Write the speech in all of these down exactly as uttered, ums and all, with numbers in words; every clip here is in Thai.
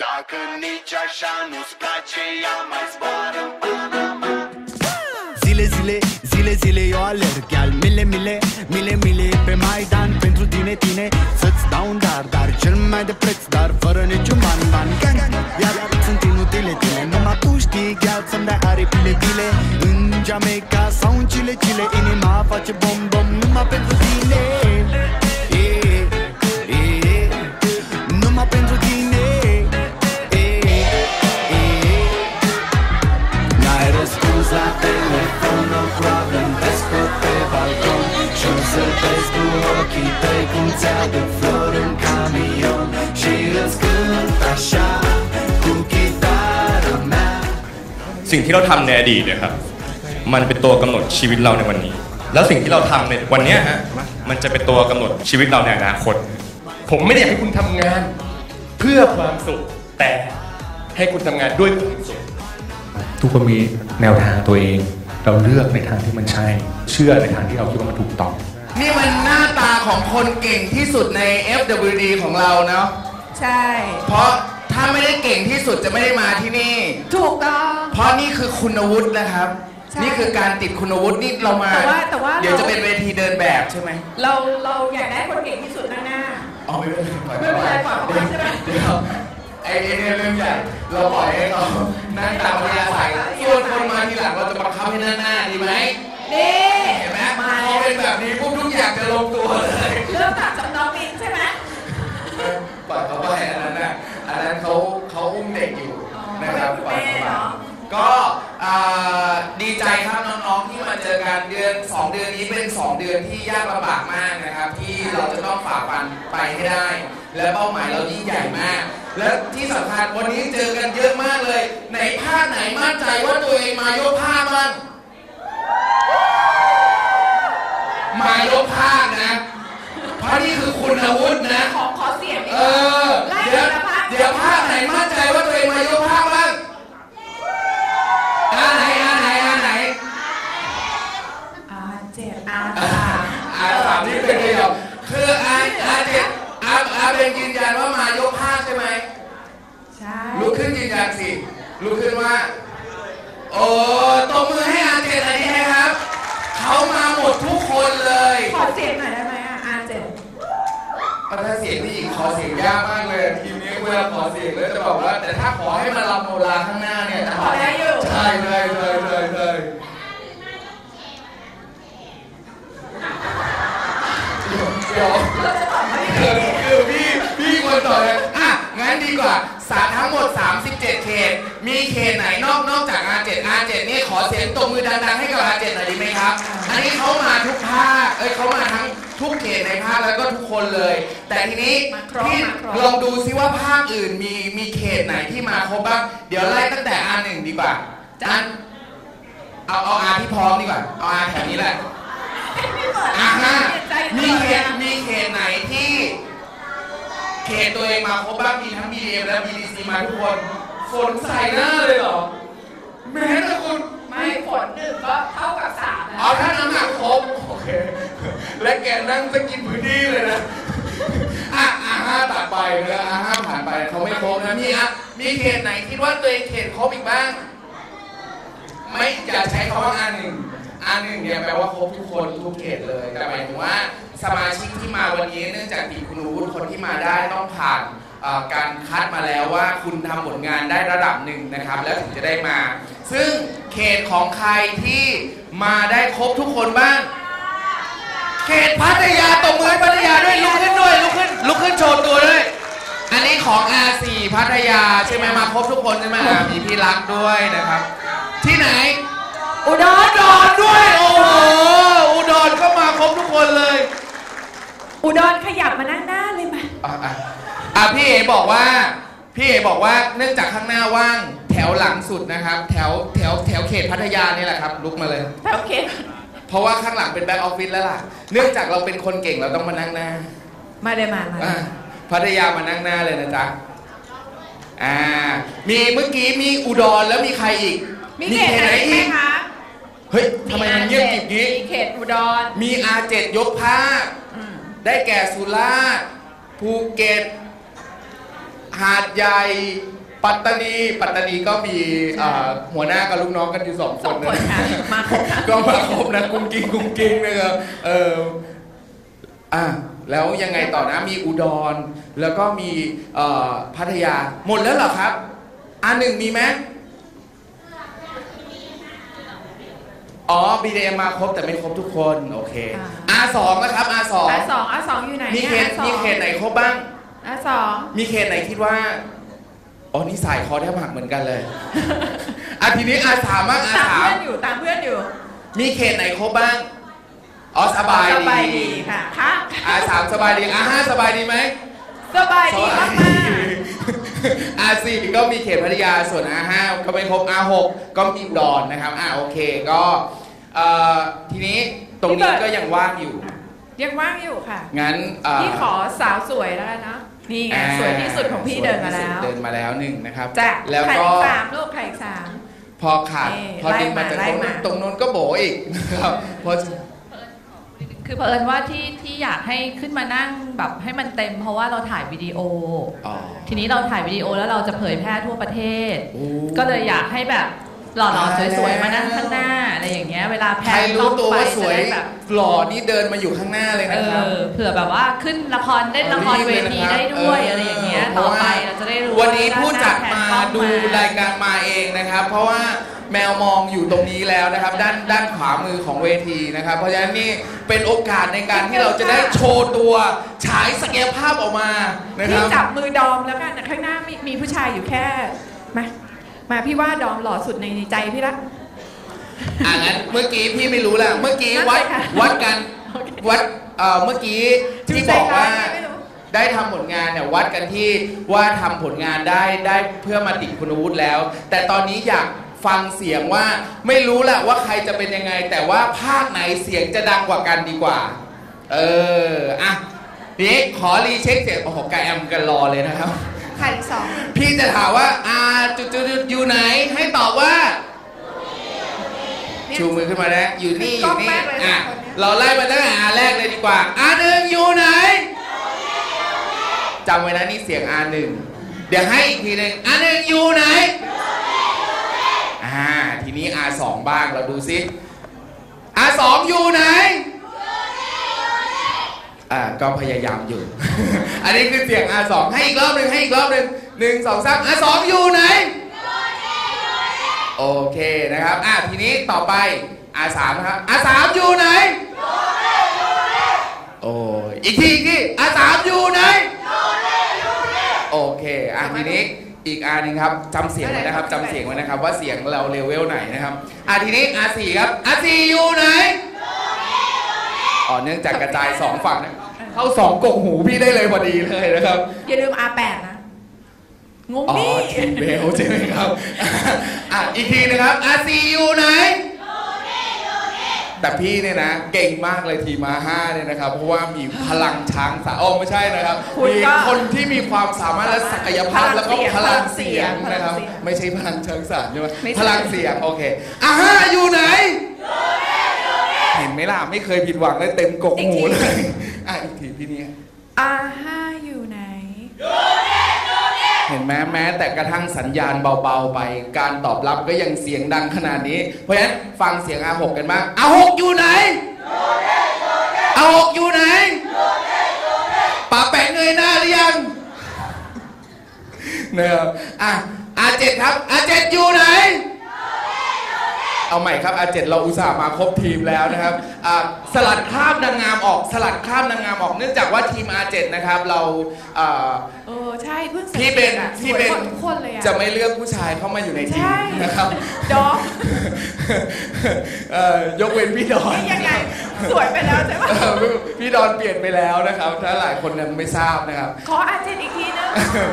Dacă nici așa nu-ți place, ia mai zboară în Panama. Zile, zile, zile, zile eu alerg, iar mile, mile, mile, mile pe Maidan pentru tine, tine să-ți dau un dar, dar cel mai de preț, dar fără niciun ban, ban, gang, iar sunt inutile tine, numai tu știi, chiar să-mi dai aripile, bile, în Jamaica sau în Chile, Chile, inima face bom, bom, numai pentru tine, e, e, e, numai pentru tine. La telefon, no problem, vezi pe balcon și-o să vezi cu ochii tăi cum ți-aduc flori în camion și îți cânt așa cu chitara mea. สิ่งที่เราทำในอดีตนะครับมันเป็นตัวกำหนดชีวิตเราในวันนี้แล้วสิ่งที่เราทำในวันนี้ฮะมันจะเป็นตัวกำหนดชีวิตเราในอนาคตผมไม่ได้อยากให้คุณทำงานเพื่อความสุขแต่ให้คุณทำงานด้วยความสุขทุกคนมีแนวทางตัวเองเราเลือกในทางที่มันใช่เชื่อในทางที่เราคิดว่ามันถูกต้องนี่มันหน้าตาของคนเก่งที่สุดใน เอฟ ดับเบิลยู ดี ของเราเนาะใช่เพราะถ้าไม่ได้เก่งที่สุดจะไม่ได้มาที่นี่ถูกต้องเพราะนี่คือคุณวุฒินะครับนี่คือการติดคุณวุฒินี่เรามาแต่ว่าแต่ว่าเดี๋ยวจะเป็นเวทีเดินแบบใช่ไหมเราเราอยากได้คนเก่งที่สุดหน้าหน้าอ๋อไม่เป็นไรไม่เป็นไรก่อนใช่ไหมเดี๋ยวไอ้เนี่ยเรื่องใหญ่เราปล่อยให้เขานั่งตามพยาใส่ส่วนคนมาทีหลังเราจะบังคับให้หน้าหน้าดีไหมดีเห็นไหมพอเป็นแบบนี้พวกทุกอย่างจะลงตัวเลยเริ่มตัดจากน้องมินใช่ไหมปล่อยเขาไปอันนั้นน่ะอันนั้นเขาเขาอุ้มเด็กอยู่นะครับปล่อยเขาไปก็ดีใจครับน้องๆที่มาเจอกันเดือนสองเดือนนี้เป็นสองเดือนที่ยากลำบากมากนะครับที่เราจะต้องฝ่าฟันไปให้ได้และเป้าหมายเรายิ่งใหญ่มากและที่สำคัญวันนี้เจอกันเยอะมากเลยในภาคไหนมั่นใจว่าตัวเองมายกภาคบ้างมายกภาคนะเพราะนี่คือคุณวุฒินะขอขอเสียงเออเดี๋ยวเดี๋ยวภาคไหนมั่นใจว่าตัวเองมายกภาคบ้างอาไหนอาไหนอาไหนอาเจ็ดอาอาสามนี่เป็นเดียวคืออาอาเจ็ดอาอาเป็นยืนยันว่ามายกภาคใช่ไหมใช่ลุกขึ้นยืนยันสิลุกขึ้นว่าโอ้ตบมือให้อาเจ็ดหน่อยดีไหมครับเขามาหมดทุกคนเลยขอเสียงหน่อยได้ไหมอ่ะอาเจ็ดถ้าเสียงที่หญิงขอเสียงยากมากเลยทีมนี้เวลาขอเสียงแล้วจะบอกว่าแต่ถ้าขอให้มาลำโนราข้างหน้าเนี่ยขอได้อยู่ใช่เลยเลยเลยเลยเดี๋ยวคือพี่พี่คนต่อเลยอ่ะงั้นดีกว่าสาทั้งหมดสามสิบเจ็ดเขตมีเขตไหนนอกนอกจาก อาร์ เจ็ด อาร์ เจ็ด นี่ขอเสียงตบมือดังๆให้กับ อาร์ เจ็ด หน่อยดีไหมครับอันนี้เขามาทุกภาคเอ้ยเขามาทั้งทุกเขตในภาคแล้วก็ทุกคนเลยแต่ทีนี้พี่ลองดูซิว่าภาคอื่นมีมีเขตไหนที่มาครบบ้างเดี๋ยวไล่ตั้งแต่ อาร์ หนึ่ง ดีกว่าจันเอาเอา อาร์ ที่พร้อมดีกว่าเอา อาร์ แถวนี้แหละอ่ะฮะมีเขตมีเขตไหนที่เขตตัวเองมาครบบ้างมีทั้ง บี เอ็ม และ บี ดี ซี มาทุกคนฝนใส่หน้าเลยเหรอแม้แต่คุณไม่ฝนหนึ่งก็เท่ากับสามอ๋อถ้าน้ำหนักครบโอเคและแกนั่งจะกินพื้นที่เลยนะอ่ะอ่ะห้าตัดไปนะอ่ะห้าผ่านไปเขาไม่ครบนะมีอ่ะมีเขตไหนคิดว่าตัวเองเขตครบอีกบ้างไม่อย่าใช้คำว่าอันหนึ่งอันหนึ่งเนี่ยแปลว่าครบทุกคนทุกเขตเลยแต่หมายถึงว่าสมาชิกที่มาวันนี้เนื่องจากติดคุณวุฒิคนที่มาได้ต้องผ่านการคัดมาแล้วว่าคุณทำผลงานได้ระดับหนึ่งนะครับแล้วถึงจะได้มาซึ่งเขตของใครที่มาได้ครบทุกคนบ้างเขตพัทยาตบมือพัทยาด้วยลุกขึ้นด้วยลุกขึ้นลุกขึ้นโชว์ตัวด้วยอันนี้ของ อาร์ สี่ พัทยาใช่ไหมมาครบทุกคนใช่ไหมมีพี่รักด้วยนะครับที่ไหนอุดรอุดรด้วยโอ้โหอุดรก็มาครบทุกคนเลยอุดรขยับมานั่งหน้าเลยมาอ่ะอ่ะพี่เอ๋บอกว่าพี่เอ๋บอกว่าเนื่องจากข้างหน้าว่างแถวหลังสุดนะครับแถวแถวแถวเขตพัทยานี่แหละครับลุกมาเลยแถวเขตเพราะว่าข้างหลังเป็นแบ็คออฟฟิศแล้วล่ะเนื่องจากเราเป็นคนเก่งเราต้องมานั่งหน้ามาได้มาพัทยามานั่งหน้าเลยนะจ๊ะอ่ามีเมื่อกี้มีอุดรแล้วมีใครอีกมีเขตไหนอีกคะเฮ้ยทำไมมันเงียบอย่างนี้มีเขตอุดรมี อาร์ เจ็ด ยกภาคได้แก่สุราษฎร์ภูเก็ตหาดใหญ่ปัตตานีปัตตานีก็มีอ่าหัวหน้ากับลูกน้องกันอยู่สองคสอน งคนนะค่ะมาครบค่ะก็มาครบนะกุ้งกิ้งกุ้งกิ้งนะครับเอออ่ะแล้วยังไงต่อนะมีอุดรแล้วก็มีเอ่อพัทยาหมดแล้วเหรอครับอันหนึ่งมีไหมอ๋อ บี ดี เอ็ม มาครบแต่ไม่ครบทุกคนโอเค อาร์ สอง นะครับ อาร์ สองอาร์ สอง อาร์ สอง อยู่ไหนมีเขตมีเขตไหนครบบ้างอาร์ สองมีเขตไหนคิดว่าอ๋อนี่สายคอแทบหักเหมือนกันเลยอ่ะทีนี้ อาร์ สาม บ้าง อาร์ตามสามเพื่อนอยู่ตามเพื่อนอยู่มีเขตไหนครบบ้างอ๋อสบายสบายดีดีค่ะค่ะอาร์ สาม สบายดี อาร์ ห้า สบายดีไหมสบายดีมากอาร์ สี่ ก็มีเขตพัทยาส่วน อาร์ ห้า ก็ไม่ครบ อาร์ หก ก็มีอุดรนะครับอ่ะโอเคก็เอ่อทีนี้ตรงนี้ก็ยังว่างอยู่ๆยังว่างอยู่ค่ะงั้นเอ่อพี่ขอสาวสวยแล้วกันเนาะนี่ไงสวยที่สุดของพี่เดินมาแล้วเดินมาแล้วหนึ่งนะครับจ้ะแล้วไข่ก็อีกสามลูกไข่อีกสามพอขาดนี่พอดึงมาจากไล่ตรงมานั้นตรงนู้นก็โบอีกนะครับเพราะคือเผอิญว่าที่ที่อยากให้ขึ้นมานั่งแบบให้มันเต็มเพราะว่าเราถ่ายวิดีโออ๋อทีนี้เราถ่ายวิดีโอแล้วเราจะเผยแพร่ทั่วประเทศโอ้ก็เลยอยากให้แบบหล่อตายแล้วๆสวยๆมานั่งข้างหน้าอะไรอย่างเงี้ยเวลาแพใครนกล้รู้องตัวไปว่าสวยจะได้แบบหล่อนี่เดินมาอยู่ข้างหน้าเลยเอนะครับอเผื่อแบบว่าขึ้นละครเล่นละครเวทีได้ด้วยอะไรอย่างเงี้ยต่อไปเราจะได้รู้วันนี้ผู้จัดมาแพนกล้องดูรายการมาเองนะครับ เพราะว่าแมวมองอยู่ตรงนี้แล้วนะครับ ด้านด้านขวามือของเวทีนะครับ เพราะฉะนั้นนี่เป็นโอกาสในการที่เราจะได้โชว์ตัวฉายศักยภาพออกมานะคพี่รับจับมือดอมแล้วกันนะข้างหน้ามีมีผู้ชายอยู่แค่มามาพี่ว่าดอมหล่อสุดในใจพี่ละอ่างั้นเมื่อกี้พี่ไม่รู้แหละเมื่อกี้วัดนั่นเลยค่ะวัดกันโอเควัดเอ่อเมื่อกี้ที่บอกว่าใจร้ายไม่รู้ได้ทำผลงานเนี่ยวัดกันที่ว่าทำผลงานได้ได้เพื่อมาติดคุณวุฒิแล้ว แต่ตอนนี้อยากฟังเสียงว่าไม่รู้แหละว่าใครจะเป็นยังไง แต่ว่าภาคไหนเสียงจะดังกว่ากันดีกว่า เอออ่ะทีนี้ขอรีเช็คเสียงโอ้โหกายแอมกันรอเลยนะครับไข่อีกสองพี่จะถามว่าอาจุดจุดๆๆอยู่ไหนให้ตอบว่าชูมือขึ้นมานะอยู่นี่อยู่นี่อ่ะเราไล่มาตั้งแต่อาแรกเลยดีกว่าอาหนึ่งอยู่ไหนจำไว้นะนี่เสียงอาหนึ่งเดี๋ยวให้อีกทีหนึ่งอาหนึ่งอยู่ไหนอ่าทีนี้อาสองบ้างเราดูซิอาสองอยู่ไหนอ่าก็พยายามอยู่ อันนี้คือเสียงอาสองให้อีกรอบหนึ่งให้อีกรอบหนึ่งหนึ่งสองสามอาสองอยู่ไหนโอเคนะครับอ่ะทีนี้ต่อไป อาร์ สาม นะครับ อาร์ สาม อยู่ไหนโอ้ยอีกทีอีกที อาร์ สาม อยู่ไหนโอเคอ่ะทีนี้อีกอาร์นึงครับจำเสียงไว้นะครับจำเสียงไว้นะครับว่าเสียงเราเลเวลไหนนะครับอ่ะทีนี้ อาร์ สี่ ครับ อาร์ สี่ อยู่ไหนอ๋อเนื่องจากกระจายสองฝั่งนะเข้าสองกกหูพี่ได้เลยพอดีเลยนะครับอย่าลืม อาร์ แปด นะงงอ๋อนี่ทีเบลใช่ไหมครับ อ่ะอีกทีนะครับ อาร์ สี่ อยู่ไหนแต่พี่เนี่ยนะเก่งมากเลยทีมาห้าเนี่ยนะครับเพราะว่ามีพลังช้างสาโอ้ไม่ใช่นะครับคุณมีก็คนที่มีความสามารถและศักยภาพพลังแล้วก็เสียงพลังเสียงพลังเสียงนะครับพลังเสียงไม่ใช่พลังช้างสารใช่ไหมไม่ใช่พลังเสียงโอเคอ่ะห้าอยู่ไหนเห็นไหมล่ะไม่เคยผิดหวังเลยเต็มกกหูเลยอ่ะอีกทีพี่เนี่ยอาร์ ห้า อยู่ไหนเห็นไหมแม้แต่กระทั่งสัญญาณเบาๆไปการตอบรับก็ยังเสียงดังขนาดนี้เพราะฉะนั้นฟังเสียง อาร์ หก กันบ้าง อาร์ หก อยู่ไหนอาร์ หก อยู่ไหนป๋าแปะเงยหน้าหรือยังนะครับอ่ะ อาร์ เจ็ด ครับ อาร์ เจ็ด อยู่ไหนเอาใหม่ครับ อาร์ เจ็ด เราอุตส่าห์มาครบทีมแล้วนะครับอ่ะสลัดคราบนางงามออกสลัดคราบนางงามออกเนื่องจากว่าทีม อาร์ เจ็ด นะครับเราอ่าเออ ใช่เพิ่งสังพี่กตเป็นอะพี่สวยเป็นหมดทุกคนเลยอะจะไม่เลือกผู้ชายเข้ามาอยู่ในทีมใช่นะครับดอมเอ่อยกเว้นพี่ดอนนี่ยังไง สวยไปแล้วใช่ปะเออพี่ดอนเปลี่ยนไปแล้วนะครับ ถ้าหลายคนยังไม่ทราบนะครับขออาร์เจนอีกทีนึง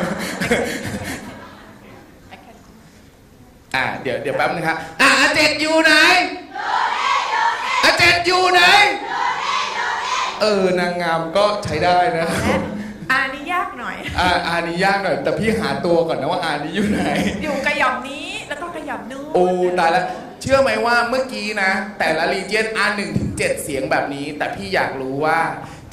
อ่าเดี๋ยวเดี๋ยวแป๊บนึงครับอ่าอาเจ็ดอยู่ไหนอาเจ็ดอยู่ไหนเออนางงามก็ใช้ได้นะอาร์นี่ยากหน่อยอ่าอานี้ยากหน่อยแต่พี่หาตัวก่อนนะว่าอานี้อยู่ไหนอยู่กระหย่อมนี้แล้วก็กระหย่อมนู้นโอ้ตายแล้วเชื่อไหมว่าเมื่อกี้นะ แต่ละรีเจียน อาร์ หนึ่งถึงเจ็ด เสียงแบบนี้ แต่พี่อยากรู้ว่าท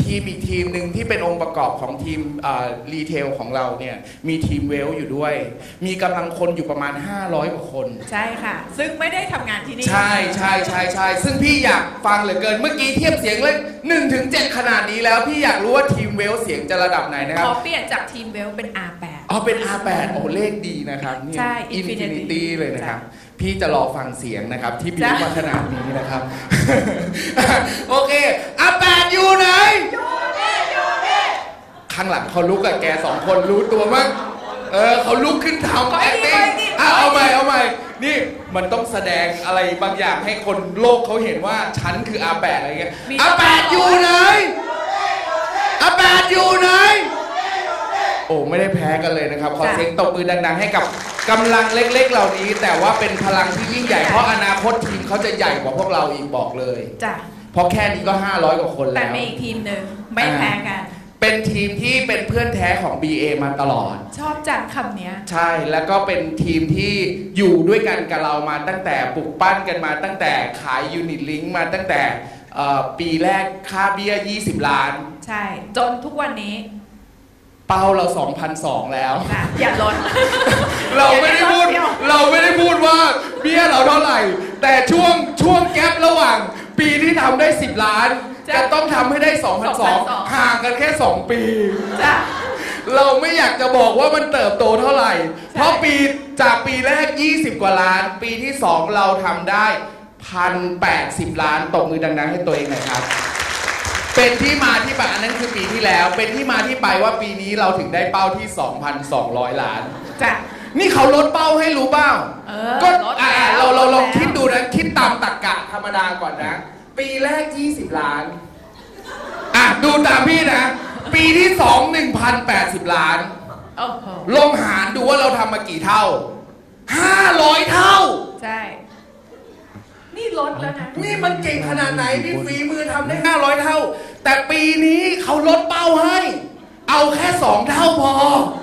ทีมอีกทีมหนึ่งที่เป็นองค์ประกอบของทีมรีเทลของเราเนี่ยมีทีมเวลอยู่ด้วยมีกำลังคนอยู่ประมาณห้าร้อยกว่าคนใช่ค่ะซึ่งไม่ได้ทำงานที่นี่ใช่ใช่ใช่ใช่ซึ่งพี่อยากฟังเหลือเกินเมื่อกี้เทียบเสียงเลยหนึ่งถึงเจ็ดขนาดนี้แล้วพี่อยากรู้ว่าทีมเวลเสียงจะระดับไหนนะครับขอเปลี่ยนจากทีมเวลเป็น อาร์ แปดอ๋อเป็น อาร์ แปด โอ้เลขดีนะครับใช่ Infinity เลยนะครับพี่จะรอฟังเสียงนะครับที่พี่มาขนาดนี้นะครับโอเค อาร์ แปด อยู่ไหนอยู่นี่อยู่นี่ข้างหลังเขาลุกกับแกสองคนรู้ตัวมั้งเออเขาลุกขึ้นทำ acting อ่ะเอาใหม่เอาใหม่นี่มันต้องแสดงอะไรบางอย่างให้คนโลกเขาเห็นว่าฉันคือ อาร์ แปด อะไรเงี้ย อาร์ แปด อยู่ไหน อาร์ แปด อยู่ไหนโอ้ไม่ได้แพ้กันเลยนะครับขอเสียงตบมือดังๆให้กับกำลังเล็กๆเหล่านี้แต่ว่าเป็นพลังที่ยิ่งใหญ่เพราะอนาคตทีมเขาจะใหญ่กว่าพวกเราอีกบอกเลยจ้ะเพราะแค่นี้ก็ห้าร้อยกว่าคนแล้วแต่มีอีกทีมหนึ่งไม่แพ้กันเป็นทีมที่เป็นเพื่อนแท้ของ บี เอ มาตลอดชอบจังคำนี้ใช่แล้วก็เป็นทีมที่อยู่ด้วยกันกับเรามาตั้งแต่ปลุกปั้นกันมาตั้งแต่ขายยูนิตลิงก์มาตั้งแต่ปีแรกค่าเบี้ยยี่สิบล้านใช่จนทุกวันนี้เป้าเรา สองพันสองร้อย แล้วอย่าลดเราไม่ได้พูดเราไม่ได้พูดว่าเบี้ยเราเท่าไหร่แต่ช่วงช่วงแก๊ประหว่างปีที่ทำได้สิบล้านจะต้องทำให้ได้ สองพันสองร้อย ห่างกันแค่สองปีเราไม่อยากจะบอกว่ามันเติบโตเท่าไหร่เพราะปีจากปีแรกยี่สิบกว่าล้านปีที่สองเราทำได้ หนึ่งพันแปดสิบ ล้านตบมือดังๆให้ตัวเองหน่อยครับเป็นที่มาที่ไปอันนั้นคือปีที่แล้วเป็นที่มาที่ไปว่าปีนี้เราถึงได้เป้าที่ สองพันสองร้อย ล้านจ้ะนี่เขาลดเป้าให้รู้เปล่าก็อ่าเราเราลองคิดดูนะคิดตามตรรกะธรรมดาก่อนนะปีแรกยี่สิบล้านอ่ะดูตามพี่นะปีที่สอง หนึ่งพันแปดสิบ ล้านลองหารดูว่าเราทำมากี่เท่าห้าร้อยเท่าใช่นี่ลดแล้วนะนี่มันเก่งขนาดไหนนี่ฝีมือทำได้ห้าร้อยเท่าแต่ปีนี้เขาลดเป้าให้เอาแค่สองเท่าพอ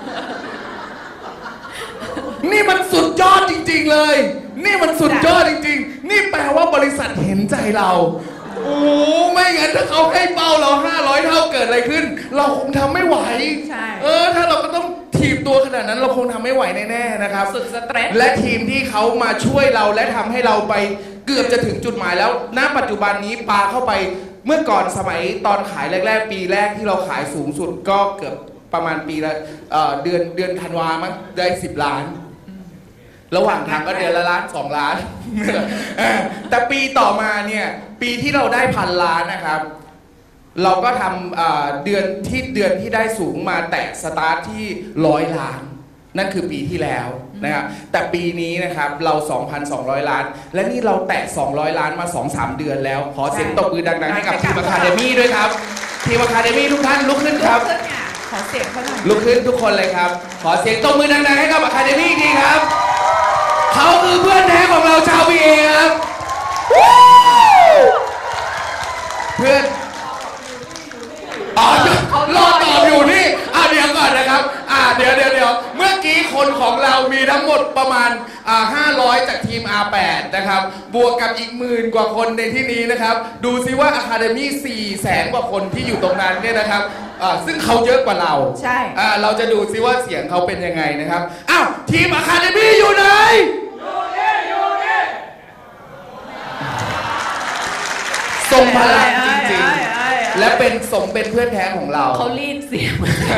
นี่มันสุดยอดจริงๆเลยนี่มันสุดยอดจริงๆนี่แปลว่าบริษัทเห็นใจเราโอ้ไม่งั้นถ้าเขาให้เป้าเราห้าร้อยเท่าเกิดอะไรขึ้นเราคงทำไม่ไหวเออถ้าเราก็ต้องทีมตัวขนาดนั้นเราคงทำไม่ไหวแน่ๆนะครับสุดสเตรสและทีมที่เขามาช่วยเราและทำให้เราไปเกือบจะถึงจุดหมายแล้วณปัจจุบันนี้ปาเข้าไปเมื่อก่อนสมัยตอนขายแรกๆปีแรกที่เราขายสูงสุดก็เกือบประมาณปีละเอ่อเดือนเดือนธันวามั้งได้สิบล้านระหว่างทางก็เดือนละล้านสองล้านแต่ปีต่อมาเนี่ยปีที่เราได้พันล้านนะครับเราก็ทำเดือนที่เดือนที่ได้สูงมาแตะสตาร์ทที่ร้อยล้านนั่นคือปีที่แล้วนะครับแต่ปีนี้นะครับเรา สองพันสองร้อย ล้านและนี่เราแตะสองร้อยล้านมา สองสาม เดือนแล้วขอเสียงตบมือดังๆให้กับทีมอะคาเดมี่ด้วยครับทีมอะคาเดมี่ทุกท่านลุกขึ้นครับขอเสียงเขาหน่อยลุกขึ้นทุกคนเลยครับขอเสียงตบมือดังๆให้กับอะคาเดมี่ดีครับเขาคือเพื่อนแท้ของเราชาวบีเอครับเพื่อนอ๋อรอตอบอยู่นี่อ่ะเดี๋ยวก่อนนะครับอ่ะเดี๋ยวเดี๋ยวเดี๋ยวเมื่อกี้คนของเรามีทั้งหมดประมาณอ่าห้าร้อยจากทีม อาร์ แปด นะครับบวกกับอีกหมื่นกว่าคนในที่นี้นะครับดูซิว่า Academy สี่แสนกว่าคนที่อยู่ตรงนั้นเนี่ยนะครับอ่าซึ่งเขาเยอะกว่าเราใช่อ่าเราจะดูซิว่าเสียงเขาเป็นยังไงนะครับอ้าวทีม Academy อยู่ไหนอยู่นี่อยู่นี่ทรงพลังจริงๆและเป็นสมเป็นเพื่อนแท้ของเราเขารีดเสียง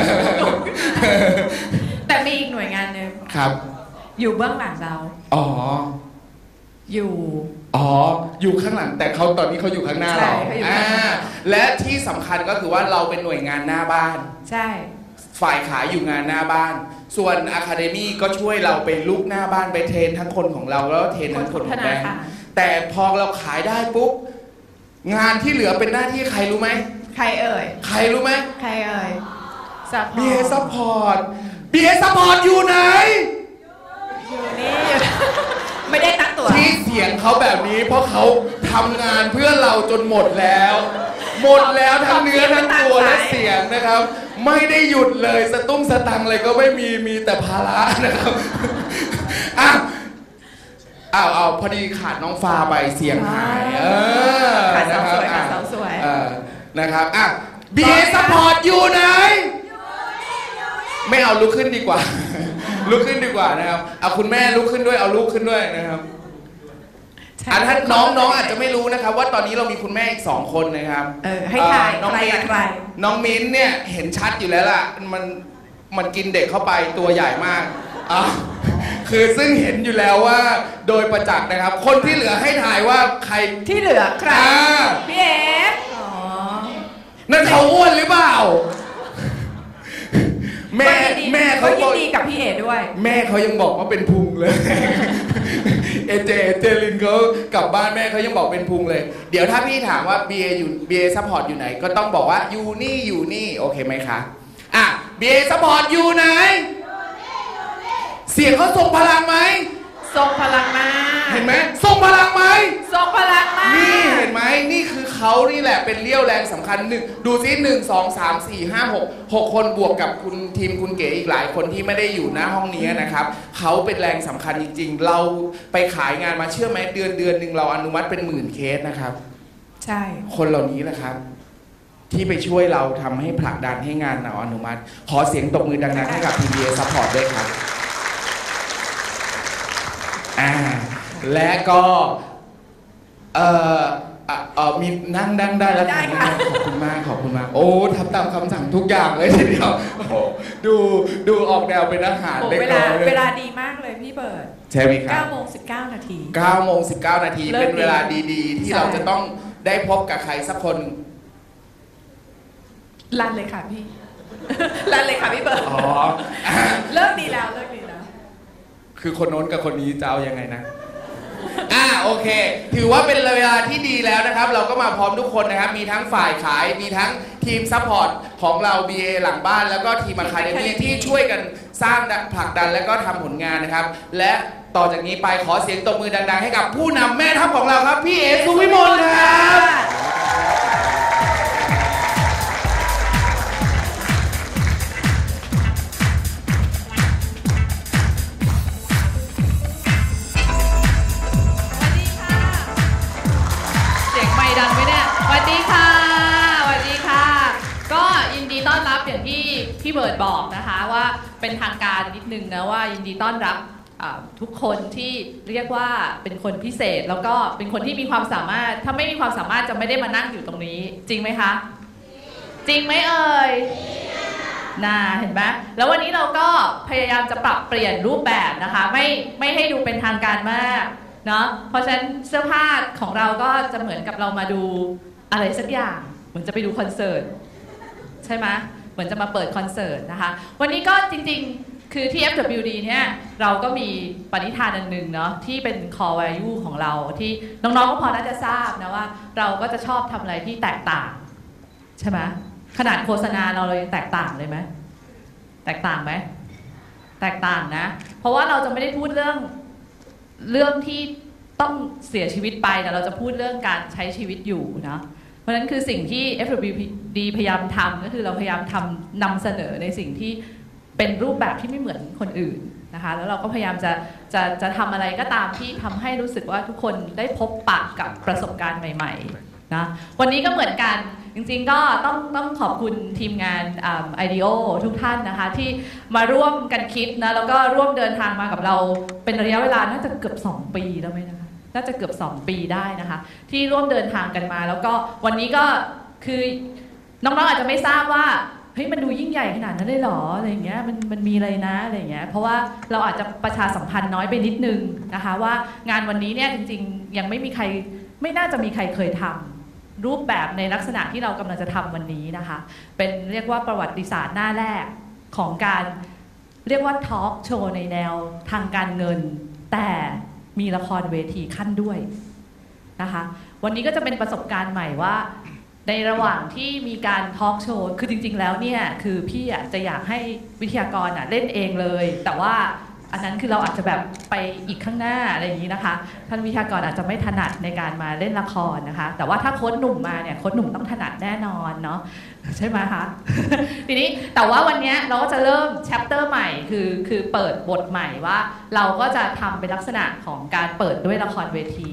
แต่มีอีกหน่วยงานหนึ่งครับอยู่เบื้องหลังเราอ๋ออยู่อ๋ออยู่ข้างหลังแต่เขาตอนนี้เขาอยู่ข้างหน้าเราอ่าและที่สำคัญก็คือว่าเราเป็นหน่วยงานหน้าบ้านใช่ฝ่ายขายอยู่งานหน้าบ้านส่วน Academy ก็ช่วยเราไปลุกหน้าบ้านไปเทรนทั้งคนของเราแล้วเทรนทั้งคนของแบงค์แต่พอเราขายได้ปุ๊บงานที่เหลือเป็นหน้าที่ใครรู้ไหมใครเอ่ยใครรู้ไหมใครเอ่ยซัพพอร์ตบี เอ Support บี เอ Support อยู่ไหนอยู่นี่ไม่ได้ตั้งตัวที่เสียงเขาแบบนี้เพราะเขาทำงานเพื่อเราจนหมดแล้วหมดแล้วทั้งเนื้อทั้งตัวและเสียงนะครับไม่ได้หยุดเลยสตุ้งสตังอะไรก็ไม่มีมีแต่ภาระนะครับอ้าวอ้าวเอาพอดีขาดน้องฟ้าไปเสียงหายเออขาดสาวสวยขาดสาวสวยเออนะครับอ่ะบี เอ Support อยู่ไหนไม่เอาลุกขึ้นดีกว่า ลุกขึ้นดีกว่านะครับเอาคุณแม่ลุกขึ้นด้วยเอาลูกขึ้นด้วยนะครับอ่ะท่านน้องน้องอาจจะไม่รู้นะครับว่าตอนนี้เรามีคุณแม่อีกสองคนนะครับเออให้ทายน้องใครมิ้นกับใครน้องมิ้นเนี่ยเห็นชัดอยู่แล้วล่ะมันมันกินเด็กเข้าไปตัวใหญ่มากอ่ะคือซึ่งเห็นอยู่แล้วว่าโดยประจักษ์นะครับคนที่เหลือให้ถ่ายว่าใครที่เหลือใครอ่าพี่เออ๋อนั่นเขาอ้วนหรือเปล่าแม่แม่เขายินดีกับพี่เอด้วยแม่เขายังบอกว่าเป็นพุงเลยเอเจเจลินเขากลับบ้านแม่เขายังบอกเป็นพุงเลยเดี๋ยวถ้าพี่ถามว่า บี เอ อยู่ บี เอ Support อยู่ไหนก็ต้องบอกว่าอยู่นี่อยู่นี่โอเคไหมคะอ่ะ บี เอ Support อยู่ไหนเสียงเขาส่งพลังไหมส่งพลังมาเห็นไหมส่งพลังไหมส่งพลังมานี่เห็นไหมนี่คือเขานี่แหละเป็นเรี่ยวแรงสำคัญหนึ่งดูซิหนึ่งสองสามสี่ห้าหกหกคนบวกกับคุณทีมคุณเก๋อีกหลายคนที่ไม่ได้อยู่หน้าห้องนี้นะครับเขาเป็นแรงสำคัญจริงๆเราไปขายงานมาเชื่อไหมเดือนเดือนหนึ่งเราอนุมัติเป็นหมื่นเคสนะครับใช่คนเหล่านี้แหละครับที่ไปช่วยเราทำให้ผลักดันให้งานเราอนุมัติขอเสียงตบมือดังๆให้กับ บี เอ Support ด้วยครับอ่าและก็เอ่อเอ่อมีนั่งดังได้แล้วได้ค่ะขอบคุณมากขอบคุณมากโอ้ทำตามคำสั่งทุกอย่างเลยทีเดียวดูดูออกแนวเป็นอาหารเวลาเวลาดีมากเลยพี่เบิร์ดใช่ไหมครับเก้าโมงสิบเก้านาทีเก้าโมงสิบเก้านาทีเป็นเวลาดีๆที่เราจะต้องได้พบกับใครสักคนลั่นเลยค่ะพี่ลั่นเลยค่ะพี่เบิร์ดอ๋อเลิกดีแล้วเลิกดีแล้วคือคนโน้นกับคนนี้จะเอายังไงนะอ่าโอเคถือว่าเป็นเวลาที่ดีแล้วนะครับเราก็มาพร้อมทุกคนนะครับมีทั้งฝ่ายขายมีทั้งทีมซัพพอร์ตของเรา บี เอ หลังบ้านแล้วก็ทีมอะคาเดมี่ที่ช่วยกันสร้างผลักดันและก็ทำผลงานนะครับและต่อจากนี้ไปขอเสียงตบมือดังๆให้กับผู้นำแม่ทัพของเราครับพี่เอสุวิมลครับดังไหมเนี่ยสวัสดีค่ะสวัสดีค่ะก็ยินดีต้อนรับอย่างที่พี่เบิร์ดบอกนะคะว่าเป็นทางการนิดนึงนะว่ายินดีต้อนรับทุกคนที่เรียกว่าเป็นคนพิเศษแล้วก็เป็นคนที่มีความสามารถถ้าไม่มีความสามารถจะไม่ได้มานั่งอยู่ตรงนี้จริงไหมคะจริงไหมเอ่ยน่าเห็นไหมแล้ววันนี้เราก็พยายามจะปรับเปลี่ยนรูปแบบนะคะไม่ไม่ให้ดูเป็นทางการมากเนาะเพราะฉะนั้นเสื้อผ้าของเราก็จะเหมือนกับเรามาดูอะไรสักอย่างเหมือนจะไปดูคอนเสิร์ตใช่ไหมเหมือนจะมาเปิดคอนเสิร์ตนะคะวันนี้ก็จริงๆคือที่ เอฟ ดับเบิลยู ดี เนี่ยเราก็มีปณิธานอันหนึ่งเนาะที่เป็น core value ของเราที่น้องๆก็พอน่าจะทราบนะว่าเราก็จะชอบทำอะไรที่แตกต่างใช่ไหมขนาดโฆษณาเราเรายังแตกต่างเลยไหมแตกต่างไหมแตกต่างนะเพราะว่าเราจะไม่ได้พูดเรื่องเรื่องที่ต้องเสียชีวิตไปแต่เราจะพูดเรื่องการใช้ชีวิตอยู่นะเพราะฉะนั้นคือสิ่งที่ เอฟ ดับเบิลยู ดี พยายามทำก็คือเราพยายามทำนำเสนอในสิ่งที่เป็นรูปแบบที่ไม่เหมือนคนอื่นนะคะแล้วเราก็พยายามจะจะจะทำอะไรก็ตามที่ทำให้รู้สึกว่าทุกคนได้พบปะกับประสบการณ์ใหม่ๆนะวันนี้ก็เหมือนกันจริงๆก็ต้องต้องขอบคุณทีมงาน ไอ ดี โอ ทุกท่านนะคะที่มาร่วมกันคิดนะแล้วก็ร่วมเดินทางมากับเราเป็นระยะเวลาน่าจะเกือบสองปีแล้วไหมนะคะน่าจะเกือบสองปีได้นะคะที่ร่วมเดินทางกันมาแล้วก็วันนี้ก็คือน้องๆอาจจะไม่ทราบว่าเฮ้ยมันดูยิ่งใหญ่ขนาดนั้นเลยเหรออะไรอย่างเงี้ยมันมันมีอะไรนะอะไรอย่างเงี้ยเพราะว่าเราอาจจะประชาสัมพันธ์น้อยไปนิดนึงนะคะว่างานวันนี้เนี่ยจริงๆยังไม่มีใครไม่น่าจะมีใครเคยทำรูปแบบในลักษณะที่เรากำลังจะทำวันนี้นะคะเป็นเรียกว่าประวัติศาสตร์หน้าแรกของการเรียกว่าทอล์กโชว์ในแนวทางการเงินแต่มีละครเวทีขั้นด้วยนะคะวันนี้ก็จะเป็นประสบการณ์ใหม่ว่าในระหว่างที่มีการทอล์กโชว์คือจริงๆแล้วเนี่ยคือพี่อ่ะจะอยากให้วิทยากรอ่ะเล่นเองเลยแต่ว่าอันนั้นคือเราอาจจะแบบไปอีกข้างหน้าอะไรอย่างนี้นะคะท่านวิทยากรอาจจะไม่ถนัดในการมาเล่นละครนะคะแต่ว่าถ้าโค้ชหนุ่มมาเนี่ยโค้ชหนุ่มต้องถนัดแน่นอนเนาะใช่ไหมคะ ทีนี้แต่ว่าวันนี้เราก็จะเริ่มแชปเตอร์ใหม่คือคือเปิดบทใหม่ว่าเราก็จะทำเป็นลักษณะของการเปิดด้วยละครเวที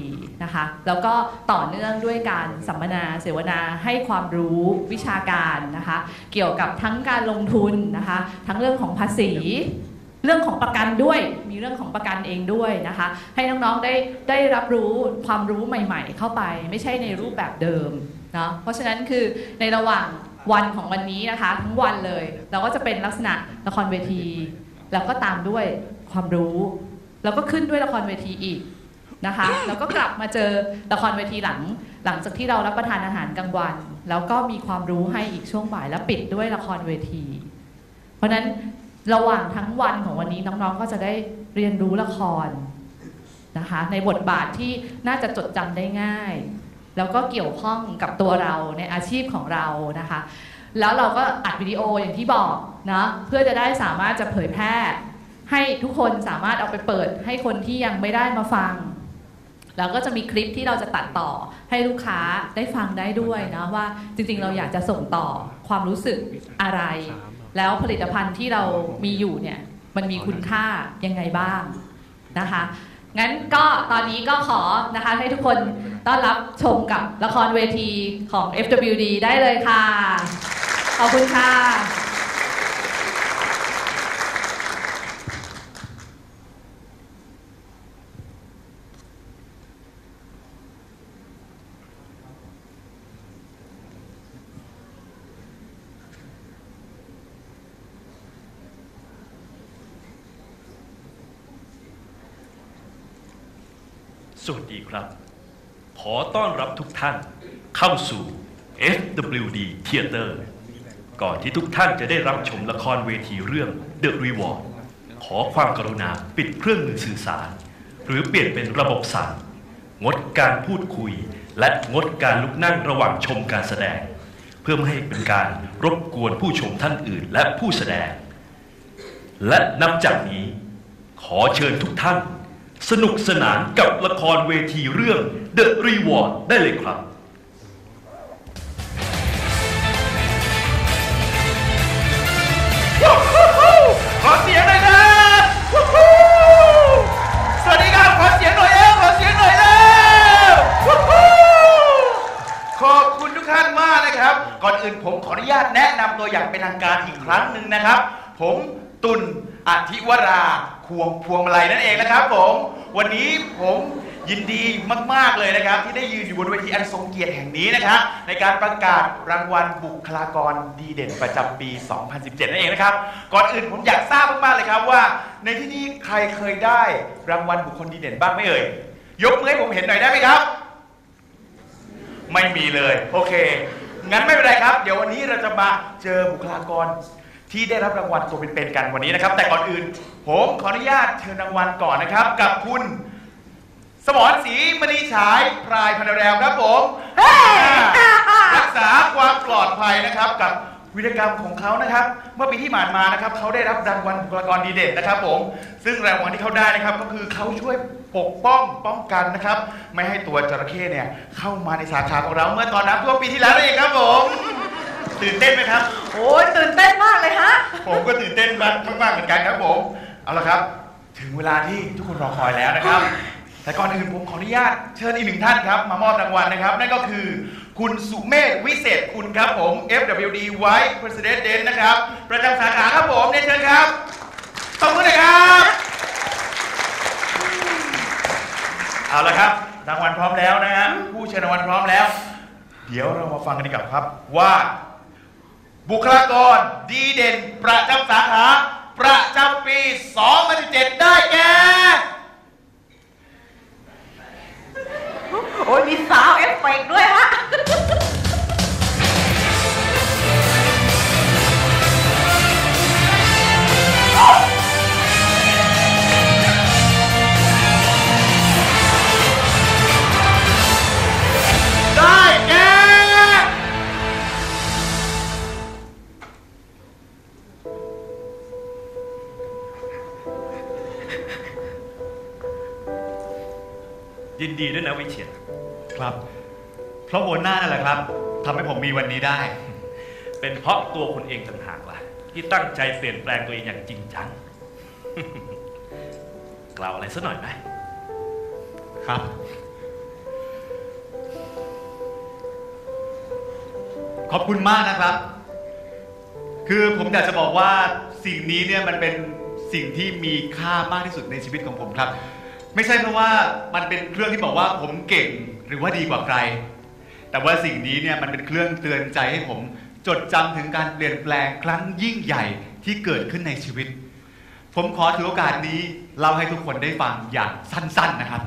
นะคะแล้วก็ต่อเนื่องด้วยการสัมมนาเสวนาให้ความรู้วิชาการนะคะเกี่ยวกับทั้งการลงทุนนะคะทั้งเรื่องของภาษีเรื่องของประกันด้วยมีเรื่องของประกันเองด้วยนะคะให้น้องๆได้ได้รับรู้ความรู้ใหม่ๆเข้าไปไม่ใช่ในรูปแบบเดิมเนาะเพราะฉะนั้นคือในระหว่างวันของวันนี้นะคะทั้งวันเลยเราก็จะเป็นลักษณะละครเวทีแล้วก็ตามด้วยความรู้แล้วก็ขึ้นด้วยละครเวทีอีกนะคะแล้วก็กลับมาเจอละครเวทีหลังหลังจากที่เรารับประทานอาหารกลางวันแล้วก็มีความรู้ให้อีกช่วงบ่ายแล้วปิดด้วยละครเวทีเพราะฉะนั้นระหว่างทั้งวันของวันนี้น้องๆก็จะได้เรียนรู้ละครนะคะในบทบาทที่น่าจะจดจำได้ง่ายแล้วก็เกี่ยวข้องกับตัวเราในอาชีพของเรานะคะแล้วเราก็อัดวิดีโออย่างที่บอกนะเพื่อจะได้สามารถจะเผยแพร่ให้ทุกคนสามารถเอาไปเปิดให้คนที่ยังไม่ได้มาฟังแล้วก็จะมีคลิปที่เราจะตัดต่อให้ลูกค้าได้ฟังได้ด้วยนะว่าจริงๆเราอยากจะส่งต่อความรู้สึกอะไรแล้วผลิตภัณฑ์ที่เรามีอยู่เนี่ยมันมีคุณค่ายังไงบ้างนะคะงั้นก็ตอนนี้ก็ขอนะคะให้ทุกคนต้อนรับชมกับละครเวทีของ เอฟ ดับเบิลยู ดี ได้เลยค่ะขอบคุณค่ะสวัสดีครับขอต้อนรับทุกท่านเข้าสู่ เอฟ ดับเบิลยู ดี Theater ก่อนที่ทุกท่านจะได้รับชมละครเวทีเรื่อง The Reward ขอความกรุณาปิดเครื่องมือสื่อสารหรือเปลี่ยนเป็นระบบสั่นงดการพูดคุยและงดการลุกนั่งระหว่างชมการแสดงเพื่อไม่ให้เป็นการรบกวนผู้ชมท่านอื่นและผู้แสดงและนับจากนี้ขอเชิญทุกท่านสนุกสนานกับละครเวทีเรื่อง The Reward ได้เลยครับขอเสียงหน่อยนะสวัสดีครับขอเสียงหน่อยเอวขอเสียงหน่อยเร็วขอบคุณทุกท่านมากนะครับก่อนอื่นผมขออนุญาตแนะนำตัวอย่างเป็นทางการอีกครั้งหนึ่งนะครับผมตุลอธิวราควงพวงมาลัยนั่นเองนะครับผมวันนี้ผมยินดีมากๆเลยนะครับที่ได้ยืนอยู่บนเวทีอันทรงเกียรติแห่งนี้นะครับในการประกาศรางวัลบุคลากรดีเด่นประจำปี สองพันสิบเจ็ด นั่นเองนะครับก่อนอื่นผมอยากทราบมากๆเลยครับว่าในที่นี้ใครเคยได้รางวัลบุคคลดีเด่นบ้างไหมเอ่ยยกมือให้ผมเห็นหน่อยได้ไหมครับไม่มีเลยโอเคงั้นไม่เป็นไรครับเดี๋ยววันนี้เราจะมาเจอบุคลากรที่ได้รับรางวัลตัวเป็นๆกันวันนี้นะครับแต่ก่อนอื่นผมขออนุญาตเชิญรางวัลก่อนนะครับกับคุณสมรศรีมณีฉายพรายพันธุ์แรมครับผมรักษาความปลอดภัยนะครับกับวิธีกรรมของเขานะครับเมื่อปีที่ผ่านมานะครับเขาได้รับรางวัลบุคลากรดีเด่นนะครับผมซึ่งรางวัลที่เขาได้นะครับก็คือเขาช่วยปกป้องป้องกันนะครับไม่ให้ตัวจระเข้เนี่ยเข้ามาในสาขาของเราเมื่อตอนน้ำท่วมปีที่แล้วเองครับผมตื่นเต้นไหมครับโอ้ยตื่นเต้นมากเลยฮะผมก็ตื่นเต้นมากมากเหมือนกันครับผมเอาละครับถึงเวลาที่ทุกคนรอคอยแล้วนะครับแต่ก่อนอื่นผมขออนุญาตเชิญอีกหนึ่งท่านครับมามอบรางวัลนะครับนั่นก็คือคุณสุเมธวิเศษคุณครับผม เอฟ ดับเบิลยู ดี Vice President นะครับประจำสาขาครับผมเรียนเชิญครับตบมือหน่อยครับเอาละครับรางวัลพร้อมแล้วนะฮะผู้เชิญรางวัลพร้อมแล้วเดี๋ยวเรามาฟังกันดีกว่าครับว่าบุคลากรดีเด่นประจำสาขาประจำปี สองพันสิบเจ็ด ได้แก่โอ้ยมีสาวเอฟเฟกต์ด้วยฮะได้แก่ยินดีด้วยนะวิเชียรครับเพราะโบนหน้านั่นแหละครับทำให้ผมมีวันนี้ได้เป็นเพราะตัวคุณเองต่างหากล่ะที่ตั้งใจเปลี่ยนแปลงตัวเองอย่างจริงจัง กล่าวอะไรสักหน่อยไหมครับขอบคุณมากนะครับ คือผมอยากจะบอกว่าสิ่งนี้เนี่ยมันเป็นสิ่งที่มีค่ามากที่สุดในชีวิตของผมครับไม่ใช่เพราะว่ามันเป็นเครื่องที่บอกว่าผมเก่งหรือว่าดีกว่าใครแต่ว่าสิ่งนี้เนี่ยมันเป็นเครื่องเตือนใจให้ผมจดจำถึงการเปลี่ยนแปลงครั้งยิ่งใหญ่ที่เกิดขึ้นในชีวิตผมขอถือโอกาสนี้เล่าให้ทุกคนได้ฟังอย่างสั้นๆนะครับ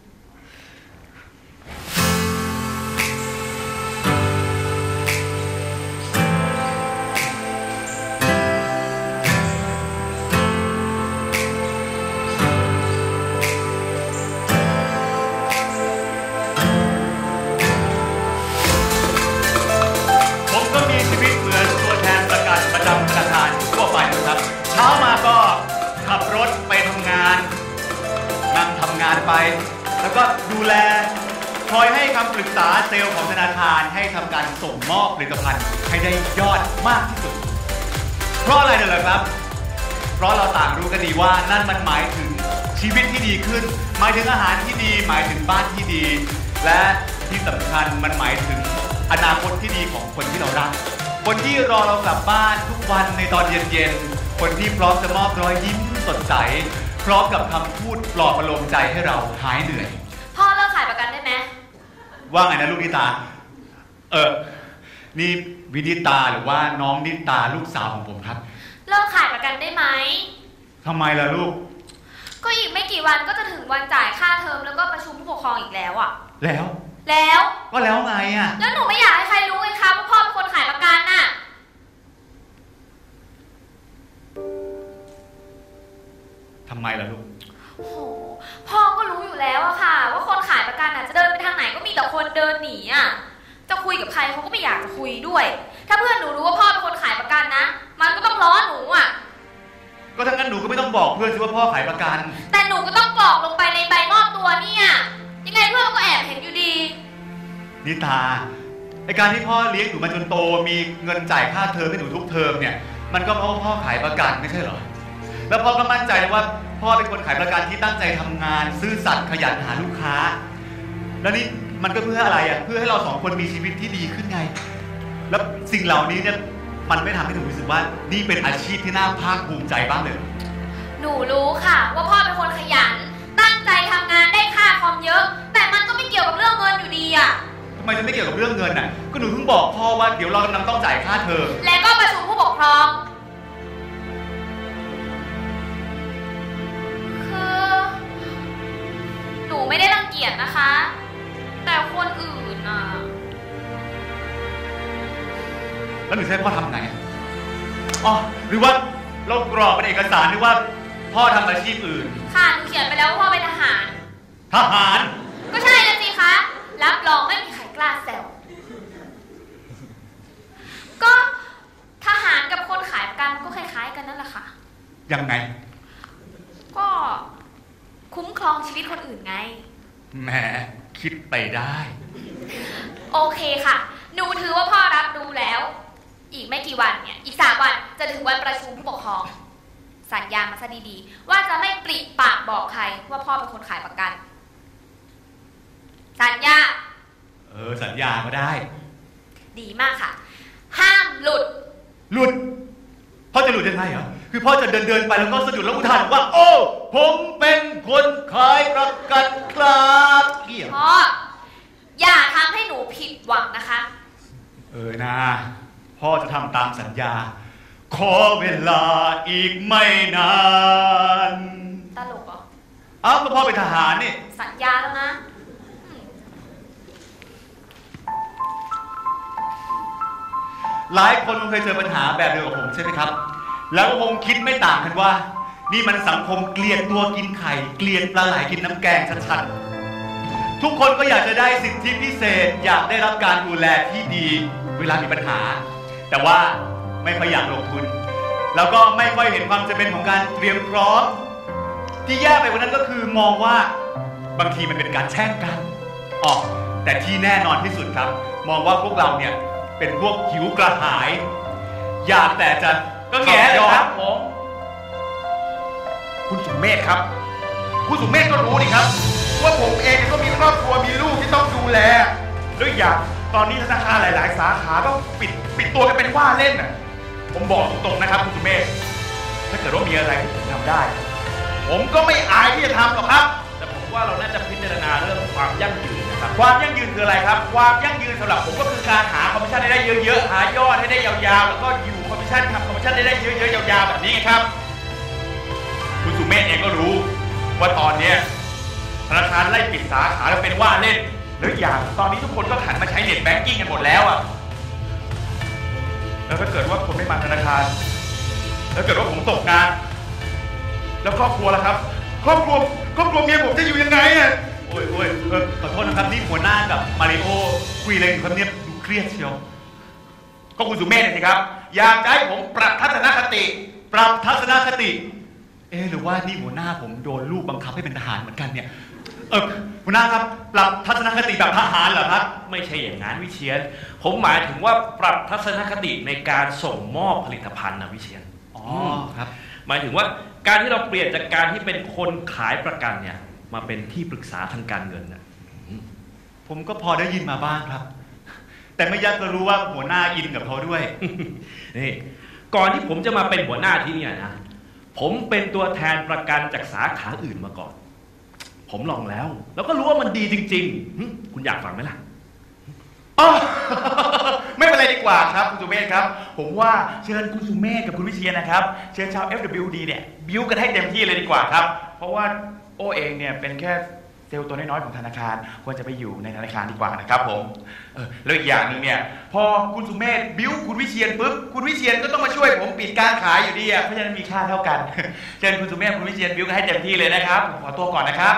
เช้ามาก็ขับรถไปทำงานนั่งทำงานไปแล้วก็ดูแลคอยให้คำปรึกษาเซลล์ของธนาคารให้ทำการส่งมอบผลิตภัณฑ์ให้ได้ยอดมากที่สุดเพราะอะไรเนี่ยเหรอครับเพราะเราต่างรู้กันดีว่านั่นมันหมายถึงชีวิตที่ดีขึ้นหมายถึงอาหารที่ดีหมายถึงบ้านที่ดีและที่สำคัญมันหมายถึงอนาคตที่ดีของคนที่เรารักคนที่รอเรากลับบ้านทุกวันในตอนเย็นๆคนที่พร้อมจะมอบรอยยิ้มสดใสพร้อมกับคำพูดปลอบประโลมใจให้เราหายเหนื่อยพ่อเลิกขายประกันได้ไหมว่าไงนะลูกนิตาเออนี่วินิตาหรือว่าน้องนิตาลูกสาวของผมครับเลิกขายประกันได้ไหมทำไมล่ะลูกก็อีกไม่กี่วันก็จะถึงวันจ่ายค่าเทอมแล้วก็ประชุมผู้ปกครองอีกแล้วอะแล้วแล้วก็แล้วไงอะแล้วหนูไม่อยากให้ใครรู้ไงคะว่าพ่อเป็นคนขายประกันน่ะทำไมล่ะลูกโอ้โหพ่อก็รู้อยู่แล้วอะค่ะว่าคนขายประกันอะจะเดินไปทางไหนก็มีแต่คนเดินหนีอะจะคุยกับใครเขาก็ไม่อยากจะคุยด้วยถ้าเพื่อนหนูรู้ว่าพ่อเป็นคนขายประกันนะมันก็ต้องล้อหนูอะก็ถ้างั้นหนูก็ไม่ต้องบอกเพื่อนสิว่าพ่อขายประกันแต่หนูก็ต้องกรอกลงไปในใบมอบตัวเนี่ยยังไงเพื่อนก็แอบเห็นอยู่ดีนิตาไอการที่พ่อเลี้ยงหนูมาจนโตมีเงินจ่ายค่าเทอมให้หนูทุกเทอมเนี่ยมันก็เพราะพ่อขายประกันไม่ใช่เหรอแล้วพ่อก็มั่นใจว่าพ่อเป็นคนขายประกันที่ตั้งใจทำงานซื่อสัตย์ขยันหาลูกค้าแล้วนี่มันก็เพื่ออะไรอ่ะเพื่อให้เราสองคนมีชีวิตที่ดีขึ้นไงแล้วสิ่งเหล่านี้เนี่ยมันไม่ทำให้หนูรู้สึกว่านี่เป็นอาชีพที่น่าภาคภูมิใจบ้างเลยหนูรู้ค่ะว่าพ่อเป็นคนขยันตั้งใจทำงานได้ค่าคอมเยอะแต่มันก็ไม่เกี่ยวกับเรื่องเงินอยู่ดีอ่ะทำไมจะไม่เกี่ยวกับเรื่องเงินน่ะก็หนูเพิ่งบอกพ่อว่าเดี๋ยวเรากำลังต้องจ่ายค่าเทอมแล้วก็ประชุมผู้ปกครองคือหนูไม่ได้รังเกียจนะคะแต่คนอื่นน่ะแล้วหนูจะให้พ่อทำไงอ๋อหรือว่าเรากรอกเป็นเอกสารหรือว่าพ่อทำอาชีพอื่นค่ะหนูเขียนไปแล้วว่าพ่อเป็นทหารทหารก็ใช่แล้วสิคะรับรองไม่มีใครกล้าแซวก็ทหารกับคนขายประกันก็คล้ายๆกันนั่นแหละค่ะยังไงก็คุ้มครองชีวิตคนอื่นไงแหมคิดไปได้โอเคค่ะหนูถือว่าพ่อรับรู้แล้วอีกไม่กี่วันเนี่ยอีกสามวันจะถึงวันประชุมผู้ปกครองสัญญามาซะดีๆว่าจะไม่ปริปากบอกใครว่าพ่อเป็นคนขายประกันสัญญาเออสัญญาก็ได้ดีมากค่ะห้ามหลุดหลุดพ่อจะหลุดยังไงเหรอคือพ่อจะเดินเดินไปแล้วก็สะดุดแล้วอุทานว่าโอ้ผมเป็นคนขายประกันครับเกี่ยวพ่ออย่าทำให้หนูผิดหวังนะคะเออนะพ่อจะทำตามสัญญาขอเวลาอีกไม่นานตลกเหรออ้าวก็พ่อเป็นทหารนี่สัญญาแล้วนะหลายคนคงเคยเจอปัญหาแบบเดียวกับผมใช่ไหมครับแล้วคงคิดไม่ต่างกันว่านี่มันสังคมเกลียดตัวกินไข่เกลียดปลาไหลกินน้ำแกงชัดๆทุกคนก็อยากจะได้สิทธิพิเศษอยากได้รับการดูแลที่ดีเวลามีปัญหาแต่ว่าไม่ค่อยอยากลงทุนแล้วก็ไม่ค่อยเห็นความจำเป็นของการเตรียมพร้อมที่แย่ไปกว่านั้นก็คือมองว่าบางทีมันเป็นการแช่งกันอ๋อแต่ที่แน่นอนที่สุดครับมองว่าพวกเราเนี่ยเป็นพวกหิวกระหายอยากแต่จะก็แง่เลยครับผมคุณสุเมธครับคุณสุเมธก็รู้นี่ครับว่าผมเองก็มีครอบครัวมีลูกที่ต้องดูแลแล้วอย่างตอนนี้ธนาคารหลายๆสาขาก็ปิดปิดตัวกันเป็นว่าเล่นน่ะผมบอกตรงๆนะครับคุณสุเมธถ้าเกิดว่ามีอะไรที่ผมทำได้ผมก็ไม่อายที่จะทำหรอกครับแต่ผมว่าเราน่าจะพิจารณาเรื่องความยั่งยืนนะครับความยั่งยืนคืออะไรครับความยั่งยืนสำหรับผมก็คือการหาคอมมิชชั่นได้เยอะๆหายอดให้ได้ยาวๆแล้วก็อยู่คอมมิชชั่นทำคอมมิชชั่นได้เยอะๆยาวๆแบบนี้ครับคุณสุเมธเองก็รู้ว่าตอนนี้ธนาคารไล่ปิดสาขาแล้วเป็นว่าเล่นแล้วอย่างตอนนี้ทุกคนก็หันมาใช้เน็ตแบงกิ้งกันหมดแล้วอ่ะแล้วถ้าเกิดว่าผมไม่มาธนาคารแล้วเกิดว่าผมตกงานแล้วครอบครัวล่ะครับครอบครัวครอบครัวเมียผมจะอยู่ยังไงอ่ะโอ้ยโอ้ยเออขอโทษนะครับนี่หัวหน้ากับมาริโอคุยอะไรอยู่ครับเนี่ยดูเครียดเชียวก็คุณสุเมธสิครับอยากให้ผมปรับทัศนคติปรับทัศนคติเออหรือว่านี่หัวหน้าผมโดนลูกบังคับให้เป็นทหารเหมือนกันเนี่ยเออหัวหน้าครับปรับทัศนคติแบบทหารเหรอครับไม่ใช่อย่างนั้นวิเชียรผมหมายถึงว่าปรับทัศนคติในการส่งมอบผลิตภัณฑ์นะวิเชียรอ๋อครับหมายถึงว่าการที่เราเปลี่ยนจากการที่เป็นคนขายประกันเนี่ยมาเป็นที่ปรึกษาทางการเงินนะผมก็พอได้ยินมาบ้างครับแต่ไม่อยากจะรู้ว่าหัวหน้าอินกับเขาด้วยนี่ก่อนที่ผมจะมาเป็นหัวหน้าที่นี่นะผมเป็นตัวแทนประกันจากสาขาอื่นมาก่อนผมลองแล้วแล้วก็รู้ว่ามันดีจริงๆคุณอยากฟังไหมล่ะอ๋อไม่เป็นไรดีกว่าครับคุณสุเมธครับผมว่าเชิญคุณสุเมธกับคุณวิเชียรนะครับเชิญชาว เอฟ ดับเบิลยู ดี เนี่ยบิ้วกันให้เต็มที่เลยดีกว่าครับเพราะว่าโอเองเนี่ยเป็นแค่เซลล์ตัวน้อยๆของธนาคารควรจะไปอยู่ในธนาคารดีกว่านะครับผมเออแล้วอีกอย่างหนึ่งเนี่ยพอคุณสุเมธบิ้วคุณวิเชียรปุ๊บคุณวิเชียรก็ต้องมาช่วยผมปิดการขายอยู่ดีอ่ะเพราะฉะนั้นมีค่าเท่ากันเชิญคุณสุเมธคุณวิเชียรบิ้วกันให้เต็มที่เลยนะครับผมขอตัวก่อนนะครับ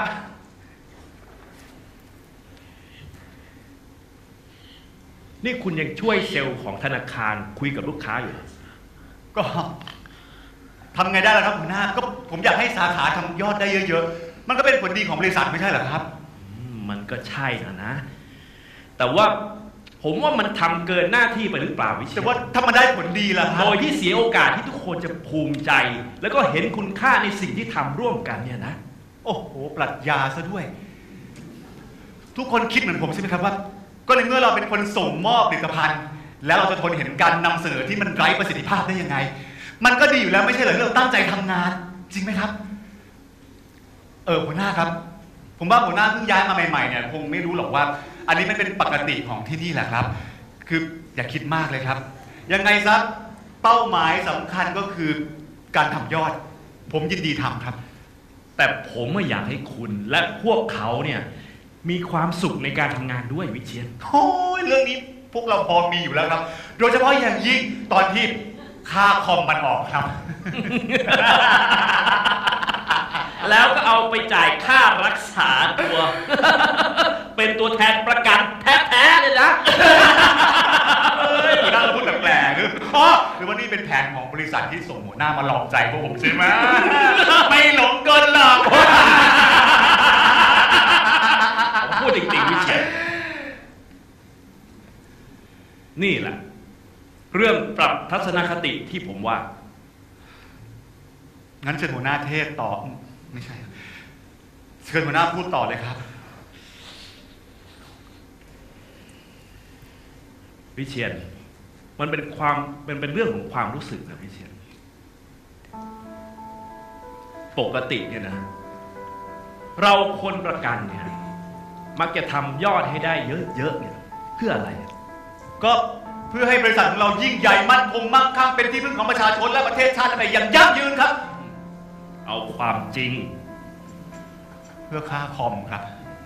นี่คุณยังช่วยเซลล์ของธนาคารคุยกับลูกค้าอยู่ก็ทำไงได้ล่ะครับหัวหน้าก็ผมอยากให้สาขาทำยอดได้เยอะๆมันก็เป็นผลดีของบริษัทไม่ใช่เหรอครับมันก็ใช่นะนะแต่ว่าผมว่ามันทำเกินหน้าที่ไปหรือเปล่าวิเชียรแต่ว่าถ้ามันได้ผลดีล่ะครับโดยที่เสียโอกาสที่ทุกคนจะภูมิใจแล้วก็เห็นคุณค่าในสิ่งที่ทำร่วมกันเนี่ยนะโอ้โหปรัชญาซะด้วยทุกคนคิดเหมือนผมใช่ไหมครับว่าก็ในเมื่อเราเป็นคนส่งมอบผลิตภัณฑ์แล้วเราจะทนเห็นการนำเสนอที่มันไร้ประสิทธิภาพได้ยังไงมันก็ดีอยู่แล้วไม่ใช่เหรอที่เราตั้งใจทำงานจริงไหมครับเออหัวหน้าครับผมว่าหัวหน้าเพิ่งย้ายมาใหม่ๆเนี่ยคงไม่รู้หรอกว่าอันนี้มันเป็นปกติของที่นี่แหละครับคืออย่าคิดมากเลยครับยังไงซะเป้าหมายสำคัญก็คือการทำยอดผมยินดีทำครับแต่ผมไม่อยากให้คุณและพวกเขาเนี่ยมีความสุขในการทำงานด้วยวิเชียรโอ้ยเรื่องนี้พวกเราพอมีอยู่แล้วครับโดยเฉพาะอย่างยิ่งตอนที่ค่าคอมมันออกครับแล้วก็เอาไปจ่ายค่ารักษาตัว เป็นตัวแทนประกันแท้ๆเลยนะเฮ้ยน่าจะพูดแปลกๆคืออ๋อหรือว่านี่เป็นแผนของบริษัทที่ส่งหัวหน้ามาหลอกใจพวกผมใช่ไหม ไม่หลงกลหรอกพูดจริงๆวิเชียรนี่แหละเรื่องปรับทัศนคติที่ผมว่างั้นเชิญหัวหน้าเทศต่อไม่ใช่เชิญหัวหน้าพูดต่อเลยครับวิเชียรมันเป็นความเป็นเป็นเรื่องของความรู้สึกนะวิเชียรปกติเนี่ยนะเราคนประกันเนี่ยมักจะทำยอดให้ได้เยอะๆเนี่ยเพื่ออะไรก็เพื่อให้บริษัทของเรายิ่งใหญ่มั่นคงมั่งคั่งเป็นที่พึ่งของประชาชนและประเทศชาติไปอย่างยั่งยืนครับเอาความจริงเพื่อค่าคอมครับ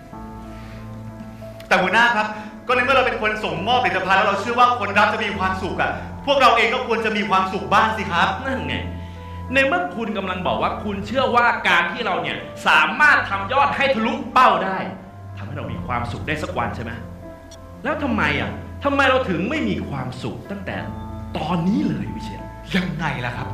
แต่หัวหน้าครับก็ในเมื่อเราเป็นคนส่งมอบผลิตภัณฑ์แล้วเราเชื่อว่าคนรับจะมีความสุขอ่ะพวกเราเองก็ควรจะมีความสุขบ้างสิครับนั่นไงในเมื่อคุณกำลังบอกว่าคุณเชื่อว่าการที่เราเนี่ยสามารถทำยอดให้ทะลุเป้าได้ทำให้เรามีความสุขได้สักวันใช่ไหมแล้วทำไมอ่ะทำไมเราถึงไม่มีความสุขตั้งแต่ตอนนี้เลยวิเชียรยังไงล่ะครับ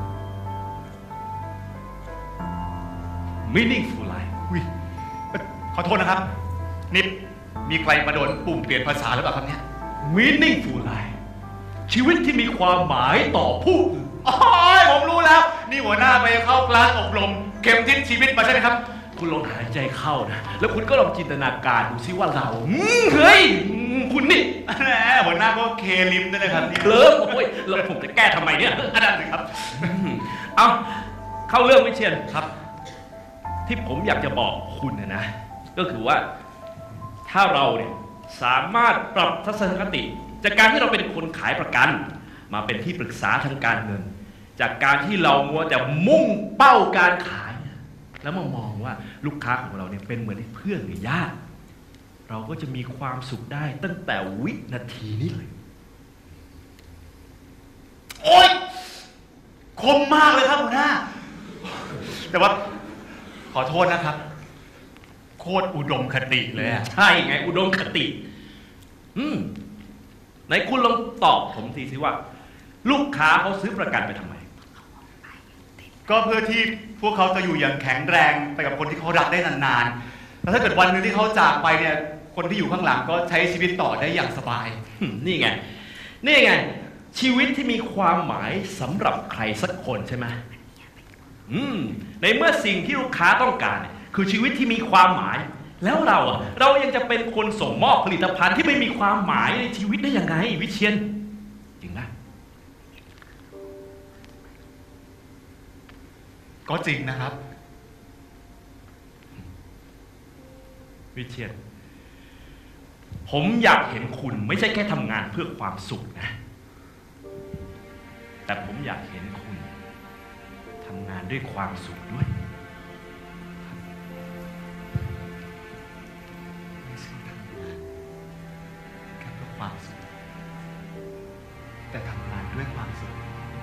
meaningful life ขอโทษนะครับนี่มีใครมาโดนปุ่มเปลี่ยนภาษาหรือเปล่าครับเนี่ย meaningful life ชีวิตที่มีความหมายต่อผู้อื่นอ๋อผมรู้แล้วนี่หัวหน้าไปเข้าคลาสอบรมเข็มทิศชีวิตมาใช่ไหมครับคุณลองหายใจเข้านะแล้วคุณก็ลองจินตนาการดูซิว่าเราเฮ้ยคุณนี่แหมหัวหน้าก็เคลิมด้วยนะครับเคลิ้มโอ้ยแล้วผมจะแก้ทำไมเนี่ยอันนั้นสิครับเอาเข้าเรื่องวิเชียรครับที่ผมอยากจะบอกคุณนะนะก็คือว่าถ้าเราเนี่ยสามารถปรับทัศนคติจากการที่เราเป็นคนขายประกันมาเป็นที่ปรึกษาทางการเงินจากการที่เรามัวแต่มุ่งเป้าการขายแล้วมามองว่าลูกค้าของเราเนี่ยเป็นเหมือนเพื่อนหรือญาติเราก็จะมีความสุขได้ตั้งแต่วินาทีนี้เลยโอ๊ยคมมากเลยครับหัวหน้าแต่ว่าขอโทษนะครับโคตรอุดมคติเลยอะใช่ไงอุดมคติอืมไหนคุณลองตอบผมทีสิว่าลูกค้าเขาซื้อประกันไปทำไมก็เพื่อที่พวกเขาจะอยู่อย่างแข็งแรงไปกับคนที่เขารักได้นานๆแล้วถ้าเกิดวันหนึ่งที่เขาจากไปเนี่ยคนที่อยู่ข้างหลังก็ใช้ชีวิตต่อได้อย่างสบายนี่ไงนี่ไงชีวิตที่มีความหมายสำหรับใครสักคนใช่ไหมอืมในเมื่อสิ่งที่ลูกค้าต้องการคือชีวิตที่มีความหมายแล้วเราอ่ะเรายังจะเป็นคนส่งมอบผลิตภัณฑ์ที่ไม่มีความหมายในชีวิตได้ยังไงวิเชียรจริงไหมก็จริงนะครับวิเชียรผมอยากเห็นคุณไม่ใช่แค่ทำงานเพื่อความสุขนะแต่ผมอยากเห็นคุณทำงานด้วยความสุขด้วยไม่ใช่ทำงานแค่เพื่อความสุขแต่ทำงานด้วยความสุข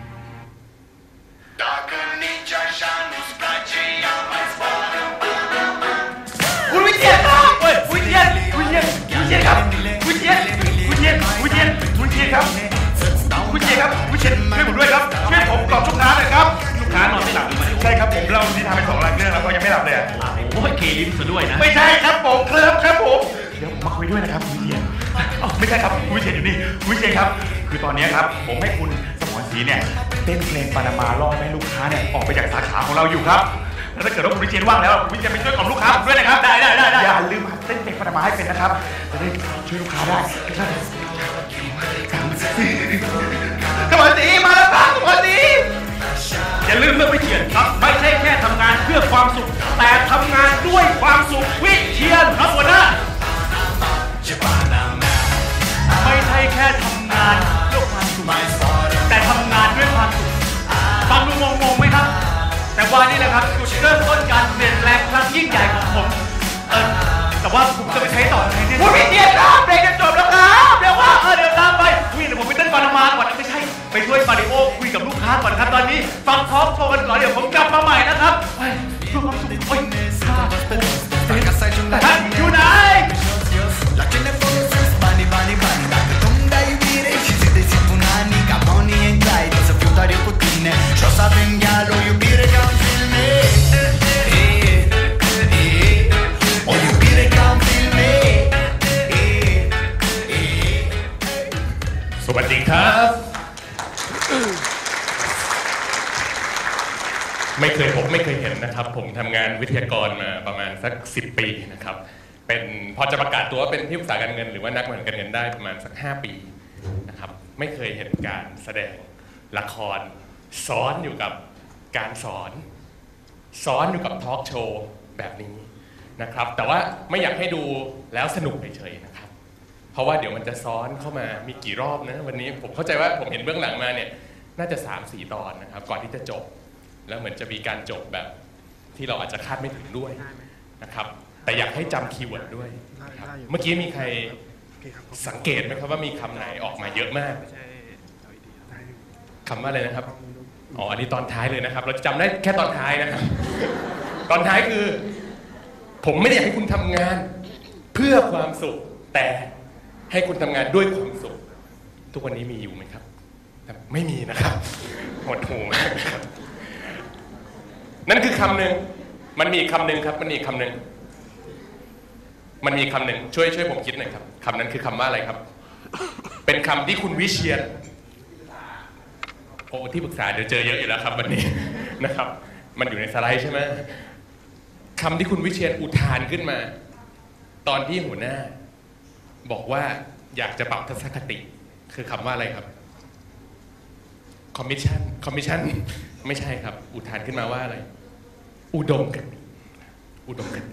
Dacă nici așa nu-ți place, ia mai zboară până în คุณวิเชียรครับเฮ้ยวิเชียรวิเชียรวิเชียรครับวิเชียรวิเชียรวิเชียรวิเชียรครับวิเชียรครับวิเชียรช่วยผมด้วยครับช่วยผมกล่อมลูกค้าหน่อยครับลูกค้านอนไม่หลับหรือไม่ใช่ครับผมเล่าที่ทำไปสองรายเรื่องแล้วก็ยังไม่หลับเลยอ่ะโอ้ยเคลิมซะด้วยนะไม่ใช่ครับผมเคลิ้มครับผมเดี๋ยวผมมาคุยด้วยนะครับวิเชียรไม่ใช่ครับวิเชียรอยู่นี่วิเชียรครับคือตอนนี้ครับผมให้คุณสมรศรีเนี่ยเต้นเพลงปานามาล่อให้ลูกค้าเนี่ยออกไปจากสาขาของเราอยู่ครับแล้วถ้าเกิดว่าคุณวิเชียรว่างแล้วคุณวิเชียรไปช่วยกล่อมลูกค้าผมด้วยนะครับได้ได้ได้อย่าลืมเต้นเพลงปานามาให้เป็นนะครับจะได้ช่วยลูกค้าได้สวัสดีมาแล้วครับสวัสดีอย่าลืมเรื่องวิเชียรครับไม่ใช่แค่ทำงานเพื่อความสุขแต่ทำงานด้วยความสุขวิเชียรครับหัวหน้าไม่ใช่แค่ทำงานเพื่อความสุขแต่ทำงานด้วยความสุขฟังดูงงๆไหมครับแต่ว่านี่แหละครับจุดเริ่มต้นการเปลี่ยนแปลงครั้งยิ่งใหญ่ของผมเออแต่ว่าผมจะไปใช้ต่อยังไงเนี่ยคุณวิเชียรครับเพลงจะจบแล้วครับเดี๋ยวว่าเออเดี๋ยวตามไปวิ่งเดี๋ยวผมไปเต้นปานามาก่อนไม่ใช่ไปช่วยมาริโอคุยกับลูกค้าก่อนครับตอนนี้ฟังทอล์กโชว์กันก่อนเดี๋ยวผมกลับมาใหม่นะครับไปเพื่อความสุขโอ้ยท่านอยู่ไหน Și o să avem gal o iubire ca în filme O iubire ca în filme สวัสดีครับไม่เคยพบไม่เคยเห็นนะครับผมทำงานวิทยากรมาประมาณสักสิบปีนะครับเป็นพอจะประกาศตัวว่าเป็นที่ปรึกษาการเงินหรือว่านักบริหารการเงินได้ประมาณสักห้าปีนะครับไม่เคยเห็นการแสดงละครซ้อนอยู่กับการสอนซ้อนอยู่กับทอล์กโชว์แบบนี้นะครับแต่ว่าไม่อยากให้ดูแล้วสนุกเฉยๆนะครับเพราะว่าเดี๋ยวมันจะซ้อนเข้ามามีกี่รอบนะวันนี้ผมเข้าใจว่าผมเห็นเบื้องหลังมาเนี่ยน่าจะ สามสี่ ตอนนะครับก่อนที่จะจบแล้วเหมือนจะมีการจบแบบที่เราอาจจะคาดไม่ถึงด้วยนะครับแต่อยากให้จำคีย์เวิร์ดด้วยนะครับเมื่อกี้มีใครสังเกตไหมครับว่ามีคำไหนออกมาเยอะมากคำว่าอะไรนะครับอ๋ออันนี้ตอนท้ายเลยนะครับเราจำได้แค่ตอนท้ายนะครับตอนท้ายคือผมไม่ได้อยากให้คุณทำงานเพื่อความสุขแต่ให้คุณทำงานด้วยความสุขทุกวันนี้มีอยู่ไหมครับไม่มีนะครับหดหู่มากครับนั่นคือคำหนึ่งมันมีคำหนึ่งครับมันมีคำหนึ่งมันมีคำหนึ่งช่วยช่วยผมคิดหน่อยครับคำนั้นคือคำว่าอะไรครับเป็นคำที่คุณวิเชียรโอ้ที่ปรึกษาเดี๋ยวเจอเยอะอยู่แล้วครับวันนี้นะครับมันอยู่ในสไลด์ใช่ไหมคำที่คุณวิเชียรอุทานขึ้นมาตอนที่หัวหน้าบอกว่าอยากจะปรับทัศนคติคือคำว่าอะไรครับคอมมิชชั่นคอมมิชชั่นไม่ใช่ครับอุทานขึ้นมาว่าอะไรอุดมคติอุดมคติ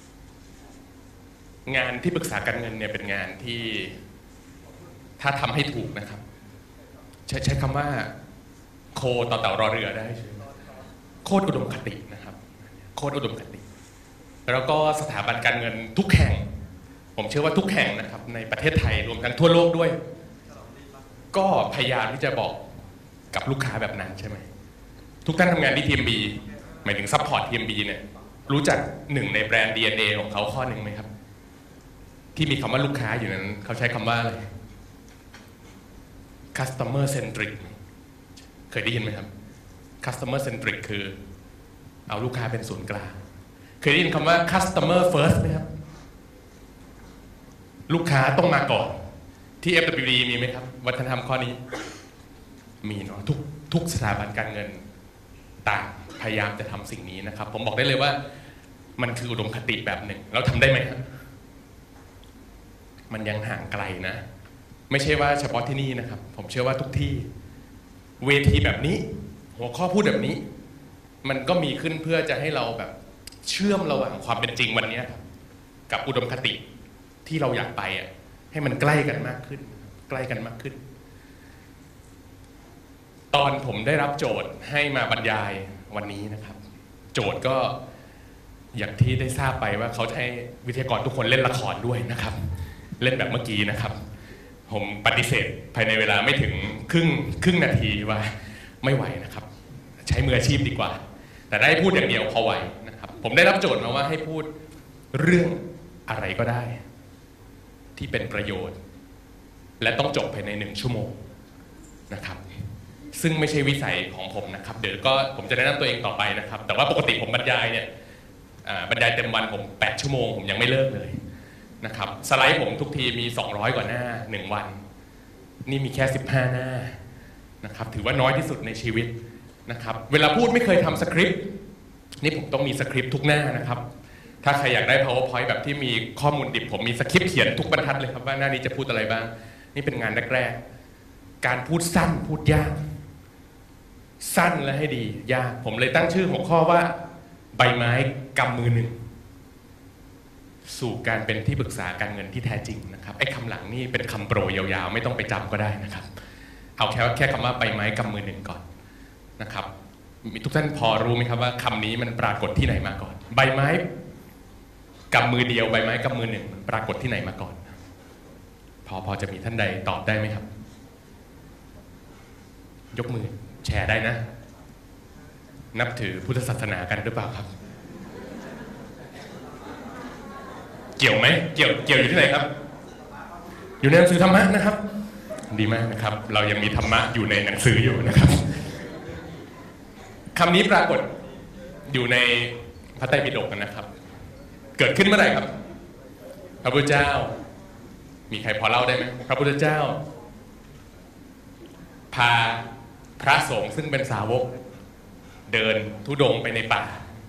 งานที่ปรึกษาการเงินเนี่ยเป็นงานที่ถ้าทำให้ถูกนะครับใช้ใช้คำว่าโคต่อเต่ารอเรือได้ใช่ไหมโคตรอุดมคตินะครับโคตรอุดมคติแล้วก็สถาบันการเงินทุกแห่งผมเชื่อว่าทุกแห่งนะครับในประเทศไทยรวมทั้งทั่วโลกด้วยก็พยายามที่จะบอกกับลูกค้าแบบนั้นใช่ไหมทุกท่านทำงานที่ ที เอ็ม บี หมายถึงซัพพอร์ต ที เอ็ม บี เนี่ยรู้จักหนึ่งในแบรนด์ ดี เอ็น เอ ของเขาข้อหนึ่งไหมครับที่มีคำว่าลูกค้าอยู่นั้นเขาใช้คำว่าอะไร customer centric เคยได้ยินไหมครับ customer centric คือเอาลูกค้าเป็นศูนย์กลางเคยได้ยินคำว่า customer first ไหมครับลูกค้าต้องมาก่อนที่ เอฟ ดับเบิลยู ดี มีไหมครับวัฒนธรรมข้อนี้มีเนาะทุกทุกสถาบันการเงินต่างพยายามจะทำสิ่งนี้นะครับผมบอกได้เลยว่ามันคืออุดมคติแบบหนึ่งเราทำได้ไหมครับมันยังห่างไกลนะไม่ใช่ว่าเฉพาะที่นี่นะครับผมเชื่อว่าทุกที่เวทีแบบนี้หัวข้อพูดแบบนี้มันก็มีขึ้นเพื่อจะให้เราแบบเชื่อมระหว่างความเป็นจริงวันนี้กับอุดมคติที่เราอยากไปอ่ะให้มันใกล้กันมากขึ้นใกล้กันมากขึ้นตอนผมได้รับโจทย์ให้มาบรรยายวันนี้นะครับโจทย์ก็อย่างที่ได้ทราบไปว่าเขาจะให้วิทยากรทุกคนเล่นละครด้วยนะครับเล่นแบบเมื่อกี้นะครับผมปฏิเสธภายในเวลาไม่ถึงครึ่งครึ่งนาทีว่าไม่ไหวนะครับใช้มืออาชีพดีกว่าแต่ได้พูดอย่างเดียวพอไหวนะครับผมได้รับโจทย์มาว่าให้พูดเรื่องอะไรก็ได้ที่เป็นประโยชน์และต้องจบภายในหนึ่งชั่วโมงนะครับซึ่งไม่ใช่วิสัยของผมนะครับเดี๋ยวก็ผมจะแนะนำตัวเองต่อไปนะครับแต่ว่าปกติผมบรรยายเนี่ยบรรยายเต็มวันผมแปดชั่วโมงผมยังไม่เลิกเลยนะครับสไลด์ผมทุกทีมีสองร้อยกว่าหน้าหนึ่งวันนี่มีแค่สิบห้าหน้านะครับถือว่าน้อยที่สุดในชีวิตนะครับเวลาพูดไม่เคยทำสคริปต์นี่ผมต้องมีสคริปต์ทุกหน้านะครับถ้าใครอยากได้ powerpoint แบบที่มีข้อมูลดิบผมมีสคริปต์เขียนทุกบรรทัดเลยครับว่าหน้านี้จะพูดอะไรบ้างนี่เป็นงานแรกๆการพูดสั้นพูดยากสั้นและให้ดียากผมเลยตั้งชื่อหัวข้อว่าใบไม้กำมือหนึ่งสู่การเป็นที่ปรึกษาการเงินที่แท้จริงนะครับไอ้คำหลังนี่เป็นคำโปรยาวๆไม่ต้องไปจำก็ได้นะครับเอาแค่แค่คำว่าใบไม้กำมือหนึ่งก่อนนะครับทุกท่านพอรู้ไหมครับว่าคำนี้มันปรากฏที่ไหนมาก่อนใบไม้กำมือเดียวใบไม้กำมือหนึ่งปรากฏที่ไหนมาก่อนพอพอจะมีท่านใดตอบได้ไหมครับยกมือแชร์ได้นะนับถือพุทธศาสนากันหรือเปล่าครับเกี่ยวไหมเกี่ยวเกี่ยวอยู่ที่ไหนครับอยู่ในหนังสือธรรมะนะครับดีมากนะครับเรายังมีธรรมะอยู่ในหนังสืออยู่นะครับคำนี้ปรากฏอยู่ในพระไตรปิฎกนะครับเกิดขึ้นเมื่อไหร่ครับพระพุทธเจ้ามีใครพอเล่าได้ไหมพระพุทธเจ้าพาพระสงฆ์ซึ่งเป็นสาวกเดินธุดงค์ไปในป่า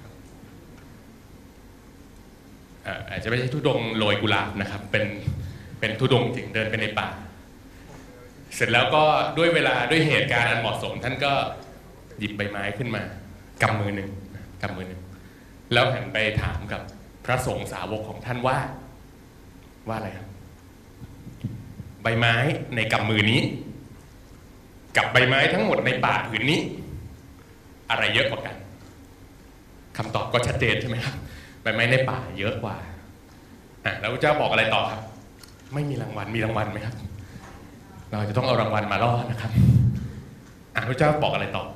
อาจจะไม่ใช่ธุดงค์โรยกุหลาบนะครับเป็นเป็นธุดงค์จริงเดินไปในป่าเสร็จแล้วก็ด้วยเวลาด้วยเหตุการณ์อันเหมาะสมท่านก็หยิบใบไม้ขึ้นมากำมือหนึ่งกำมือหนึ่งแล้วหันไปถามกับพระสงฆ์สาวกของท่านว่าว่าอะไรครับใบไม้ในกำมือนี้กับใบไม้ทั้งหมดในป่าผืนนี้อะไรเยอะกว่ากันคำตอบก็ชัดเจนใช่ไหมครับใบไม้ในป่าเยอะกว่าอ่ะแล้วพระเจ้าบอกอะไรต่อครับไม่มีรางวัลมีรางวัลไหมครับเราจะต้องเอารางวัลมาล่อนะครับอ่ะพระเจ้าบอกอะไรต่อ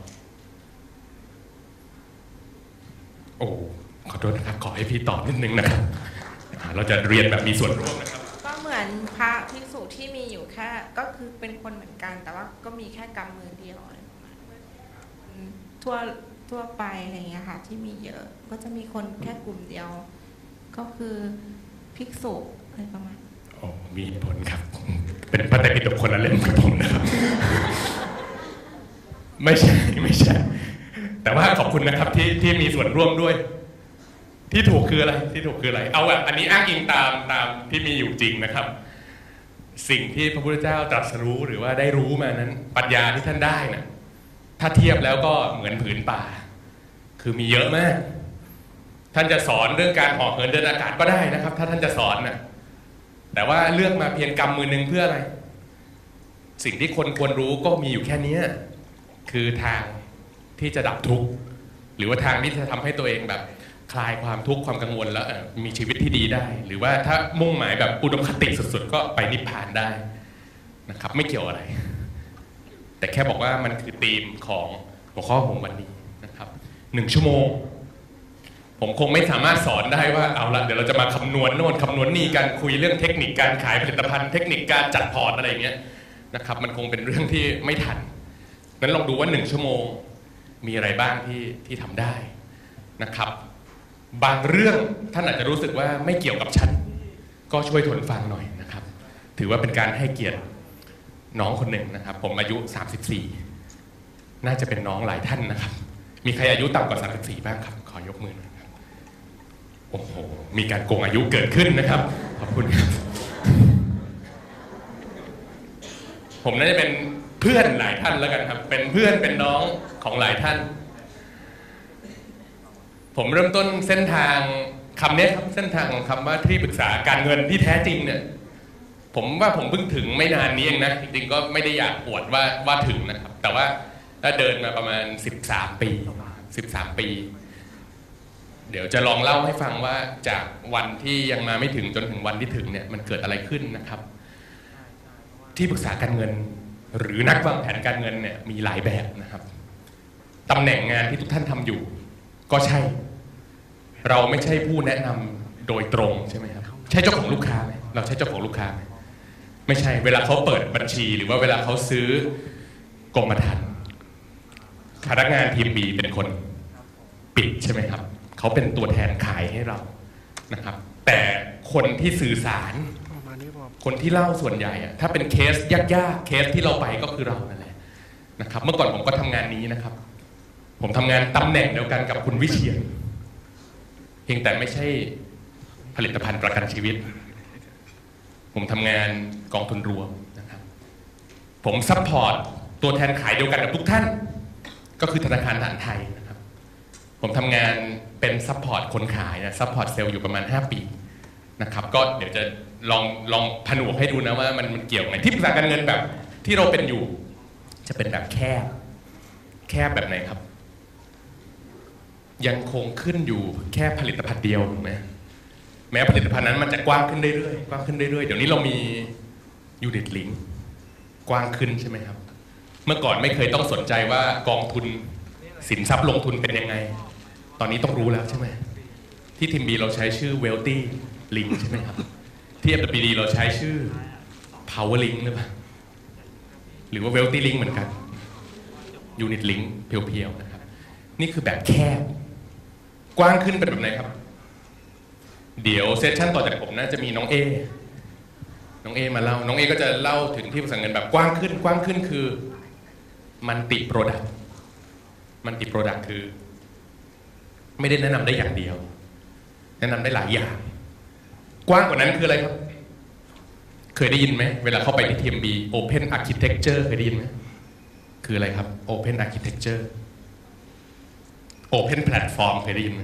โอ้ขอโทษนะครับขอให้พี่ตอบนิดนึงนะครับเราจะเรียนแบบมีส่วนร่วมนะครับก็เหมือนพระภิกษุที่มีอยู่แค่ก็คือเป็นคนเหมือนกันแต่ว่าก็มีแค่กำมือเดียวอะไรประมาณทั่วทั่วไปอะไรอย่างเงี้ยค่ะที่มีเยอะก็จะมีคนแค่กลุ่มเดียวก็คือภิกษุอะไรประมาณโอ้มีผลครับเป็นพระไตรปิฎกคนละเล่มกับผมนะครับไม่ใช่ไม่ใช่แต่ว่าขอบคุณนะครับที่ที่มีส่วนร่วมด้วยที่ถูกคืออะไรที่ถูกคืออะไรเอาแบบอันนี้อ้างอิงตามตามที่มีอยู่จริงนะครับ สิ่งที่พระพุทธเจ้าตรัสรู้หรือว่าได้รู้มานั้นปัญญาที่ท่านได้นะถ้าเทียบแล้วก็เหมือนผืนป่าคือมีเยอะมากท่านจะสอนเรื่องการเหาะเหินเดินอากาศก็ได้นะครับถ้าท่านจะสอนนะแต่ว่าเลือกมาเพียงกำมือหนึ่งเพื่ออะไรสิ่งที่คนควรรู้ก็มีอยู่แค่นี้คือทางที่จะดับทุกข์หรือว่าทางที่จะทำให้ตัวเองแบบคลายความทุกข์ความกังวลแล้วมีชีวิตที่ดีได้หรือว่าถ้ามุ่งหมายแบบอุดมคติสุดๆก็ไปนิพพานได้นะครับไม่เกี่ยวอะไรแต่แค่บอกว่ามันคือธีมของหัวข้อของวันนี้นะครับหนึ่งชั่วโมงผมคงไม่สามารถสอนได้ว่าเอาละเดี๋ยวเราจะมาคำนวณโน่นคำนวณนี่การคุยเรื่องเทคนิคการขายผลิตภัณฑ์เทคนิคการจัดพอร์ตอะไรอย่างเงี้ยนะครับมันคงเป็นเรื่องที่ไม่ทันงั้นลองดูว่าหนึ่งชั่วโมงมีอะไรบ้างที่ที่ทำได้นะครับบางเรื่องท่านอาจจะรู้สึกว่าไม่เกี่ยวกับฉันก็ช่วยทนฟังหน่อยนะครับถือว่าเป็นการให้เกียรติน้องคนหนึ่งนะครับผมอายุสามสิบสี่น่าจะเป็นน้องหลายท่านนะครับมีใครอายุต่ำกว่าสามสิบสี่บ้างครับขอยกมือหน่อยครับโอ้โหมีการโกงอายุเกิดขึ้นนะครับขอบคุณครับผมน่าจะเป็นเพื่อนหลายท่านแล้วกันครับเป็นเพื่อนเป็นน้องของหลายท่านผมเริ่มต้นเส้นทางคำนี้ครับเส้นทางของคำว่าที่ปรึกษาการเงินที่แท้จริงเนี่ยผมว่าผมเพิ่งถึงไม่นานนี้เองนะจริงๆก็ไม่ได้อยากอวดว่าว่าถึงนะครับแต่ว่าถ้าเดินมาประมาณสิบสามปีสิบสามปีเดี๋ยวจะลองเล่าให้ฟังว่าจากวันที่ยังมาไม่ถึงจนถึงวันที่ถึงเนี่ยมันเกิดอะไรขึ้นนะครับที่ปรึกษาการเงินหรือนักวางแผนการเงินเนี่ยมีหลายแบบนะครับตำแหน่งงานที่ทุกท่านทำอยู่ก็ใช่เราไม่ใช่ผู้แนะนำโดยตรงใช่ไหมครับใช่เจ้าของลูกค้าไหมเราใช่เจ้าของลูกค้าไหมไม่ใช่เวลาเขาเปิดบัญชีหรือว่าเวลาเขาซื้อกรมธรรม์พนักงานทีม B เป็นคนปิดใช่ไหมครับเขาเป็นตัวแทนขายให้เรานะครับแต่คนที่สื่อสารคนที่เล่าส่วนใหญ่อะถ้าเป็นเคสยากๆเคสที่เราไปก็คือเรานั่นแหละนะครับเมื่อก่อนผมก็ทำงานนี้นะครับผมทำงานตำแหน่งเดียวกันกับคุณวิเชียรเพียงแต่ไม่ใช่ผลิตภัณฑ์ประกันชีวิตผมทำงานกองทุนรวมนะครับผมซัพพอร์ตตัวแทนขายเดียวกันกับทุกท่านก็คือธนาคารทหารไทยนะครับผมทำงานเป็นซัพพอร์ตคนขายนะซัพพอร์ตเซลล์อยู่ประมาณห้าปีนะครับก็เดี๋ยวจะลองลองผนวกให้ดูนะว่ามันมันเกี่ยวไหมที่ปรึกษาการเงินแบบที่เราเป็นอยู่จะเป็นแบบแคบแคบแบบไหนครับยังคงขึ้นอยู่แค่ผลิตภัณฑ์เดียวถูกไหมแม้ผลิตภัณฑ์นั้นมันจะกว้างขึ้นเรื่อยๆกว้างขึ้นเรื่อยๆเดี๋ยวนี้เรามียูนิตลิงก์กว้างขึ้นใช่ไหมครับเมื่อก่อนไม่เคยต้องสนใจว่ากองทุนสินทรัพย์ลงทุนเป็นยังไงตอนนี้ต้องรู้แล้วใช่ไหมที่ทีม B เราใช้ชื่อ Wealthy Link ใช่ไหมครับที่ เอฟ ดับเบิลยู ดี เราใช้ชื่อ Power Link หรือเปล่าหรือว่า Wealthy Link เหมือนกันยูนิตลิงก์เพียวๆนะครับนี่คือแบบแคบกว้างขึ้นเป็นแบบไหนครับเดี๋ยวเซสชั่นต่อจากผมน่าจะมีน้องเอน้องเอมาเล่าน้องเอก็จะเล่าถึงที่ปรึกษาเงินแบบกว้างขึ้นกว้างขึ้นคือมันติโปรดักต์มันติโปรดักต์คือไม่ได้แนะนำได้อย่างเดียวแนะนำได้หลายอย่างกว้างกว่านั้นคืออะไรครับเคยได้ยินไหมเวลาเข้าไปที่ ที เอ็ม บี Open Architecture เคยได้ยินไหมคืออะไรครับ Open Architecture Open Platform เคยได้ยินไหม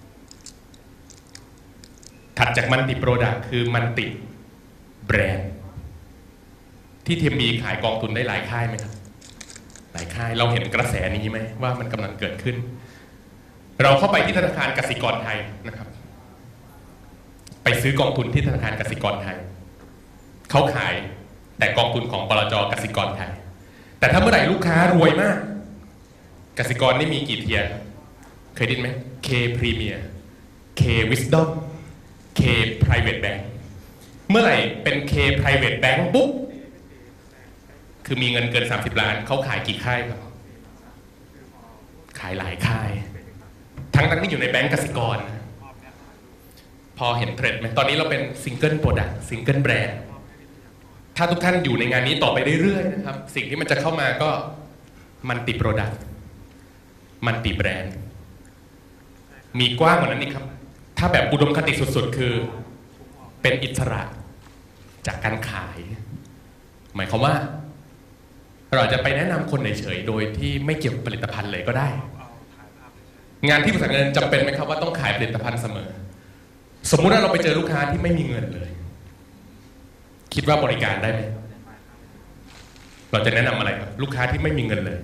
ถัดจากมันติโปรดักต์คือมันติแบรนด์ที่ ที เอ็ม บี ขายกองทุนได้หลายค่ายไหมครับหลายค่ายเราเห็นกระแสนี้ไหมว่ามันกำลังเกิดขึ้นเราเข้าไปที่ธนาคารกสิกรไทยนะครับไปซื้อกองทุนที่ธนาคารกสิกรไทยเขาขายแต่กองทุนของบลจ.กสิกรไทยแต่ถ้าเมื่อไหร่ลูกค้ารวยมากกสิกรนี่มีกี่เทียร์เคยได้ยินไหม K Premier K Wisdom K Private Bank เมื่อไหร่เป็น K Private Bank ปุ๊บคือมีเงินเกินสามสิบล้านเขาขายกี่ค่ายครับขายหลายค่ายทั้งทั้งที่อยู่ในแบงก์กสิกรพอเห็นเทรนด์ไหมตอนนี้เราเป็นซิงเกิลโปรดักต์ซิงเกิลแบรนด์ถ้าทุกท่านอยู่ในงานนี้ต่อไปเรื่อยๆนะครับสิ่งที่มันจะเข้ามาก็มันติโปรดักต์มันติแบรนด์มีกว้างกว่านั้นอีกครับถ้าแบบอุดมคติสุดๆคือเป็นอิสระจากการขาย หมายความว่าเราจะไปแนะนำคนเฉยๆโดยที่ไม่เกี่ยวกับผลิตภัณฑ์เลยก็ได้งานที่ปรึกษาเงินจำเป็นไหมครับว่าต้องขายผลิตภัณฑ์เสมอสมมุติว่าเราไปเจอลูกค้าที่ไม่มีเงินเลยคิดว่าบริการได้ไหมเราจะแนะนำอะไรครับลูกค้าที่ไม่มีเงินเลย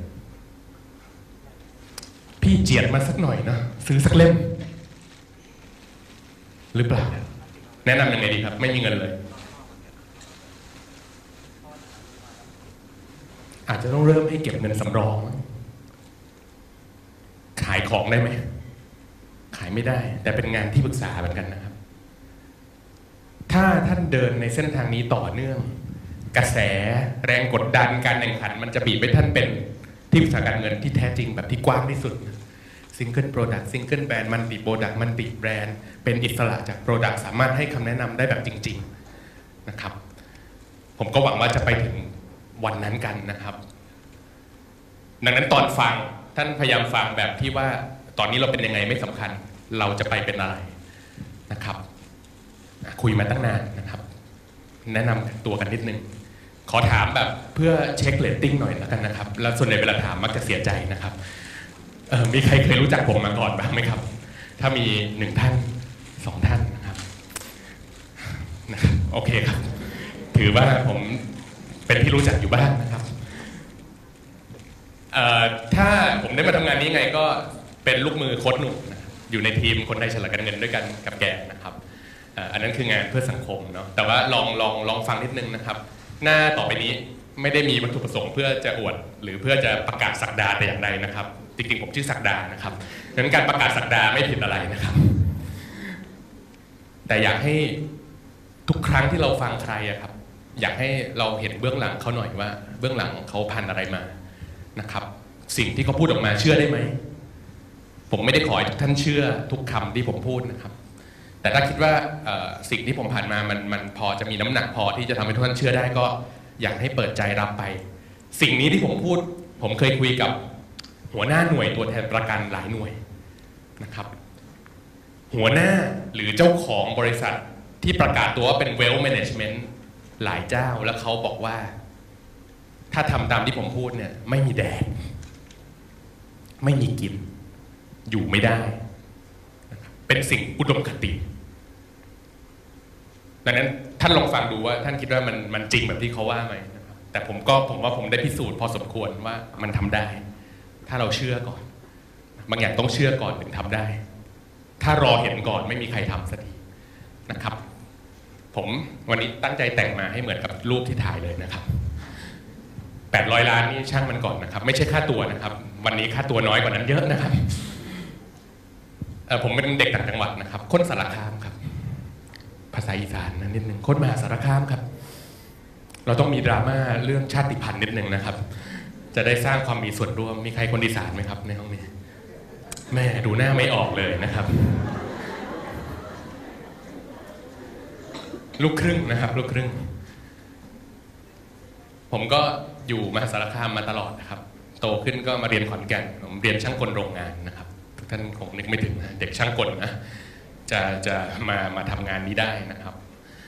พี่เจียดมาสักหน่อยนะซื้อสักเล่มหรือเปล่าแนะนำยังไงดีครับไม่มีเงินเลยอาจจะต้องเริ่มให้เก็บเงินสำรองขายของได้ไหมขายไม่ได้แต่เป็นงานที่ปรึกษาเหมือนกันนะครับถ้าท่านเดินในเส้นทางนี้ต่อเนื่องกระแสแรงกดดันการแข่งขันมันจะบีบให้ท่านเป็นที่ปรึกษาการเงินที่แท้จริงแบบที่กว้างที่สุดซิงเกิลโปรดักต์ซิงเกิลแบรนด์มันติโปรดักต์มันติแบรนด์เป็นอิสระจากโปรดักต์สามารถให้คำแนะนำได้แบบจริงๆนะครับผมก็หวังว่าจะไปถึงวันนั้นกันนะครับดังนั้นตอนฟังท่านพยายามฟังแบบที่ว่าตอนนี้เราเป็นยังไงไม่สำคัญเราจะไปเป็นอะไรนะครับคุยมาตั้งนานนะครับแนะนำตัวกันนิดนึงขอถามแบบเพื่อเช็คเรตติ้งหน่อยแล้วกันนะครับแล้วส่วนใหญ่เวลาถามมักจะเสียใจนะครับเออมีใครเคยรู้จักผมมาก่อนบ้างไหมครับถ้ามีหนึ่งท่านสองท่านนะครับนะครับโอเคครับถือว่าผมเป็นที่รู้จักอยู่บ้างนะครับเอ่อถ้าผมได้มาทำงานนี้ไงก็เป็นลูกมือโค้ชหนุ่มนะครับอยู่ในทีมคนไทยฉลาดการเงินด้วยกันกับแกนะครับอันนั้นคืองานเพื่อสังคมเนาะแต่ว่าลองลองลองฟังนิดนึงนะครับหน้าต่อไปนี้ไม่ได้มีวัตถุประสงค์เพื่อจะอวดหรือเพื่อจะประกาศศักดาแต่อย่างใดนะครับจริงๆผมชื่อศักดานะครับดังนั้นการประกาศศักดาไม่ผิดอะไรนะครับแต่อยากให้ทุกครั้งที่เราฟังใครอะครับอยากให้เราเห็นเบื้องหลังเขาหน่อยว่าเบื้องหลังเขาผ่านอะไรมานะครับสิ่งที่เขาพูดออกมาเชื่อได้ไหมผมไม่ได้ขอให้ทุกท่านเชื่อทุกคำที่ผมพูดนะครับแต่ถ้าคิดว่าสิ่งที่ผมผ่านมามันมันพอจะมีน้ำหนักพอที่จะทำให้ทุกท่านเชื่อได้ก็อยากให้เปิดใจรับไปสิ่งนี้ที่ผมพูดผมเคยคุยกับหัวหน้าหน่วยตัวแทนประกันหลายหน่วยนะครับหัวหน้าหรือเจ้าของบริษัทที่ประกาศตัวว่าเป็น Wealth Management หลายเจ้าแล้วเขาบอกว่าถ้าทำตามที่ผมพูดเนี่ยไม่มีแดดไม่มีกินอยู่ไม่ได้เป็นสิ่งอุดมคติดังนั้นท่านลองฟังดูว่าท่านคิดว่ามันมันจริงแบบที่เขาว่าไหมนะครับแต่ผมก็ผมว่าผมได้พิสูจน์พอสมควรว่ามันทำได้ถ้าเราเชื่อก่อนบางอย่างต้องเชื่อก่อนถึงทำได้ถ้ารอเห็นก่อนไม่มีใครทำสักทีนะครับผมวันนี้ตั้งใจแต่งมาให้เหมือนกับรูปที่ถ่ายเลยนะครับแปดร้อยล้านนี่ช่างมันก่อนนะครับไม่ใช่ค่าตัวนะครับวันนี้ค่าตัวน้อยกว่านั้นเยอะนะครับเออผมเป็นเด็กต่างจังหวัดนะครับคนสารคามครับภาษาอีสานนิดนึงคนมหาสารคามครับเราต้องมีดราม่าเรื่องชาติพันธุ์นิดนึงนะครับจะได้สร้างความมีส่วนร่วมมีใครคนอีสานไหมครับในห้องนี้แม่ดูหน้าไม่ออกเลยนะครับลูกครึ่งนะครับลูกครึ่งผมก็อยู่มหาสารคามมาตลอดนะครับโตขึ้นก็มาเรียนขอนแก่นผมเรียนช่างกลโรงงานนะครับทุกท่านคงนึกไม่ถึงนะเด็กช่างกลนะจะจะมามาทำงานนี้ได้นะครับ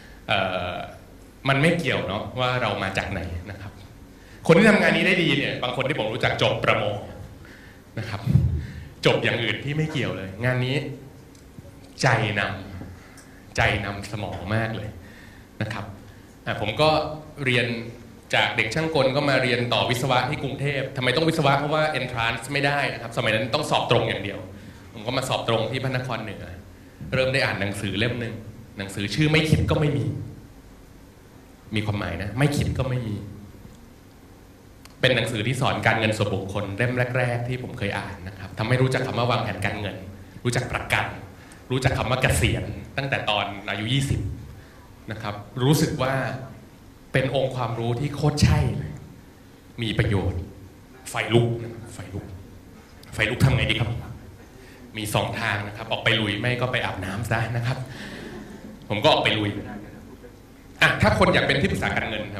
มันไม่เกี่ยวเนาะว่าเรามาจากไหนนะครับคนที่ทำงานนี้ได้ดีเนี่ยบางคนที่ผมรู้จักจบประมงนะครับจบอย่างอื่นที่ไม่เกี่ยวเลยงานนี้ใจนำใจนำสมองมากเลยนะครับผมก็เรียนจากเด็กช่างกลก็มาเรียนต่อวิศวะที่กรุงเทพทำไมต้องวิศวะเพราะว่า entrance ไม่ได้นะครับสมัยนั้นต้องสอบตรงอย่างเดียวผมก็มาสอบตรงที่พระนครเหนือเริ่มได้อ่านหนังสือเล่มหนึ่งหนังสือชื่อไม่คิดก็ไม่มีมีความหมายนะไม่คิดก็ไม่มีเป็นหนังสือที่สอนการเงินส่วนบุคคลเล่มแรกๆที่ผมเคยอ่านนะครับทำให้รู้จักคำว่าวางแผนการเงินรู้จักประกันรู้จักคำว่าเกษียณตั้งแต่ตอนอายุยี่สิบนะครับรู้สึกว่าเป็นองค์ความรู้ที่โคตรใช่เลยมีประโยชน์ไฟลุกไฟลุกไฟลุกทำไงดีครับมีสองทางนะครับออกไปลุยไม่ก็ไปอาบน้ำซะนะครับผมก็ออกไปลุยอ่ะถ้าคนอยากเป็นที่ปรึกษาการเงินครับ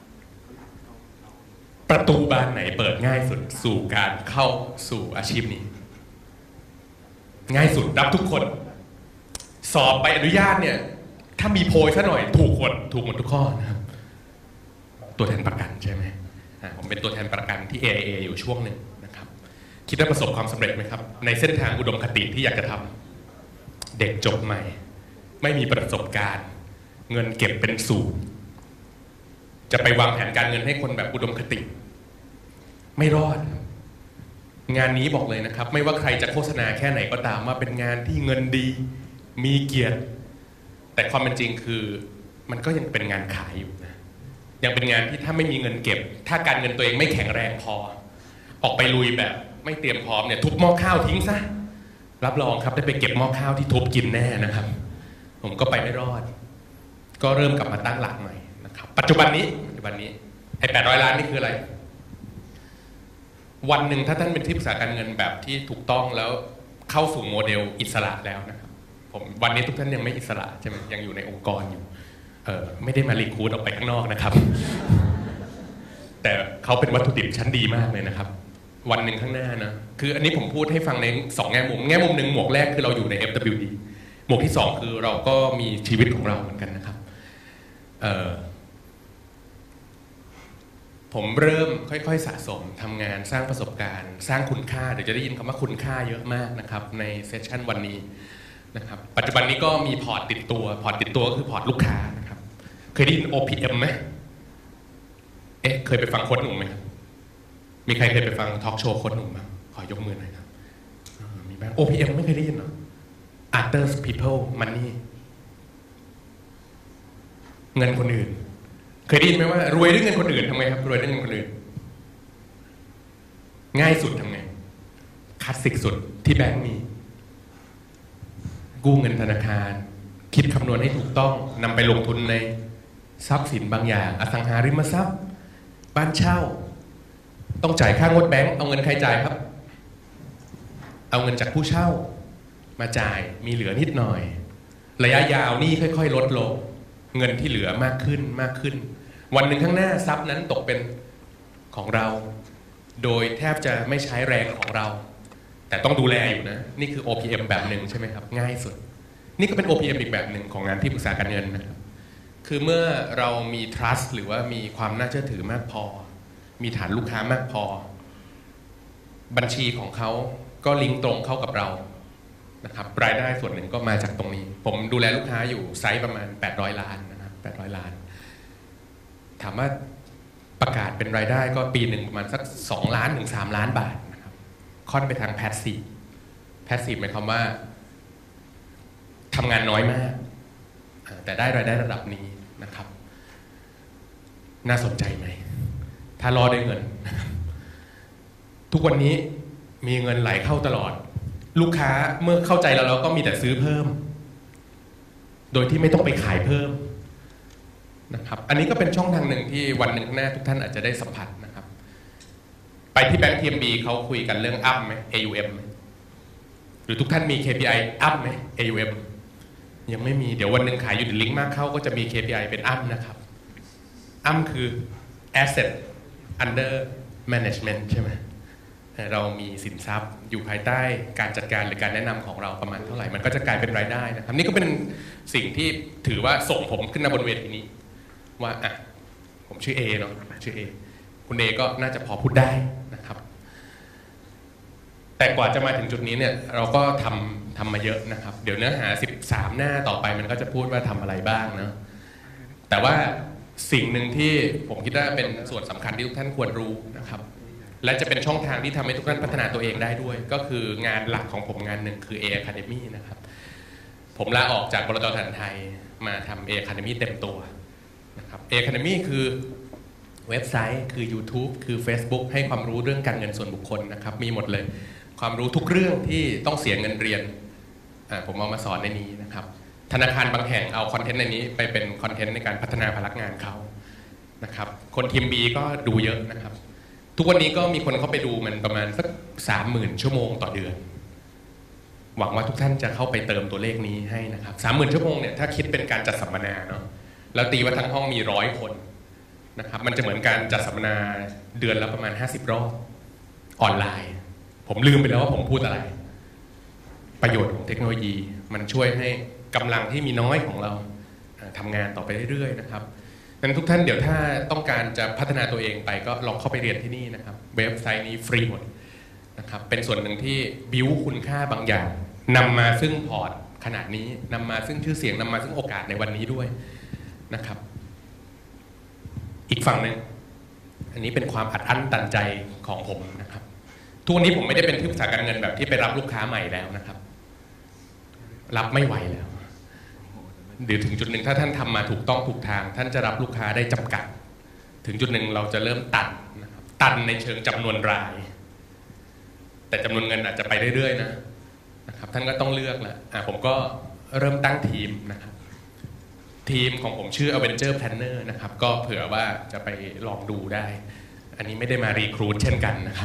ประตูบานไหนเปิดง่ายสุดสู่การเข้าสู่อาชีพนี้ง่ายสุดรับทุกคนสอบใบอนุญาตเนี่ยถ้ามีโพยซะหน่อยถูกหมดถูกหมดทุกข้อนะครับตัวแทนประกันใช่ไหมผมเป็นตัวแทนประกันที่ เอ ไอ เอ อยู่ช่วงหนึ่งนะครับคิดว่าประสบความสำเร็จไหมครับในเส้นทางอุดมคติที่อยากจะทำเด็กจบใหม่ไม่มีประสบการณ์เงินเก็บเป็นศูนย์จะไปวางแผนการเงินให้คนแบบอุดมคติไม่รอดงานนี้บอกเลยนะครับไม่ว่าใครจะโฆษณาแค่ไหนก็ตามว่าเป็นงานที่เงินดีมีเกียรติแต่ความเป็นจริงคือมันก็ยังเป็นงานขายอยู่นะยังเป็นงานที่ถ้าไม่มีเงินเก็บถ้าการเงินตัวเองไม่แข็งแรงพอออกไปลุยแบบไม่เตรียมพร้อมเนี่ยทุบหม้อข้าวทิ้งซะรับรองครับได้ไปเก็บหม้อข้าวที่ทุบกินแน่นะครับผมก็ไปไม่รอดก็เริ่มกลับมาตั้งหลักใหม่นะครับปัจจุบันนี้ปัจจุบันนี้ไอ้แปดร้อยล้านนี่คืออะไรวันหนึ่งถ้าท่านเป็นที่ปรึกษาการเงินแบบที่ถูกต้องแล้วเข้าสู่โมเดลอิสระแล้วนะครับผมวันนี้ทุกท่านยังไม่อิสระใช่ไหมยังอยู่ในองค์กรอยู่เออไม่ได้มารีคูดออกไปข้างนอกนะครับแต่เขาเป็นวัตถุดิบชั้นดีมากเลยนะครับวันหนึ่งข้างหน้านะคืออันนี้ผมพูดให้ฟังในสองแง่มุมแง่มุมหนึ่งหมวกแรกคือเราอยู่ใน เอฟ ดับเบิลยู ดี หมวกที่สองคือเราก็มีชีวิตของเราเหมือนกันนะครับเออผมเริ่มค่อยๆสะสมทำงานสร้างประสบการณ์สร้างคุณค่าเดี๋ยวจะได้ยินคำว่าคุณค่าเยอะมากนะครับในเซสชันวันนี้นะครับปัจจุบันนี้ก็มีพอร์ตติดตัวพอร์ตติดตัวก็คือพอร์ตลูกค้านะครับเคยได้ยิน โอ พี เอ็ม ไหมเอ๊ะเคยไปฟังโค้ชหนุ่มไหมครับมีใครเคยไปฟังทอล์กโชว์โค้ชหนุ่มบ้างขอยกมือหน่อยครับมีบ้าง โอ พี เอ็ม ไม่เคยได้ยินเหรอ Others People Money เงินคนอื่นเคยได้ยินไหมว่ารวยด้วยเงินคนอื่นทำไงครับรวยด้วยเงินคนอื่นง่ายสุดทำไงคลาสสิกสุดที่แบงก์มีกู้เงินธนาคารคิดคำนวณให้ถูกต้องนำไปลงทุนในทรัพย์สินบางอย่างอสังหาริมทรัพย์บ้านเช่าต้องจ่ายค่างวดแบงก์เอาเงินใครจ่ายครับเอาเงินจากผู้เช่ามาจ่ายมีเหลือนิดหน่อยระยะยาวนี่ค่อยๆลดลงเงินที่เหลือมากขึ้นมากขึ้นวันหนึ่งข้างหน้าทรัพย์นั้นตกเป็นของเราโดยแทบจะไม่ใช้แรงของเราแต่ต้องดูแลอยู่นะนี่คือ โอ พี เอ็ม แบบหนึ่งใช่ไหมครับง่ายสุดนี่ก็เป็น โอ พี เอ็ม อีกแบบหนึ่งของงานที่ปรึกษาการเงินนะครับคือเมื่อเรามี trust หรือว่ามีความน่าเชื่อถือมากพอมีฐานลูกค้ามากพอบัญชีของเขาก็ลิงก์ตรงเข้ากับเรานะครับรายได้ส่วนหนึ่งก็มาจากตรงนี้ผมดูแลลูกค้าอยู่ไซส์ประมาณแปดร้อยล้านนะครับแปดร้อยล้านถามว่าประกาศเป็นรายได้ก็ปีหนึ่งประมาณสักสองล้านถึงสามล้านบาทนะครับค่อนไปทางแพสซีฟแพสซีฟหมายความว่าทำงานน้อยมากแต่ได้รายได้ระดับนี้นะครับน่าสนใจไหมถ้ารอได้เงินทุกวันนี้มีเงินไหลเข้าตลอดลูกค้าเมื่อเข้าใจเราแล้วก็มีแต่ซื้อเพิ่มโดยที่ไม่ต้องไปขายเพิ่มนะครับอันนี้ก็เป็นช่องทางหนึ่งที่วันหนึ่งข้างหน้าทุกท่านอาจจะได้สัมผัสนะครับไปที่แบงก์ ที เอ็ม บี เขาคุยกันเรื่องอัพไหม เอ ยู เอ็ม หรือทุกท่านมี เค พี ไอ อัพไหม เอ ยู เอ็ม ยังไม่มีเดี๋ยววันหนึ่งขายยูนิตลิงก์มากเข้าก็จะมี เค พี ไอ เป็นอัพนะครับอัพคือ asset under management ใช่ไหมเรามีสินทรัพย์อยู่ภายใต้การจัดการหรือการแนะนำของเราประมาณเท่าไหร่มันก็จะกลายเป็นรายได้นะครับนี่ก็เป็นสิ่งที่ถือว่าส่งผมขึ้นมาบนเวทีนี้ว่าอ่ะผมชื่อเอเนาะชื่อเอคุณเอก็น่าจะพอพูดได้นะครับแต่กว่าจะมาถึงจุดนี้เนี่ยเราก็ทำทำมาเยอะนะครับเดี๋ยวเนื้อหาสิบสามหน้าต่อไปมันก็จะพูดว่าทำอะไรบ้างนะแต่ว่าสิ่งหนึ่งที่ผมคิดว่าเป็นส่วนสำคัญที่ทุกท่านควรรู้นะครับและจะเป็นช่องทางที่ทำให้ทุกท่านพัฒนาตัวเองได้ด้วยก็คืองานหลักของผมงานหนึ่งคือ A Academy นะครับผมลาออกจากบลจ.ฐานไทยมาทำ A Academy เต็มตัวนะครับ A Academy คือเว็บไซต์คือ YouTube คือ Facebook ให้ความรู้เรื่องการเงินส่วนบุคคลนะครับมีหมดเลยความรู้ทุกเรื่องที่ต้องเสียเงินเรียนผมเอามาสอนในนี้นะครับธนาคารบางแห่งเอาคอนเทนต์ในนี้ไปเป็นคอนเทนต์ในการพัฒนาพนักงานเขานะครับคนทีม B ก็ดูเยอะนะครับทุกวันนี้ก็มีคนเข้าไปดูมันประมาณสักสามหมื่นชั่วโมงต่อเดือนหวังว่าทุกท่านจะเข้าไปเติมตัวเลขนี้ให้นะครับสามหมื่นชั่วโมงเนี่ยถ้าคิดเป็นการจัดสัมมนาเนาะแล้วตีว่าทั้งห้องมีร้อยคนนะครับมันจะเหมือนการจัดสัมมนาเดือนละประมาณห้าสิบรอบออนไลน์ผมลืมไปแล้วว่าผมพูดอะไรประโยชน์ของเทคโนโลยีมันช่วยให้กำลังที่มีน้อยของเราทำงานต่อไปเรื่อยๆนะครับดังนั้นทุกท่านเดี๋ยวถ้าต้องการจะพัฒนาตัวเองไปก็ลองเข้าไปเรียนที่นี่นะครับเว็บไซต์นี้ฟรีหมดนะครับเป็นส่วนหนึ่งที่บิ้วคุณค่าบางอย่างนำมาซึ่งพอร์ตขนาดนี้นำมาซึ่งชื่อเสียงนำมาซึ่งโอกาสในวันนี้ด้วยนะครับอีกฝั่งหนึ่งอันนี้เป็นความอัดอั้นตันใจของผมนะครับทุกวันนี้ผมไม่ได้เป็นที่ปรึกษาการเงินแบบที่ไปรับลูกค้าใหม่แล้วนะครับรับไม่ไหวแล้วเดี๋ยวถึงจุดหนึ่งถ้าท่านทำมาถูกต้องถูกทางท่านจะรับลูกค้าได้จำกัดถึงจุดหนึ่งเราจะเริ่มตัดนะครับตันในเชิงจำนวนรายแต่จำนวนเงินอาจจะไปเรื่อยๆนะนะครับท่านก็ต้องเลือกแล้วอ่ะผมก็เริ่มตั้งทีมนะครับทีมของผมชื่อ Avenger Planner นะครับก็เผื่อว่าจะไปลองดูได้อันนี้ไม่ได้มารีครูทเช่นกันนะครับ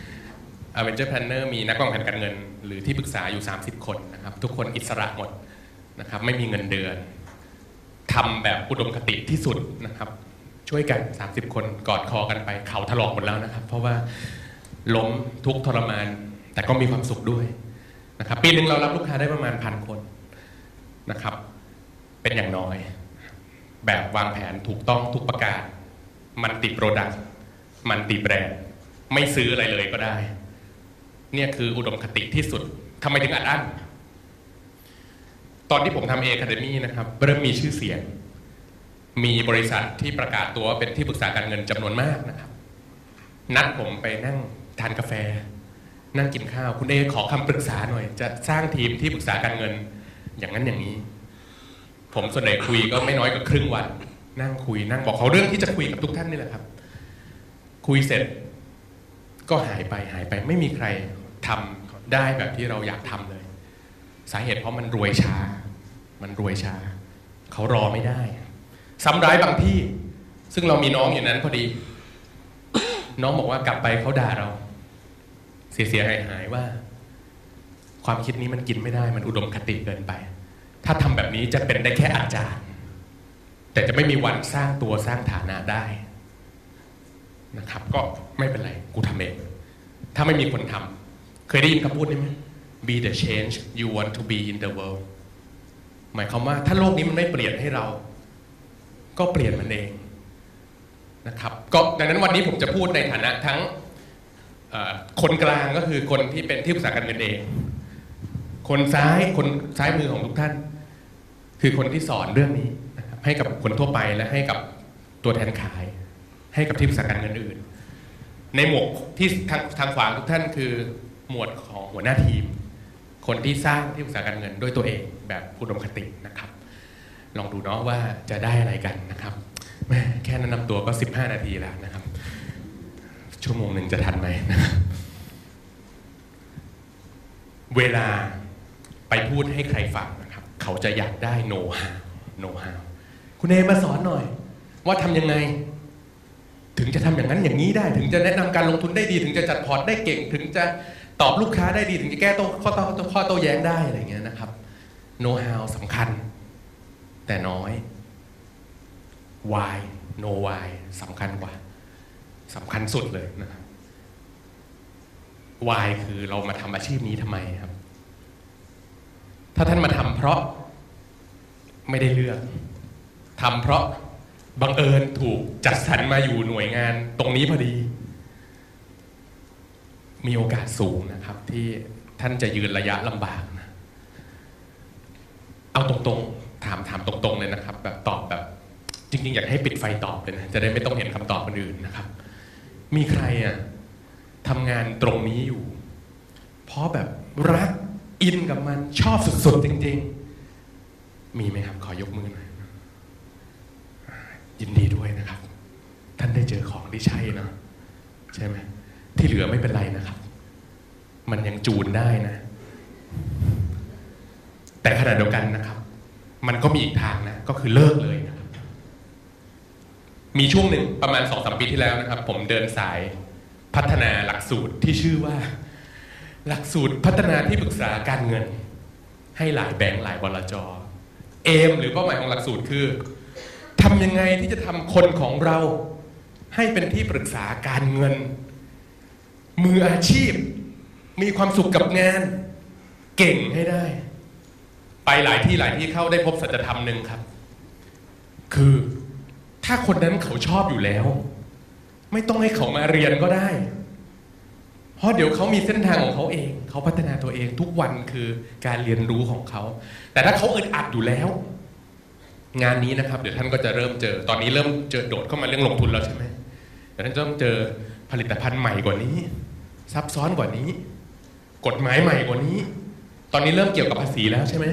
Avenger Planner มีนักวางแผนการเงินหรือที่ปรึกษาอยู่สามสิบคนนะครับทุกคนอิสระหมดนะครับไม่มีเงินเดือนทำแบบอุดมคติที่สุดนะครับช่วยกันสามสิบคนกอดคอกันไปเข่าถลอกหมดแล้วนะครับเพราะว่าล้มทุกข์ทรมานแต่ก็มีความสุขด้วยนะครับปีหนึ่งเรารับลูกค้าได้ประมาณพันคนนะครับเป็นอย่างน้อยแบบวางแผนถูกต้องทุกประการมันติดโปรดักต์มันติดแบรนด์ไม่ซื้ออะไรเลยก็ได้เนี่ยคืออุดมคติที่สุดทำไมถึงอัดอั้นตอนที่ผมทำ A Academy นะครับเริ่มมีชื่อเสียงมีบริษัทที่ประกาศตัวเป็นที่ปรึกษาการเงินจำนวนมากนะครับนัดผมไปนั่งทานกาแฟนั่งกินข้าวคุณเอขอคำปรึกษาหน่อยจะสร้างทีมที่ปรึกษาการเงินอย่างนั้นอย่างนี้ผมส่วนใหญ่คุยก็ไม่น้อยกว่าครึ่งวันนั่งคุยนั่งบอกเขาเรื่องที่จะคุยกับทุกท่านนี่แหละครับคุยเสร็จก็หายไปหายไปไม่มีใครทำได้แบบที่เราอยากทำเลยสาเหตุเพราะมันรวยช้ามันรวยช้าเขารอไม่ได้ซ้ำร้ายบางที่ซึ่งเรามีน้องอยู่นั้นพอดี น้องบอกว่ากลับไปเขาด่าเราเสียเสียหายหายว่าความคิดนี้มันกินไม่ได้มันอุดมคติเกินไปถ้าทำแบบนี้จะเป็นได้แค่อาจารย์แต่จะไม่มีวันสร้างตัวสร้างฐานะได้นะครับก็ไม่เป็นไรกูทำเองถ้าไม่มีคนทำเคยได้ยินคำพูดนี้ไหม be the change you want to be in the world หมายความว่าถ้าโลกนี้มันไม่เปลี่ยนให้เราก็เปลี่ยนมันเองนะครับก็ดังนั้นวันนี้ผมจะพูดในฐานะทั้งคนกลางก็คือคนที่เป็นที่ปรึกษาการเงินเองคนซ้ายคนซ้ายมือของทุกท่านคือคนที่สอนเรื่องนี้นะครับให้กับคนทั่วไปและให้กับตัวแทนขายให้กับที่ปรึกษาการเงินอื่นในหมวกที่ทางทางขวาทุกท่านคือหมวดของหัวหน้าทีมคนที่สร้างที่ปรึกษาการเงินด้วยตัวเองแบบอุดมคตินะครับลองดูเนาะว่าจะได้อะไรกันนะครับแม่แค่แนะนำตัวก็สิบห้านาทีแล้วนะครับชั่วโมงหนึ่งจะทันไหมนะครับเวลาไปพูดให้ใครฟังนะครับเขาจะอยากได้ know how know how คุณเอมาสอนหน่อยว่าทำยังไงถึงจะทำอย่างนั้นอย่างนี้ได้ถึงจะแนะนำการลงทุนได้ดีถึงจะจัดพอร์ตได้เก่งถึงจะตอบลูกค้าได้ดีถึงจะแก้ตัวข้อโต้ข้อโต้แย้งได้อะไรเงี้ยนะครับ know how สำคัญแต่น้อย why know why สำคัญกว่าสำคัญสุดเลยนะครับ why คือเรามาทำอาชีพนี้ทำไมครับถ้าท่านมาทำเพราะไม่ได้เลือกทำเพราะบังเอิญถูกจัดสรรมาอยู่หน่วยงานตรงนี้พอดีมีโอกาสสูงนะครับที่ท่านจะยืนระยะลำบากนะเอาตรงๆถามถามตรงๆเลยนะครับแบบตอบแบบจริงๆอยากให้ปิดไฟตอบเลยนะจะได้ไม่ต้องเห็นคำตอบคนอื่นนะครับมีใครอ่ะทำงานตรงนี้อยู่เพราะแบบรักอินกับมันชอบสุดๆจริงๆมีไหมครับขอยกมือหน่อยยินดีด้วยนะครับท่านได้เจอของที่ใช่เนาะใช่ไหมที่เหลือไม่เป็นไรนะครับมันยังจูนได้นะแต่ขณะเดียวกันนะครับมันก็มีอีกทางนะก็คือเลิกเลยนะครับมีช่วงหนึ่งประมาณ สองถึงสาม ปีที่แล้วนะครับผมเดินสายพัฒนาหลักสูตรที่ชื่อว่าหลักสูตรพัฒนาที่ปรึกษาการเงินให้หลายแบงก์หลายบลจ.เอมหรือเป้าหมายของหลักสูตรคือทำยังไงที่จะทำคนของเราให้เป็นที่ปรึกษาการเงินมืออาชีพมีความสุขกับงานเก่งให้ได้ไปหลายที่หลายที่เข้าได้พบสัจธรรมหนึ่งครับคือถ้าคนนั้นเขาชอบอยู่แล้วไม่ต้องให้เขามาเรียนก็ได้เพราะเดี๋ยวเขามีเส้นทางของเขาเองเขาพัฒนาตัวเองทุกวันคือการเรียนรู้ของเขาแต่ถ้าเขาอึดอัดอยู่แล้วงานนี้นะครับเดี๋ยวท่านก็จะเริ่มเจอตอนนี้เริ่มเจอโดดเข้ามาเรื่องลงทุนแล้วใช่ไหมแต่ท่านจะต้องเจอผลิตภัณฑ์ใหม่กว่านี้ซับซ้อนกว่านี้กฎหมายใหม่กว่านี้ตอนนี้เริ่มเกี่ยวกับภาษีแล้วใช่ไหม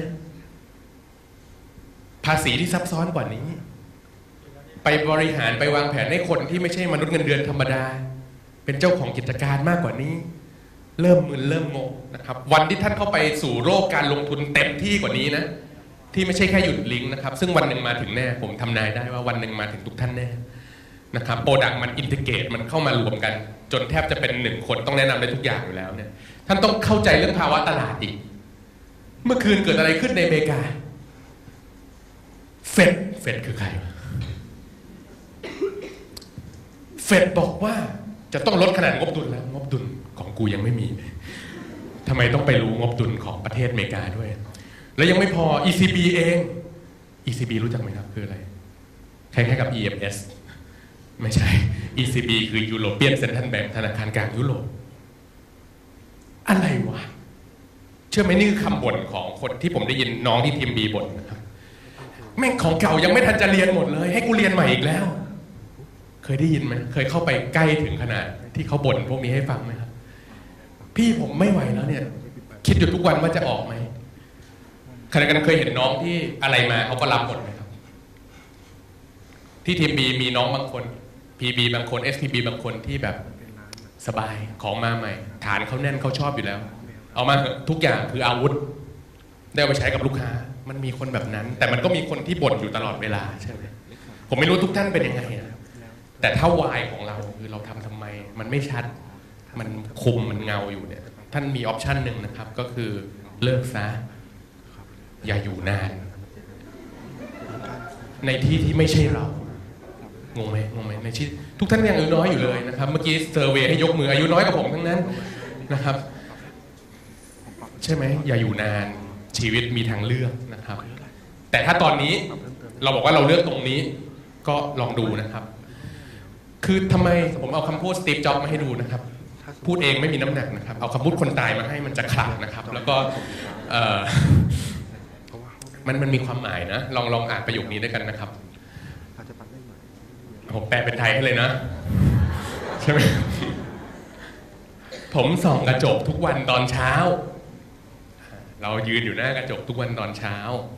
ภาษีที่ซับซ้อนกว่านี้ไปบริหารไปวางแผนให้คนที่ไม่ใช่มนุษย์เงินเดือนธรรมดาเป็นเจ้าของกิจการมากกว่านี้เริ่มมึนเริ่มงงนะครับวันที่ท่านเข้าไปสู่โลกการลงทุนเต็มที่กว่านี้นะที่ไม่ใช่แค่หยุดลิงก์นะครับซึ่งวันหนึ่งมาถึงแน่ผมทำนายได้ว่าวันหนึ่งมาถึงทุกท่านแน่นะครับโปรดักต์มันอินทิเกรตมันเข้ามารวมกันจนแทบจะเป็นหนึ่งคนต้องแนะนำได้ทุกอย่างอยู่แล้วเนี่ยท่านต้องเข้าใจเรื่องภาวะตลาดอีกเมื่อคืนเกิดอะไรขึ้นในอเมริกาเฟดเฟดคือใครเฟดบอกว่าจะต้องลดขนาดงบดุลแล้วงบดุลของกูยังไม่มีทำไมต้องไปรู้งบดุลของประเทศอเมริกาด้วยแล้วยังไม่พอ อี ซี บี เอง อี ซี บี รู้จักไหมครับคืออะไรคล้ายๆกับ อี เอ็ม เอส ไม่ใช่ อี ซี บี คือ European Central Bank ธนาคารกลางยุโรปอะไรวะเชื่อไหมนี่คือคำบ่นของคนที่ผมได้ยินน้องที่ทีมบีบ่นนะครับแม่งของเก่ายังไม่ทันจะเรียนหมดเลยให้กูเรียนใหม่อีกแล้วเคยได้ยินไหมเคยเข้าไปใกล้ถึงขนาดที่เขาบ่นพวกนี้ให้ฟังไหมครับพี่ผมไม่ไหวแล้วเนี่ยคิดอยู่ทุกวันว่าจะออกไหมขณะกันเคยเห็นน้องที่อะไรมาเขาก็รับหมดไหมครับที่ทีมบีมีน้องบางคน พี บี บางคน เอส พี บี บางคนที่แบบสบายของมาใหม่ฐานเขาแน่นเขาชอบอยู่แล้วเอามาทุกอย่างคืออาวุธได้เอาไปใช้กับลูกค้ามันมีคนแบบนั้นแต่มันก็มีคนที่บ่นอยู่ตลอดเวลาใช่ไหมผมไม่รู้ทุกท่านเป็นยังไงนะแต่ถ้าวายของเราคือเราทำทำไมมันไม่ชัดมันคุมมันเงาอยู่เนี่ยท่านมีออปชันหนึ่งนะครับก็คือเลิกซะอย่าอยู่นานในที่ที่ไม่ใช่เรางงไหมงงไหมในที่ทุกท่านยังอายุน้อยอยู่เลยนะครับเมื่อกี้เซอร์เวย์ให้ยกมืออายุน้อยกว่าผมทั้งนั้นนะครับใช่ไหมอย่าอยู่นานชีวิตมีทางเลือกนะครับแต่ถ้าตอนนี้เราบอกว่าเราเลือกตรงนี้ก็ลองดูนะครับคือทำไมผมเอาคำพูดสตีฟจ็อบส์มาให้ดูนะครับพูดเองไม่มีน้ำหนักนะครับเอาคำพูดคนตายมาให้มันจะขลังนะครับแล้วก็มันมันมีความหมายนะลองลองอ่านประโยคนี้ด้วยกันนะครับผมแปลเป็นไทยให้เลยนะใช่ไหมผมส่องกระจกทุกวันตอนเช้าเรายืนอยู่หน้ากระจกทุกวันตอนเช้า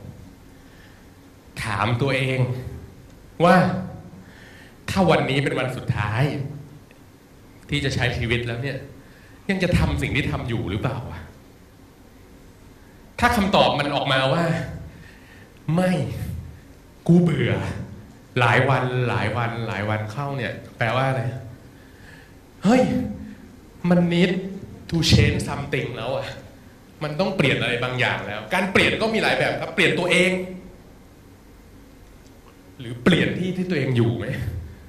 ถามตัวเองว่าถ้าวันนี้เป็นวันสุดท้ายที่จะใช้ชีวิตแล้วเนี่ยยังจะทำสิ่งที่ทำอยู่หรือเปล่าวะถ้าคำตอบมันออกมาว่าไม่กูเบื่อหลายวันหลายวันหลายวันเข้าเนี่ยแปลว่าอะไรเฮ้ยมัน need to change something แล้วอะมันต้องเปลี่ยนอะไรบางอย่างแล้วการเปลี่ยนก็มีหลายแบบครับเปลี่ยนตัวเองหรือเปลี่ยนที่ที่ตัวเองอยู่ไหม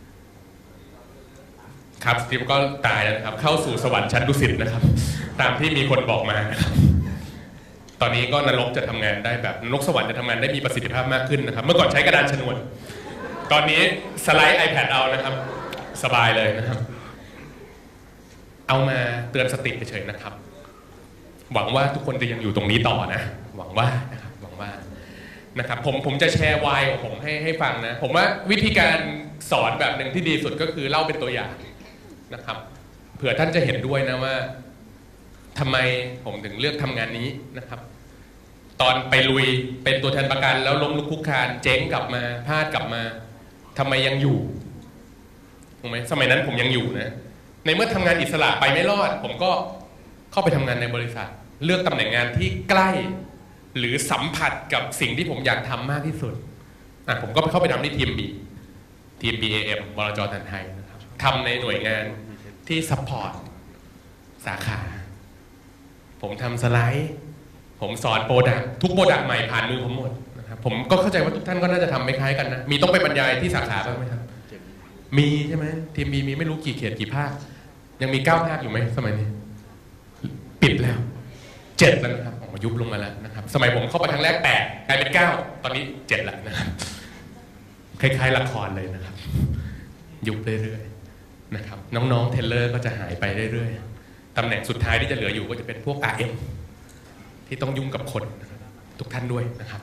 ครับสตีฟก็ตายแล้วนะครับเข้าสู่สวรรค์ชั้นดุสิตนะครับตามที่มีคนบอกมานะครับตอนนี้ก็นรกจะทำงานได้แบบนรกสวรรค์จะทำงานได้มีประสิทธิภาพมากขึ้นนะครับเมื่อก่อนใช้กระดานชนวนตอนนี้สไลด์ iPad เอานะครับสบายเลยนะครับเอามาเตือนสติเฉยๆนะครับหวังว่าทุกคนจะยังอยู่ตรงนี้ต่อนะหวังว่านะครับหวังว่านะครับผมผมจะแชร์วายของผมให้ให้ฟังนะผมว่าวิธีการสอนแบบหนึ่งที่ดีสุดก็คือเล่าเป็นตัวอย่างนะครับเผื่อท่านจะเห็นด้วยนะว่าทำไมผมถึงเลือกทำงานนี้นะครับตอนไปลุยเป็นตัวแทนประกันแล้วล้มลุกคลุกคลานเจ๊งกลับมาพลาดกลับมาทำไมยังอยู่ถูกไหมสมัยนั้นผมยังอยู่นะในเมื่อทำงานอิสระไปไม่รอดผมก็เข้าไปทำงานในบริษัทเลือกตำแหน่งงานที่ใกล้หรือสัมผัสกับสิ่งที่ผมอยากทำมากที่สุดอ่ะผมก็เข้าไปทำที่ทีมบีทีม บี เอ เอ็ม บลจ.ทันไทยนะครับทำในหน่วยงานที่ซัพพอร์ตสาขาผมทำสไลด์ผมสอนโปรดักต์ทุกโปรดักต์ใหม่ผ่านมือผมหมดนะครับผมก็เข้าใจว่าทุกท่านก็น่าจะทำไม่คล้ายกันนะมีต้องไปบรรยายที่สาขาบ้างไหมครับมีใช่ไหมทีมบีมีไม่รู้กี่เขตกี่ภาคยังมีเก้าภาคอยู่ไหมสมัยนี้ปิดแล้วเจ็ดแล้วนะครับยุบลงมาแล้วนะครับสมัยผมเข้าไปครั้งแรกแปดกลายเป็นเก้าตอนนี้เจ็ดแล้วนะครับคล้ายๆละครเลยนะครับยุบเรื่อยๆนะครับน้องๆเทเลอร์ก็จะหายไปเรื่อยๆตำแหน่งสุดท้ายที่จะเหลืออยู่ก็จะเป็นพวก อาร์ เอ็ม ที่ต้องยุ่งกับคนนะครับทุกท่านด้วยนะครับ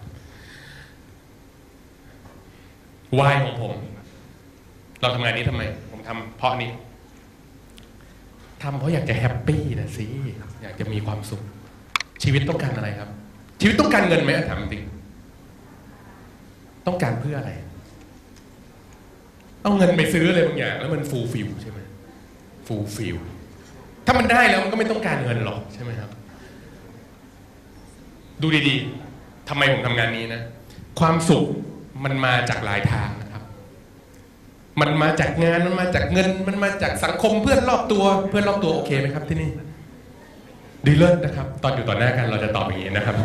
วายของผมเราทำงานนี้ทำไมผมทำเพราะนี้ทำเพราะอยากจะแฮปปี้นะสิอยากจะมีความสุขชีวิตต้องการอะไรครับชีวิตต้องการเงินไหมถามจริงต้องการเพื่ออะไรเอาเงินไปซื้ออะไรบางอย่างแล้วมันฟูลฟิลใช่ไหมฟูลฟิลถ้ามันได้แล้วมันก็ไม่ต้องการเงินหรอกใช่ไหมครับดูดีๆทำไมผมทำงานนี้นะความสุขมันมาจากหลายทางนะครับมันมาจากงานมันมาจากเงินมันมาจากสังคมเพื่อนรอบตัวเพื่อนรอบตัวโอเคไหมครับที่นี่ดีเลิศนะครับตอนอยู่ต่อหน้ากันเราจะตอบอย่างนี้นะครับ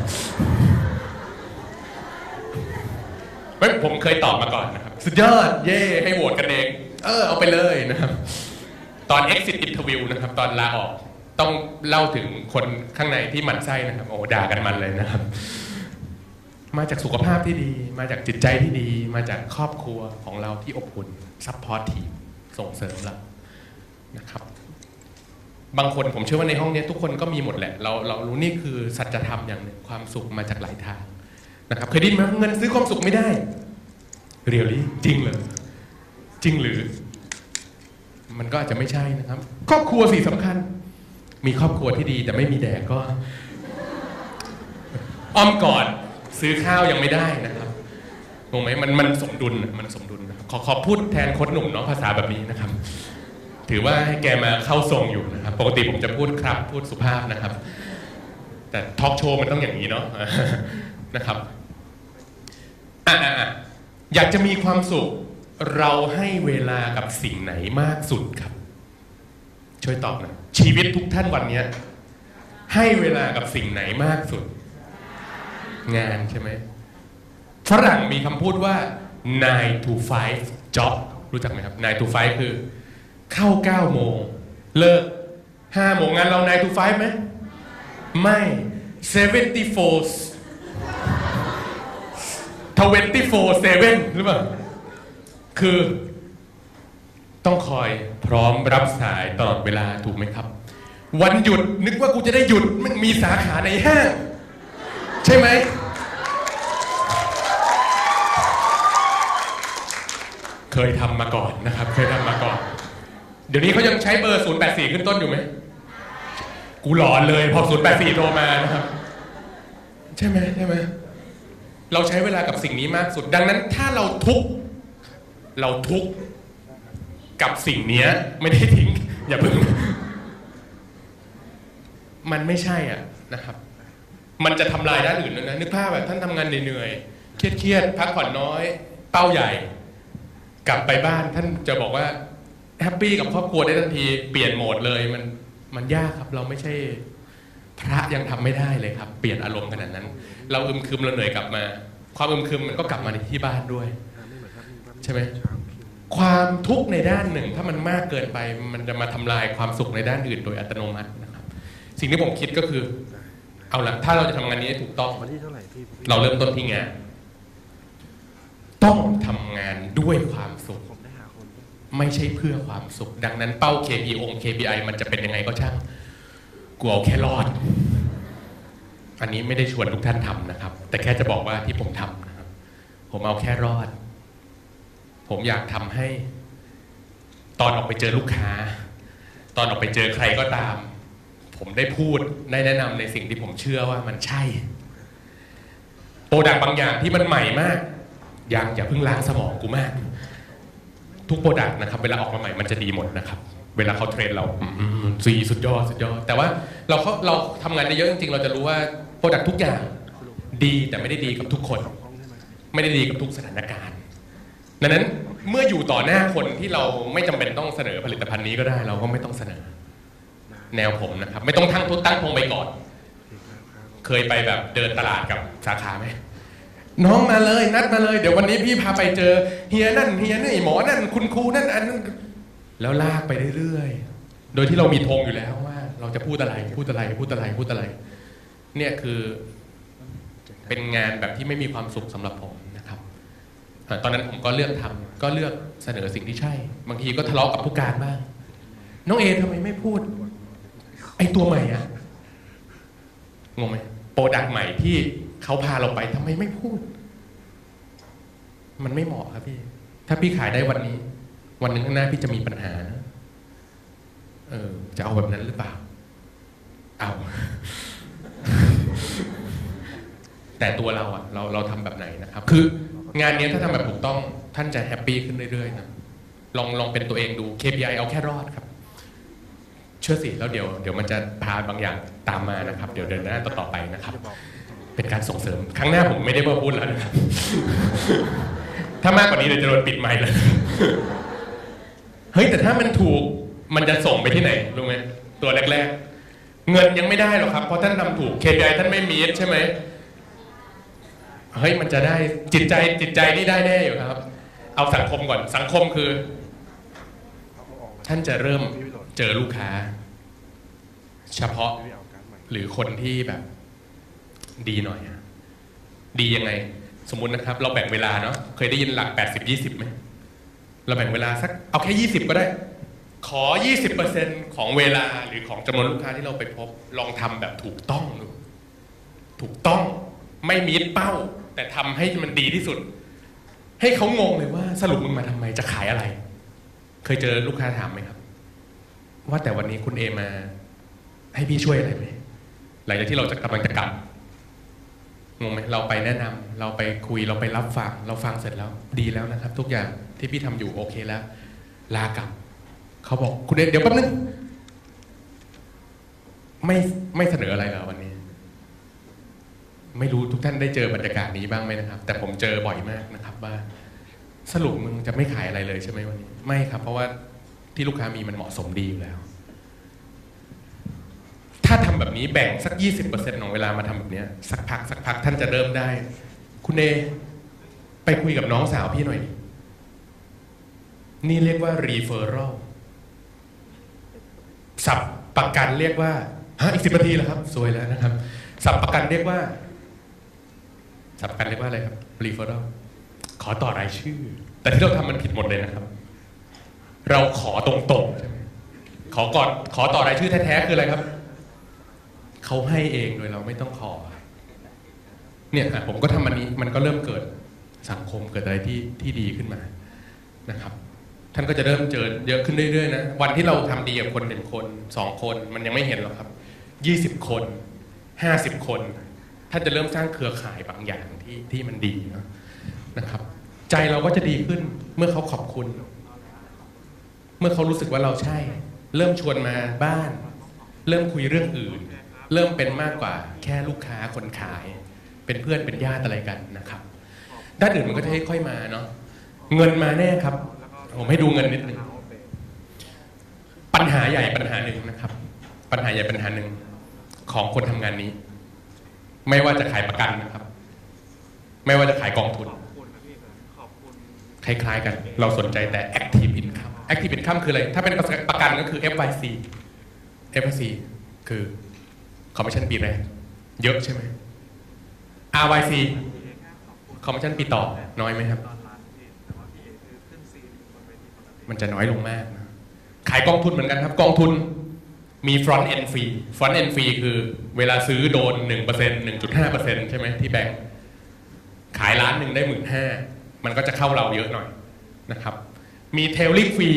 ไม่ผมเคยตอบมาก่อนนะครับสุดยอดเย่ให้โหวตกันเองเออเอาไปเลยนะครับตอน exit interview นะครับตอนลาออกต้องเล่าถึงคนข้างในที่หมั่นไส้นะครับโอ้ด่ากันมันเลยนะครับมาจากสุขภาพที่ดีมาจากจิตใจที่ดีมาจากครอบครัวของเราที่อบอุ่นซัพพอร์ตทีมส่งเสริมเรานะครับบางคนผมเชื่อว่าในห้องนี้ทุกคนก็มีหมดแหละเราเรารู้นี่คือสัจธรรมอย่างหนึ่งความสุขมาจากหลายทางนะครับเคยได้ยินไหมเงินซื้อความสุขไม่ได้เรียลลี่จริงเลยจริงหรือมันก็อาจจะไม่ใช่นะครับครอบครัวสิ่งสำคัญมีครอบครัวที่ดีแต่ไม่มีแดกก็อ้อมกอดซื้อข้าวยังไม่ได้นะครับงงไหมมันมันสมดุลมันสมดุลนะครับขอขอพูดแทนโค้ชหนุ่มเนาะภาษาแบบนี้นะครับถือว่าให้แกมาเข้าทรงอยู่นะครับปกติผมจะพูดครับพูดสุภาพนะครับแต่ทอล์กโชว์มันต้องอย่างนี้เนาะนะครับอ่ะอยากจะมีความสุขเราให้เวลากับสิ่งไหนมากสุดครับช่วยตอบหน่อยชีวิตทุกท่านวันนี้ให้เวลากับสิ่งไหนมากสุดงานใช่ไหมฝรั่งมีคำพูดว่า nine to five job รู้จักไหมครับ nine to five คือเข้าเก้าโมงเลิกห้าโมงงานเรา nine to five ไหมไม่ seventy-four twenty-four seven หรือเปล่าคือต้องคอยพร้อมรับสายตลอดเวลาถูกไหมครับวันหยุดนึกว่ากูจะได้หยุดมันมีสาขาในห้างใช่ไหมเคยทำมาก่อนนะครับเคยทำมาก่อนเดี๋ยวนี้เขายังใช้เบอร์ศูนย์แปดสี่ขึ้นต้นอยู่ไหมกูหลอนเลยพอศูนย์แปดสี่โทรมานะครับใช่ไหมใช่ไหมเราใช้เวลากับสิ่งนี้มากสุดดังนั้นถ้าเราทุกข์เราทุกข์กับสิ่งนี้ไม่ได้ทิ้งอย่าเพิ่งมันไม่ใช่อ่ะนะครับมันจะทำลายด้านอื่นด้วยนะนึกภาพแบบท่านทำงานเหนื่อยๆเครียดๆพักผ่อนน้อยเป้าใหญ่กลับไปบ้านท่านจะบอกว่าแฮปปี้กับครอบครัวได้ทันทีเปลี่ยนโหมดเลยมันมันยากครับเราไม่ใช่พระยังทำไม่ได้เลยครับเปลี่ยนอารมณ์ขนาดนั้นเราอึมครึมเราเหนื่อยกลับมาความอึมครึมมันก็กลับมาที่บ้านด้วยใช่ไหมความทุกข์ในด้านหนึ่งถ้ามันมากเกินไปมันจะมาทำลายความสุขในด้านอื่นโดยอัตโนมัตินะครับสิ่งที่ผมคิดก็คือเอาละถ้าเราจะทำงานนี้ถูกต้องเราเริ่มต้นที่งานต้องทำงานด้วยความสุขไม่ใช่เพื่อความสุขดังนั้นเป้า เค พี ไอ เค พี ไอ มันจะเป็นยังไงก็ช่างกูเอาแค่รอดอันนี้ไม่ได้ชวนทุกท่านทำนะครับแต่แค่จะบอกว่าที่ผมทำนะครับผมเอาแค่รอดผมอยากทำให้ตอนออกไปเจอลูกค้าตอนออกไปเจอใครก็ตามผมได้พูดได้แนะนำในสิ่งที่ผมเชื่อว่ามันใช่โปรดักต์บางอย่างที่มันใหม่มากยังอย่าเพิ่งล้างสมองกูมากทุกโปรดักต์นะครับเวลาออกมาใหม่มันจะดีหมดนะครับเวลาเขาเทรนเราซีสุดยอดสุดยอดแต่ว่าเราเขาเราทำงานได้เยอะจริงๆเราจะรู้ว่าโปรดักต์ทุกอย่างดีแต่ไม่ได้ดีกับทุกคนไม่ได้ดีกับทุกสถานการณ์ดังนั้นเมื่ออยู่ต่อหน้าคนที่เราไม่จำเป็นต้องเสนอผลิตภัณฑ์นี้ก็ได้เราก็ไม่ต้องเสนอแนวผมนะครับไม่ต้องทั้งทุกตั้งพงไปก่อนเคยไปแบบเดินตลาดกับสาขาไหมน้องมาเลยนัดมาเลยเดี๋ยววันนี้พี่พาไปเจอเฮียนั่นเฮียนี่หมอนั่นคุณครูนั่นอันนั้นแล้วลากไปเรื่อยๆโดยที่เรามีธงอยู่แล้วว่าเราจะพูดอะไรพูดอะไรพูดอะไรพูดอะไรเนี่ยคือเป็นงานแบบที่ไม่มีความสุขสำหรับผมนะครับตอนนั้นผมก็เลือกทำก็เลือกเสนอสิ่งที่ใช่บางทีก็ทะเลาะกับผู้การบ้างน้องเอทำไมไม่พูดไอตัวใหม่อะงงไหมโปรดักต์ใหม่ที่เขาพาเราไปทำไมไม่พูดมันไม่เหมาะครับพี่ถ้าพี่ขายได้วันนี้วันหนึ่งข้างหน้าพี่จะมีปัญหาเออจะเอาแบบนั้นหรือเปล่าเอา แต่ตัวเราอะเราเราทำแบบไหนนะครับคืองานนี้ถ้าทำแบบถูกต้องท่านจะแฮปปี้ขึ้นเรื่อยๆนะลองลองเป็นตัวเองดู เค พี ไอ เอาแค่รอดครับเชื่อสิแล้วเดี๋ยวเดี๋ยวมันจะพาบางอย่างตามมานะครับเดี๋ยวเดินหน้าต่อต่อไปนะครับเป็นการส่งเสริมครั้งหน้าผมไม่ได้มาพูดแล้วนะครับ ถ้ามากกว่านี้เดี๋ยวจะโดนปิดไมค์เลยเฮ้ยแต่ถ้ามันถูกมันจะส่งไปที่ไหนรู้ไหมตัวแรกๆเงินยังไม่ได้หรอกครับเพราะท่านทำถูก เค พี ไอ ท่านไม่มีใช่ไหมเฮ้ยมันจะได้จิตใจจิตใจนี่ได้แน่อยู่ครับเอาสังคมก่อนสังคมคือท่านจะเริ่มเจอลูกค้าเฉพาะหรือคนที่แบบดีหน่อยดียังไงสมมุตินะครับเราแบ่งเวลาเนาะเคยได้ยินหลัก แปดสิบ ยี่สิบ ไหมเราแบ่งเวลาสักเอาแค่ยี่สิบก็ได้ขอ ยี่สิบเปอร์เซ็นต์ ของเวลาหรือของจำนวนลูกค้าที่เราไปพบลองทำแบบถูกต้องดูถูกต้องไม่มีเป้าแต่ทำให้มันดีที่สุดให้เขางงเลยว่าสรุปมึงมาทำไมจะขายอะไรเคยเจอลูกค้าถามไหมครับว่าแต่วันนี้คุณเอมาให้พี่ช่วยอะไรไหมหลังจากที่เราจะกำลังจะกลับงงไหมเราไปแนะนำเราไปคุยเราไปรับฟังเราฟังเสร็จแล้วดีแล้วนะครับทุกอย่างที่พี่ทำอยู่โอเคแล้วลากลับเขาบอกคุณเอเดี๋ยวแป๊บนึงไม่ไม่เสนออะไรเหรอวันนี้ไม่รู้ทุกท่านได้เจอบรรยากาศนี้บ้างไหมนะครับแต่ผมเจอบ่อยมากนะครับว่าสรุปมึงจะไม่ขายอะไรเลยใช่ไหมวันนี้ไม่ครับเพราะว่าที่ลูกค้ามีมันเหมาะสมดีอยู่แล้วถ้าทำแบบนี้แบ่งสัก ยี่สิบเปอร์เซ็นต์ ของเวลามาทำแบบนี้สักพักสักพักท่านจะเริ่มได้คุณเอไปคุยกับน้องสาวพี่หน่อยนี่เรียกว่า referral ศัพท์ประกันเรียกว่าฮะอีกสิบนาทีแล้วครับสวยแล้วนะครับศัพท์ประกันเรียกว่าศัพท์ประกันเรียกว่าอะไรครับ referral ขอต่อรายชื่อแต่ที่เราทำมันผิดหมดเลยนะครับเราขอตรงๆใช่ไหมขอก่อนขอต่อรายชื่อแท้ๆคืออะไรครับเขาให้เองโดยเราไม่ต้องขอเนี่ยผมก็ทำอันนี้มันก็เริ่มเกิดสังคมเกิดอะไรที่ที่ดีขึ้นมานะครับท่านก็จะเริ่มเจอเยอะขึ้นเรื่อยๆนะวันที่เราทำดีกับคนหนึ่งคนสองคนมันยังไม่เห็นหรอกครับยี่สิบคนห้าสิบคนท่านจะเริ่มสร้างเครือข่ายบางอย่างที่ที่มันดีนะครับใจเราก็จะดีขึ้นเมื่อเขาขอบคุณเมื่อเขารู้สึกว่าเราใช่เริ่มชวนมาบ้านเริ่มคุยเรื่องอื่นเริ่มเป็นมากกว่าแค่ลูกค้าคนขายเป็นเพื่อนเป็นญาติอะไรกันนะครับด้านอื่นมันก็จะค่อยๆมาเนาะเงินมาแน่ครับผมให้ดูเงินนิดนึงปัญหาใหญ่ปัญหาหนึ่งนะครับปัญหาใหญ่ปัญหาหนึ่งของคนทำงานนี้ไม่ว่าจะขายประกันนะครับไม่ว่าจะขายกองทุนคล้ายๆกันเราสนใจแต่ active income active income คืออะไรถ้าเป็นประกันก็คือ เอฟ วาย ซี เอฟ วาย ซี คือ commission ปีแรกเยอะใช่ไหม อาร์ วาย ซี commission ปีต่อน้อยไหมครับมันจะน้อยลงมากนะขายกองทุนเหมือนกันครับกองทุนมี front end fee front end fee คือเวลาซื้อโดน หนึ่งเปอร์เซ็นต์ หนึ่งจุดห้าเปอร์เซ็นต์ ใช่ไหมที่แบงค์ขายล้านหนึ่งได้ หนึ่งหมื่นห้าพัน มันก็จะเข้าเราเยอะหน่อยนะครับมี tailing fee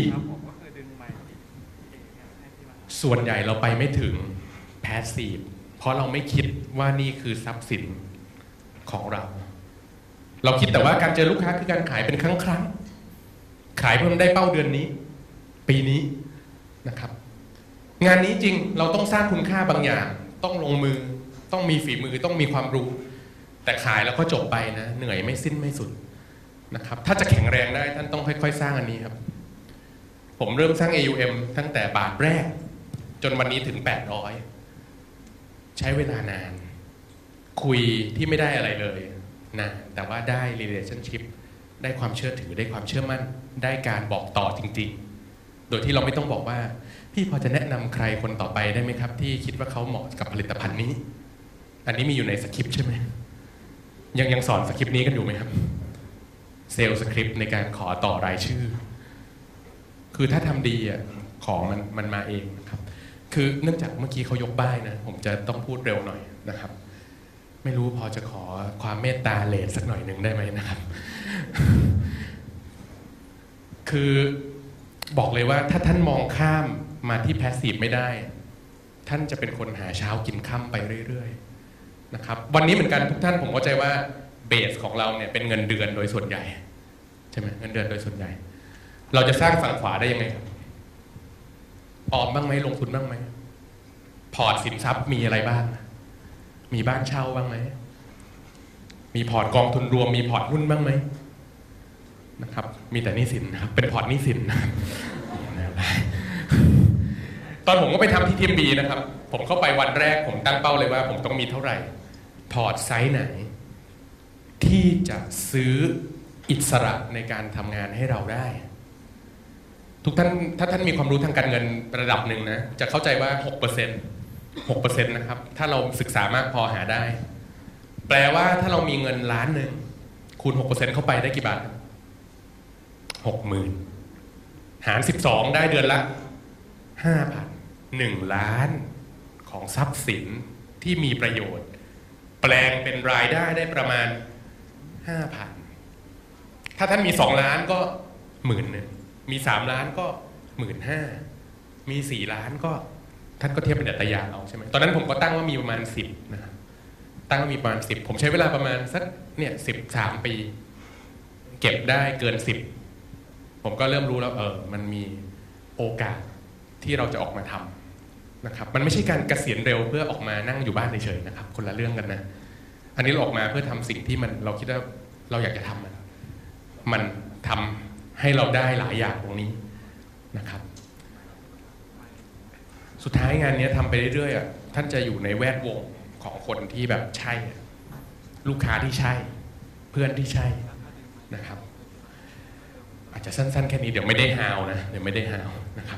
ส่วนใหญ่เราไปไม่ถึง passive เพราะเราไม่คิดว่านี่คือทรัพย์สินของเราเราคิดแต่ว่าการเจอลูกค้าคือการขายเป็นครั้งครั้งขายเพื่อได้เป้าเดือนนี้ปีนี้นะครับงานนี้จริงเราต้องสร้างคุณค่าบางอย่างต้องลงมือต้องมีฝีมือต้องมีความรู้แต่ขายแล้วก็จบไปนะเหนื่อยไม่สิ้นไม่สุดนะครับถ้าจะแข็งแรงได้ท่านต้องค่อยๆสร้างอันนี้ครับผมเริ่มสร้าง เอ ยู เอ็ม ตั้งแต่บาทแรกจนวันนี้ถึงแปดร้อยใช้เวลานานคุยที่ไม่ได้อะไรเลยนะแต่ว่าได้ relationship ได้ความเชื่อถือได้ความเชื่อมั่นได้การบอกต่อจริงๆโดยที่เราไม่ต้องบอกว่าพี่พอจะแนะนำใครคนต่อไปได้ไหมครับที่คิดว่าเขาเหมาะกับผลิตภัณฑ์นี้อันนี้มีอยู่ในสคริปต์ใช่ไหมยังยังสอนสคริปต์นี้กันอยู่ไหมครับเซลล์สคริปต์ในการขอต่อรายชื่อคือถ้าทำดีอ่ะของมันมันมาเองนะครับคือเนื่องจากเมื่อกี้เขายกป้ายนะผมจะต้องพูดเร็วหน่อยนะครับไม่รู้พอจะขอความเมตตาเลทสักหน่อยหนึ่งได้ไหมนะครับ คือบอกเลยว่าถ้าท่านมองข้ามมาที่แพสซีฟไม่ได้ท่านจะเป็นคนหาเช้ากินค่ำไปเรื่อยๆนะครับวันนี้เหมือนกันทุกท่านผมเข้าใจว่าเบสของเราเนี่ยเป็นเงินเดือนโดยส่วนใหญ่ใช่ไหมเงินเดือนโดยส่วนใหญ่เราจะสร้างฝั่งขวาได้ยังไงครับออมบ้างไหมลงทุนบ้างไหมพอร์ตสินทรัพย์มีอะไรบ้างมีบ้านเช่าบ้างไหมมีพอร์ตกองทุนรวมมีพอร์ตหุ้นบ้างไหมนะครับมีแต่หนี้สินนะครับเป็นพอร์ตหนี้สินนะครับตอนผมก็ไปทำที่ทีมบีนะครับผมเข้าไปวันแรกผมตั้งเป้าเลยว่าผมต้องมีเท่าไหร่พอร์ตไซส์ไหนที่จะซื้ออิสระในการทำงานให้เราได้ทุกท่านถ้าท่านมีความรู้ทางการเงินระดับหนึ่งนะจะเข้าใจว่า หกเปอร์เซ็นต์ หกเปอร์เซ็นต์ นะครับถ้าเราศึกษามากพอหาได้แปลว่าถ้าเรามีเงินล้านหนึ่งคูณ หกเปอร์เซ็นต์ เข้าไปได้กี่บาท หกหมื่น หารสิบสองได้เดือนละ ห้าพัน หนึ่งล้านของทรัพย์สินที่มีประโยชน์แปลงเป็นรายได้ได้ประมาณ ห้าพัน ถ้าท่านมีสองล้านก็หมื่นหนึ่งมีสามล้านก็หมื่นห้ามีสี่ล้านก็ท่านก็เทียบเป็นอัตยาเอาใช่ไหมตอนนั้นผมก็ตั้งว่ามีประมาณสิบนะครับตั้งว่ามีประมาณสิบผมใช้เวลาประมาณสักเนี่ยสิบสามปีเก็บได้เกินสิบผมก็เริ่มรู้แล้วเออมันมีโอกาสที่เราจะออกมาทำนะครับมันไม่ใช่การเกษียณเร็วเพื่อออกมานั่งอยู่บ้านเฉยๆนะครับคนละเรื่องกันนะอันนี้เราออกมาเพื่อทำสิ่งที่มันเราคิดว่าเราอยากจะทำมันมันทำให้เราได้หลายอย่างตรงนี้นะครับสุดท้ายงานนี้ทำไปเรื่อยๆท่านจะอยู่ในแวดวงของคนที่แบบใช่ลูกค้าที่ใช่เพื่อนที่ใช่นะครับอาจจะสั้นๆแค่นี้เดี๋ยวไม่ได้ฮาวนะเดี๋ยวไม่ได้ฮาวนะครับ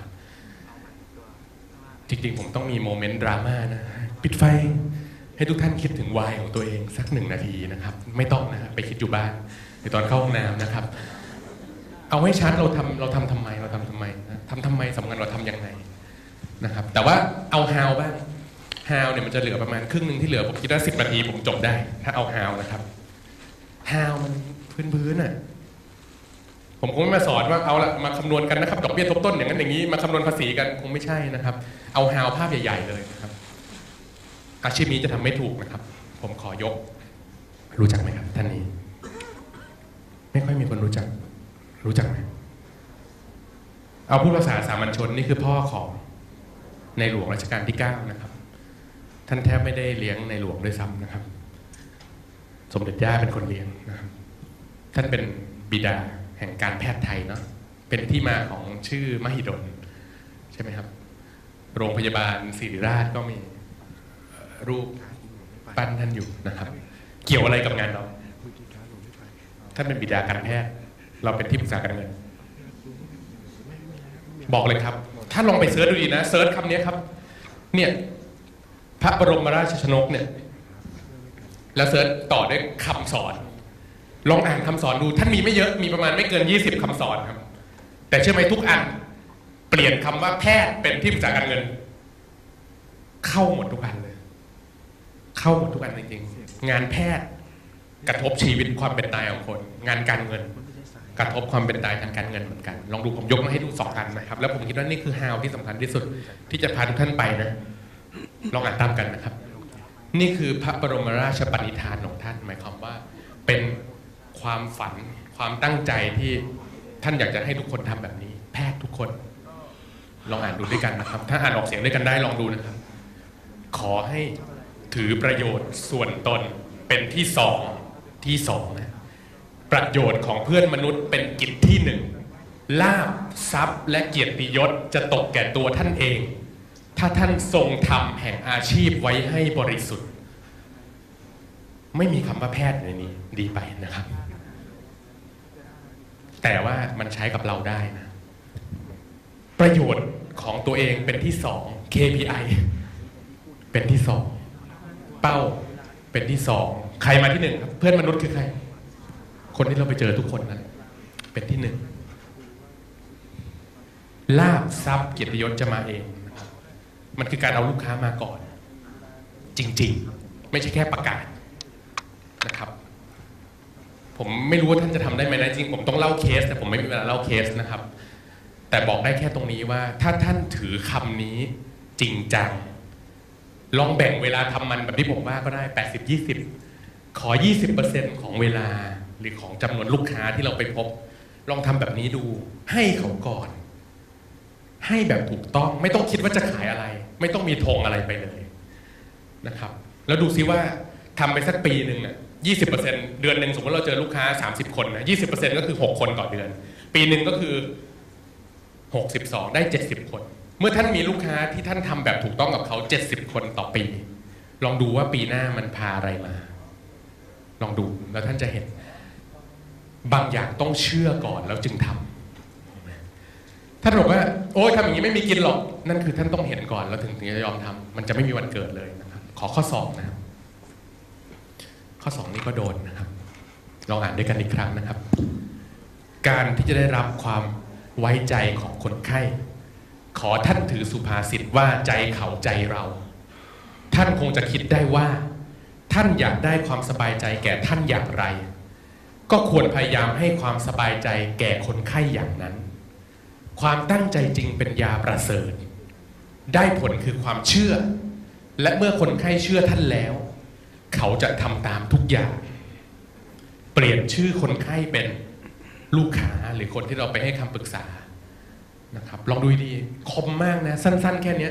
จริงๆผมต้องมีโมเมนต์ดราม่านะปิดไฟให้ทุกท่านคิดถึงวายของตัวเองสักหนึ่งนาทีนะครับไม่ต้องนะครับไปคิดอยู่บ้านในตอนเข้าห้องน้ำนะครับเอาให้ชัดเราทำเราทำทำไมเราทำทำไมนะทำทำไมสำคัญเราทำยังไงนะครับแต่ว่าเอาฮาวบ้างฮาวเนี่ยมันจะเหลือประมาณครึ่งหนึ่งที่เหลือผมคิดว่าสิบนาทีผมจบได้ถ้าเอาฮาวนะครับฮาวมันพื้นๆน่ะผมคงไม่มาสอนว่าเอาละมาคำนวณกันนะครับดอกเบี้ยทบต้นอย่างนั้นอย่างนี้มาคำนวณภาษีกันคงไม่ใช่นะครับเอาฮาวภาพใหญ่ๆเลยนะครับอาชีพนี้จะทำไม่ถูกนะครับผมขอยกรู้จักไหมครับท่านนี้ไม่ค่อยมีคนรู้จักรู้จักไหมเอาพูดภาษาสามัญชนนี่คือพ่อของในหลวงรัชกาลที่เก้านะครับท่านแทบไม่ได้เลี้ยงในหลวงด้วยซ้ำนะครับสมเด็จย่าเป็นคนเลี้ยงนะครับท่านเป็นบิดาแห่งการแพทย์ไทยเนาะเป็นที่มาของชื่อมหิดลใช่ไหมครับโรงพยาบาลศิริราชก็มีรูปปั้นท่านอยู่นะครับเกี่ยวอะไรกับงานเราท่านเป็นบิดาการแพทย์เราเป็นที่ปรึกษาการเงินบอกเลยครับถ้าลองไปเสิร์ชดูดีนะเสิร์ชคำนี้ครับเนี่ยพระบรมราชชนกเนี่ยแล้วเสิร์ชต่อด้วยคำสอนลองอ่านคำสอนดูท่านมีไม่เยอะมีประมาณไม่เกินยี่สิบคำสอนครับแต่เชื่อไหมทุกอันเปลี่ยนคำว่าแพทย์เป็นที่ปรึกษาการเงินเข้าหมดทุกอันเลยเข้าหมดทุกอันจริงๆงานแพทย์กระทบชีวิตความเป็นตายของคนงานการเงินกระทบความเป็นตายทางการเงินเหมือนกันลองดูผมยกมาให้ดูสองอันนะครับแล้วผมคิดว่านี่คือ how ที่สำคัญที่สุดที่จะพาทุกท่านไปนะลองอ่านตามกันนะครับนี่คือพระบรมราชปณิธานของท่านหมายความว่าเป็นความฝันความตั้งใจที่ท่านอยากจะให้ทุกคนทำแบบนี้แพทย์ทุกคนลองอ่านดูด้วยกันนะครับถ้าอ่านออกเสียงด้วยกันได้ลองดูนะครับขอให้ถือประโยชน์ส่วนตนเป็นที่สองที่สองนะประโยชน์ของเพื่อนมนุษย์เป็นกิจที่หนึ่งลาภทรัพย์และเกียรติยศจะตกแก่ตัวท่านเองถ้าท่านทรงธรรมแห่งอาชีพไว้ให้บริสุทธิ์ไม่มีคำว่าแพทย์ในนี้ดีไปนะครับแต่ว่ามันใช้กับเราได้นะประโยชน์ของตัวเองเป็นที่สอง เค พี ไอ เป็นที่สองเป้าเป็นที่สองใครมาที่หนึ่งครับเพื่อนมนุษย์คือใครคนที่เราไปเจอทุกคนนั่นเป็นที่หนึ่งลาภทรัพย์เกียรติยศจะมาเองนะครับมันคือการเอาลูกค้ามาก่อนจริงๆไม่ใช่แค่ประกาศนะครับผมไม่รู้ว่าท่านจะทำได้ไหมนะจริงผมต้องเล่าเคสแต่ผมไม่มีเวลาเล่าเคสนะครับแต่บอกได้แค่ตรงนี้ว่าถ้าท่านถือคำนี้จริงจังลองแบ่งเวลาทำมันแบบที่ผมว่าก็ได้ แปดสิบ ยี่สิบ ขอ ยี่สิบเปอร์เซ็นต์ ของเวลาหรือของจำนวนลูกค้าที่เราไปพบลองทำแบบนี้ดูให้เขาก่อนให้แบบถูกต้องไม่ต้องคิดว่าจะขายอะไรไม่ต้องมีธงอะไรไปเลยนะครับแล้วดูซิว่าทำไปสักปีหนึ่งอ่ะ ยี่สิบเปอร์เซ็นต์ เดือนหนึ่งสมมติเราเจอลูกค้าสามสิบคนนะ ยี่สิบเปอร์เซ็นต์ ก็คือหกคนต่อเดือนปีหนึ่งก็คือหกสิบสองได้เจ็ดสิบคนเมื่อท่านมีลูกค้าที่ท่านทำแบบถูกต้องกับเขาเจ็ดสิบคนต่อปีลองดูว่าปีหน้ามันพาอะไรมาลองดูแล้วท่านจะเห็นบางอย่างต้องเชื่อก่อนแล้วจึงทำท่านบอกว่าโอ้ยทำอย่างนี้ไม่มีกินหรอกนั่นคือท่านต้องเห็นก่อนแล้วถึงจะยอมทำมันจะไม่มีวันเกิดเลยนะครับขอข้อสองนะครับข้อสองนี้ก็โดนนะครับลองอ่านด้วยกันอีกครั้งนะครับการที่จะได้รับความไว้ใจของคนไข้ขอท่านถือสุภาษิตว่าใจเขาใจเราท่านคงจะคิดได้ว่าท่านอยากได้ความสบายใจแก่ท่านอย่างไรก็ควรพยายามให้ความสบายใจแก่คนไข้อย่างนั้นความตั้งใจจริงเป็นยาประเสริฐได้ผลคือความเชื่อและเมื่อคนไข้เชื่อท่านแล้วเขาจะทำตามทุกอย่างเปลี่ยนชื่อคนไข้เป็นลูกค้าหรือคนที่เราไปให้คำปรึกษานะครับลองดูดีคมมากนะสั้นๆแค่นี้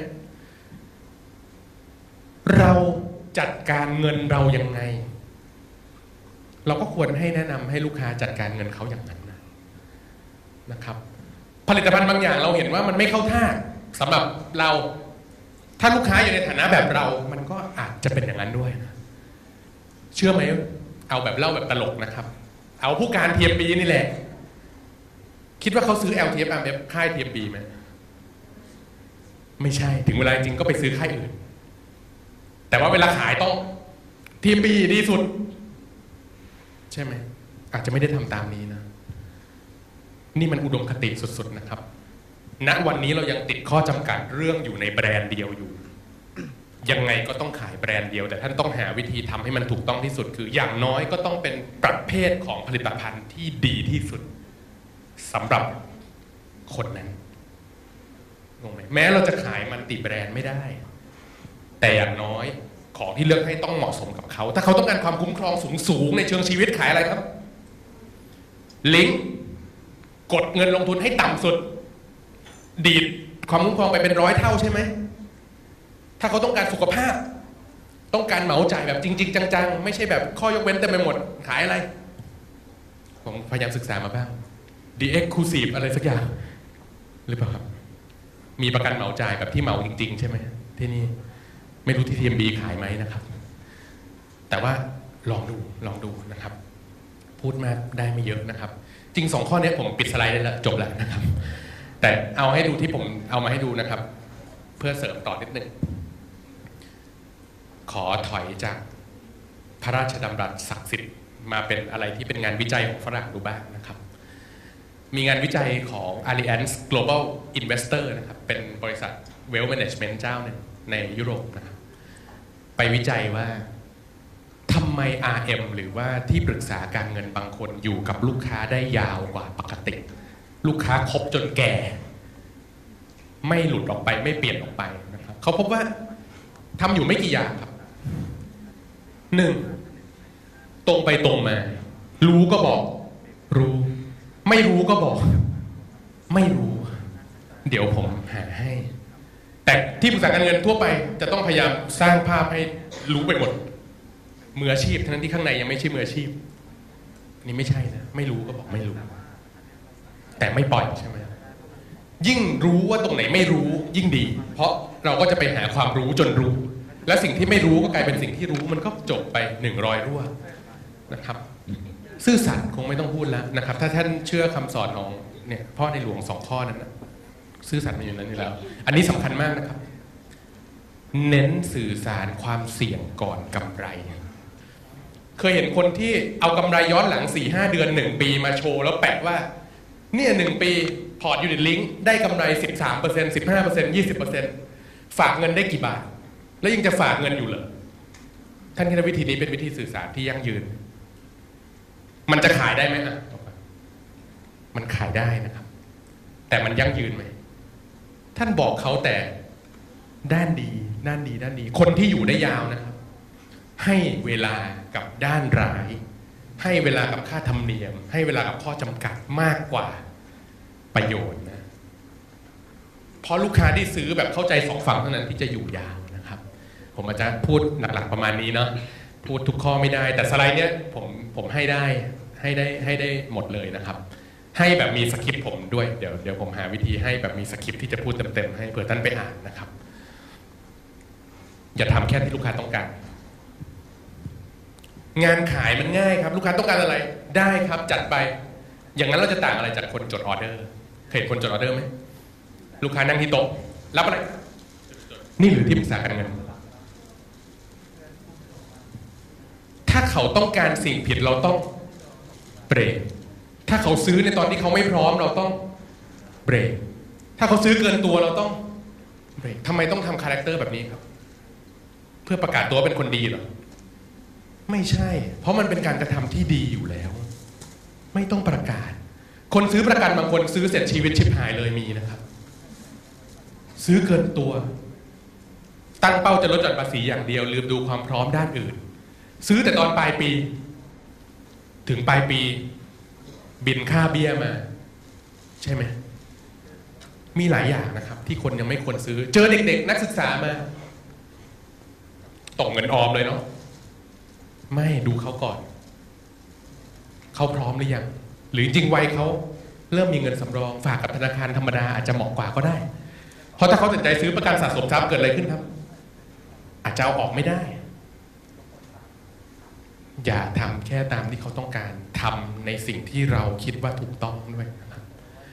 เราจัดการเงินเรายังไงเราก็ควรให้แนะนำให้ลูกค้าจัดการเงินเขาอย่างนั้นนะนะครับผลิตภัณฑ์บางอย่างเราเห็นว่ามันไม่เข้าท่าสำหรับเราถ้าลูกค้าอยู่ในฐานะแบบเรามันก็อาจจะเป็นอย่างนั้นด้วยนะเชื่อไหมเอาแบบเล่าแบบตลกนะครับเอาผู้การ ที เอ็ม บี นี่แหละคิดว่าเขาซื้อ แอล ที เอฟ อาร์ เอฟ ค่าย ที เอ็ม บี ไหมไม่ใช่ถึงเวลาจริงก็ไปซื้อค่ายอื่นแต่ว่าเวลาขายต้อง ที เอ็ม บี ดีสุดใช่ไหมอาจจะไม่ได้ทำตามนี้นะนี่มันอุดมคติสุดๆนะครับณวันนี้เรายังติดข้อจำกัดเรื่องอยู่ในแบรนด์เดียวอยู่ยังไงก็ต้องขายแบรนด์เดียวแต่ท่านต้องหาวิธีทำให้มันถูกต้องที่สุดคืออย่างน้อยก็ต้องเป็นประเภทของผลิตภัณฑ์ที่ดีที่สุดสำหรับคนนั้นงงไหมแม้เราจะขายมันติแบรนด์ไม่ได้แต่อย่างน้อยของที่เลือกให้ต้องเหมาะสมกับเขาถ้าเขาต้องการความคุ้มครองสูงๆในเชิงชีวิตขายอะไรครับลิงก์กดเงินลงทุนให้ต่ำสุดดีดความคุ้มครองไปเป็นร้อยเท่าใช่ไหมถ้าเขาต้องการสุขภาพต้องการเหมาจ่ายแบบจริงๆจังๆไม่ใช่แบบข้อยกเว้นเต็มไปหมดขายอะไรผมพยายามศึกษามาบ้าง The Exclusive อะไรสักอย่างหรือเปล่าครับมีประกันเหมาจ่ายแบบที่เหมาจริงๆใช่ไหมที่นี่ไม่รู้ที่ ที เอ็ม บี ขายไหมนะครับแต่ว่าลองดูลองดูนะครับพูดมากได้ไม่เยอะนะครับจริงสองข้อนี้ผมปิดสไลด์ได้แล้วจบแล้วนะครับแต่เอาให้ดูที่ผมเอามาให้ดูนะครับเพื่อเสริมต่อนิดนึงขอถอยจากพระราชดำรัสศักดิ์สิทธิ์มาเป็นอะไรที่เป็นงานวิจัยของฝรั่งดูบ้างนะครับมีงานวิจัยของ Allianz Global Investor นะครับเป็นบริษัท Wealth Management เจ้าหนึ่งในยุโรปนะครับไปวิจัยว่าทำไม อาร์ เอ็ม หรือว่าที่ปรึกษาการเงินบางคนอยู่กับลูกค้าได้ยาวกว่าปกติลูกค้าคบจนแก่ไม่หลุดออกไปไม่เปลี่ยนออกไปนะครับเขาพบว่าทำอยู่ไม่กี่อย่างครับหนึ่งตรงไปตรงมารู้ก็บอกรู้ไม่รู้ก็บอกไม่รู้เดี๋ยวผมหาให้แต่ที่ปรึกษาการเงินทั่วไปจะต้องพยายามสร้างภาพให้รู้ไปหมดมืออาชีพทั้งนั้นที่ข้างในยังไม่ใช่มืออาชีพนี่ไม่ใช่นะไม่รู้ก็บอกไม่รู้แต่ไม่ปล่อยใช่ไหมยิ่งรู้ว่าตรงไหนไม่รู้ยิ่งดีเพราะเราก็จะไปหาความรู้จนรู้และสิ่งที่ไม่รู้ก็กลายเป็นสิ่งที่รู้มันก็จบไปหนึ่งรอยรั่วนะครับซื่อสัตย์คงไม่ต้องพูดแล้วนะครับถ้าท่านเชื่อคำสอนของเนี่ยพ่อในหลวงสองข้อนั้นนะซื่อสัตย์มันอยู่นั้นอยู่แล้วอันนี้สำคัญมากนะครับเน้นสื่อสารความเสี่ยงก่อนกำไรเคยเห็นคนที่เอากำไรย้อนหลัง สี่ห้า เดือนหนึ่งปีมาโชว์แล้วแปะว่าเนี่ยหนึ่งปีพอร์ตยูนิตลิงก์ได้กำไร สิบสามเปอร์เซ็นต์ สิบห้าเปอร์เซ็นต์ ยี่สิบเปอร์เซ็นต์ ฝากเงินได้กี่บาทแล้วยังจะฝากเงินอยู่เหรอท่านคิดว่าวิธีนี้เป็นวิธีสื่อสารที่ยั่งยืนมันจะขายได้ไหมอ่ะมันขายได้นะครับแต่มันยั่งยืนไหมท่านบอกเขาแต่ด้านดีด้านดีด้านดีคนที่อยู่ได้ยาวนะครับให้เวลากับด้านร้ายให้เวลากับค่าธรรมเนียมให้เวลากับข้อจำกัดมากกว่าประโยชน์นะเพราะลูกค้าที่ซื้อแบบเข้าใจสองฝั่งเท่านั้นที่จะอยู่ยาวนะครับผมอาจจะพูดหลักๆประมาณนี้เนาะพูดทุกข้อไม่ได้แต่สไลด์เนี้ยผมผมให้ได้ให้ได้ให้ได้หมดเลยนะครับให้แบบมีสคริปต์ผมด้วยเดี๋ยวเดี๋ยวผมหาวิธีให้แบบมีสคริปต์ที่จะพูดเต็มๆให้เผื่อท่านไปอ่านนะครับอย่าทำแค่ที่ลูกค้าต้องการงานขายมันง่ายครับลูกค้าต้องการอะไรได้ครับจัดไปอย่างนั้นเราจะต่างอะไรจากคนจดออเดอร์เคยเห็นคนจดออเดอร์ไหมลูกค้านั่งที่โต๊ะรับอะไรนี่หรือที่ปรึกษาการเงินถ้าเขาต้องการสิ่งผิดเราต้องเบรกถ้าเขาซื้อในตอนที่เขาไม่พร้อมเราต้องเบรกถ้าเขาซื้อเกินตัวเราต้องเบรกทำไมต้องทำคาแรคเตอร์แบบนี้ครับเพื่อประกาศตัวเป็นคนดีเหรอไม่ใช่เพราะมันเป็นการกระทำที่ดีอยู่แล้วไม่ต้องประกาศคนซื้อประกันบางคนซื้อเสร็จชีวิตชิบหายเลยมีนะครับซื้อเกินตัวตั้งเป้าจะลดหย่อนภาษีอย่างเดียวลืมดูความพร้อมด้านอื่นซื้อแต่ตอนปลายปีถึงปลายปีบินค่าเบี้ยมาใช่ไหมมีหลายอย่างนะครับที่คนยังไม่ควรซื้อเจอเด็กๆนักศึกษามาตกเงินออมเลยเนาะไม่ดูเขาก่อนเขาพร้อมหรือยังหรือจริงวัยเขาเริ่มมีเงินสำรองฝากกับธนาคารธรรมดาอาจจะเหมาะกว่าก็ได้เพราะถ้าเขาตัดใจซื้อประกันสะสมทรัพย์เกิดอะไรขึ้นครับอาจจะเอาออกไม่ได้อย่าทำแค่ตามที่เขาต้องการทำในสิ่งที่เราคิดว่าถูกต้องด้วยนะครับ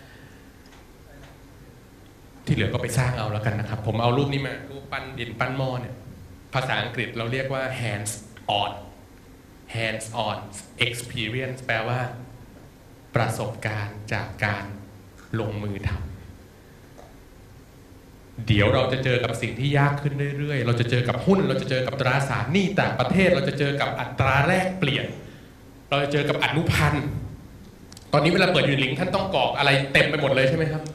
ที่เหลือก็ไปสร้างเอาแล้วกันนะครับผมเอารูปนี้มารูปปั้นดินปั้นหม้อเนี่ยภาษาอังกฤษเราเรียกว่า hands on hands on experience แปลว่าประสบการณ์จากการลงมือทำเดี๋ยวเราจะเจอกับสิ่งที่ยากขึ้นเรื่อยๆเราจะเจอกับหุ้นเราจะเจอกับตราสารหนี้ต่างประเทศเราจะเจอกับอัตราแลกเปลี่ยนเราจะเจอกับอนุพันธ์ตอนนี้เวลาเปิดยูนิตลิงก์ท่านต้องกรอกอะไรเต็มไปหมดเลยใช่ไหมครับ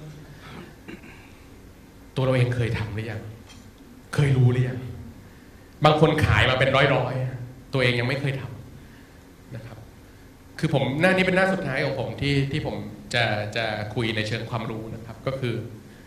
ตัวเราเองเคยทำหรือยังเคยรู้หรือยังบางคนขายมาเป็นร้อยๆตัวเองยังไม่เคยทำนะครับคือผมหน้านี้เป็นหน้าสุดท้ายของผมที่ที่ผมจะจะคุยในเชิงความรู้นะครับก็คือ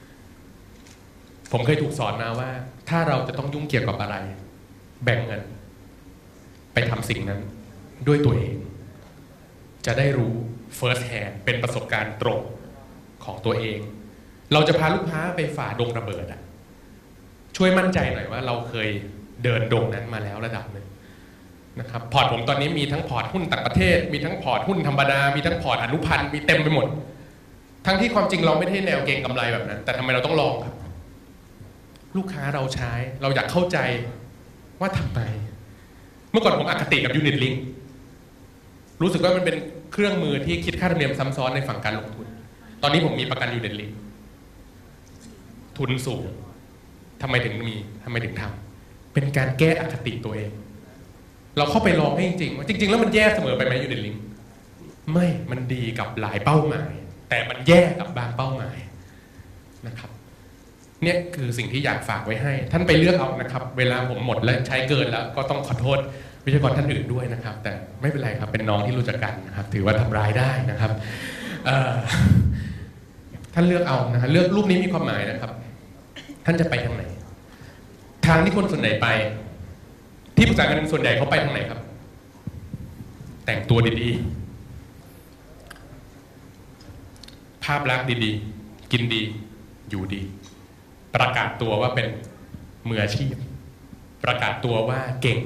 ผมเคยถูกสอนมาว่าถ้าเราจะต้องยุ่งเกี่ยวกับอะไรแบ่งเงินไปทำสิ่งนั้นด้วยตัวเองจะได้รู้ first hand เป็นประสบการณ์ตรงของตัวเองเราจะพาลูกค้าไปฝ่าดงระเบิดอ่ะช่วยมั่นใจหน่อยว่าเราเคยเดินดงนั้นมาแล้วระดับหนึ่งนะครับพอร์ตผมตอนนี้มีทั้งพอร์ตหุ้นต่างประเทศมีทั้งพอร์ตหุ้นธรรมดามีทั้งพอร์ตอนุพันธ์มีเต็มไปหมดทั้งที่ความจริงเราไม่ได้แนวเก็งกำไรแบบนั้นแต่ทำไมเราต้องลองครับลูกค้าเราใช้เราอยากเข้าใจว่าทำไมเมื่อก่อนผมอคติกับยูนิตลิงก์รู้สึกว่ามันเป็นเครื่องมือที่คิดค่าธรรมเนียมซ้ำซ้อนในฝั่งการลงทุนตอนนี้ผมมีประกันยูนิตลิงก์ทุนสูงทำไมถึงมีทำไมถึงทำเป็นการแก้อคติตัวเองเราเข้าไปลองให้จริงๆว่าจริงๆแล้วมันแย่เสมอไปไหมยูนิตลิงก์ไม่มันดีกับหลายเป้าหมายแต่มันแย่กับบางเป้าหมายนะครับเนี่ยคือสิ่งที่อยากฝากไว้ให้ท่านไปเลือกเอานะครับเวลาผมหมดและใช้เกินแล้วก็ต้องขอโทษวิทยากรท่านอื่นด้วยนะครับแต่ไม่เป็นไรครับเป็นน้องที่รู้จักกันนะครับถือว่าทำร้ายได้นะครับท่านเลือกเอานะฮะเลือกรูปนี้มีความหมายนะครับท่านจะไปทางไหนทางที่คนส่วนใหญ่ไปที่ปรึกษาการเงินส่วนใหญ่เขาไปทางไหนครับแต่งตัวดีๆภาพลักษณ์ดีๆกินดีอยู่ดีประกาศตัวว่าเป็นมืออาชีพประกาศตัวว่าเก่ง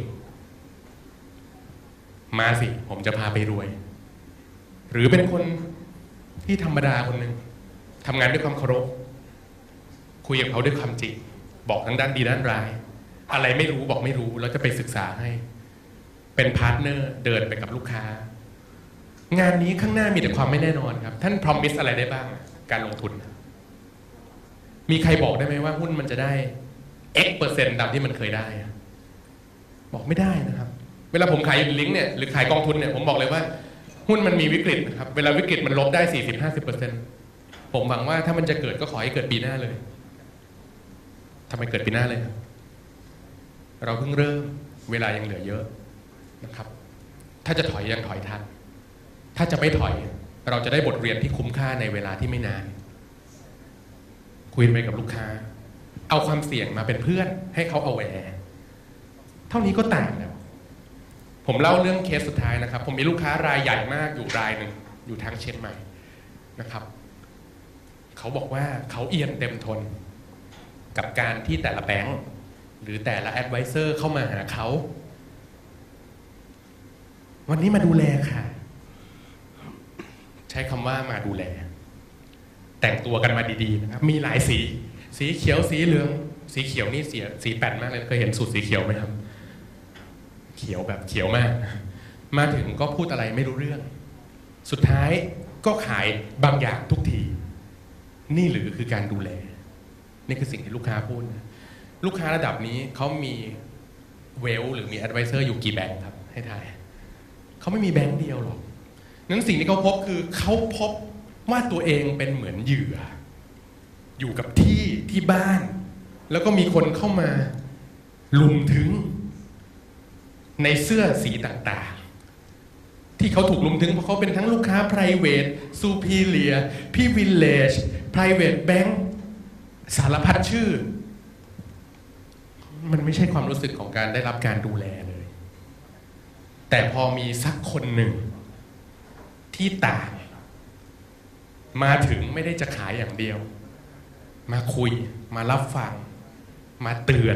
มาสิผมจะพาไปรวยหรือเป็นคนที่ธรรมดาคนหนึ่งทำงานด้วยความเคารพคุยกับเขาด้วยความจริงบอกทั้งด้านดีด้านร้ายอะไรไม่รู้บอกไม่รู้แล้วจะไปศึกษาให้เป็นพาร์ทเนอร์เดินไปกับลูกค้างานนี้ข้างหน้ามีแต่ความไม่แน่นอนครับท่าน promise อะไรได้บ้างการลงทุนมีใครบอกได้ไหมว่าหุ้นมันจะได้ X เปอร์เซ็นต์ตามที่มันเคยได้บอกไม่ได้นะครับเวลาผมขายยูนิลิงก์เนี่ยหรือขายกองทุนเนี่ยผมบอกเลยว่าหุ้นมันมีวิกฤตนะครับเวลาวิกฤตมันลบได้ สี่สิบถึงห้าสิบเปอร์เซ็นต์ ผมหวังว่าถ้ามันจะเกิดก็ขอให้เกิดปีหน้าเลยทำไมเกิดปีหน้าเลยครับเราเพิ่งเริ่มเวลายังเหลือเยอะนะครับถ้าจะถอยยังถอยทันถ้าจะไม่ถอยเราจะได้บทเรียนที่คุ้มค่าในเวลาที่ไม่นานคุยไปกับลูกค้าเอาความเสี่ยงมาเป็นเพื่อนให้เขาเอาแวร์เท่านี้ก็ต่างแล้วผมเล่าเรื่องเคสสุดท้ายนะครับผมมีลูกค้ารายใหญ่มากอยู่รายหนึ่งอยู่ทางเชียงใหม่นะครับเขาบอกว่าเขาเอียนเต็มทนกับการที่แต่ละแบงค์หรือแต่ละแอดไวเซอร์เข้ามาหาเขาวันนี้มาดูแลค่ะใช้คำว่ามาดูแลแต่งตัวกันมาดีๆนะครับมีหลายสีสีเขียวสีเหลืองสีเขียวนี่เสียสีแปดมากเลยเคยเห็นสูตรสีเขียวไหมครับเขียวแบบเขียวมากมาถึงก็พูดอะไรไม่รู้เรื่องสุดท้ายก็ขายบางอย่างทุกทีนี่หรือคือการดูแลนี่คือสิ่งที่ลูกค้าพูดนะลูกค้าระดับนี้เขามีเวลหรือมีแอดไวเซอร์อยู่กี่แบงค์ครับให้ทายเขาไม่มีแบงค์เดียวหรอกนั้นสิ่งที่เขาพบคือเขาพบว่าตัวเองเป็นเหมือนเหยื่ออยู่กับที่ที่บ้านแล้วก็มีคนเข้ามาลุมถึงในเสื้อสีต่างๆที่เขาถูกลุมถึงเพราะเขาเป็นทั้งลูกค้า private superior พี่ village private bank สารพัดชื่อมันไม่ใช่ความรู้สึกของการได้รับการดูแลเลยแต่พอมีสักคนหนึ่งที่ต่างมาถึงไม่ได้จะขายอย่างเดียวมาคุยมารับฟังมาเตือน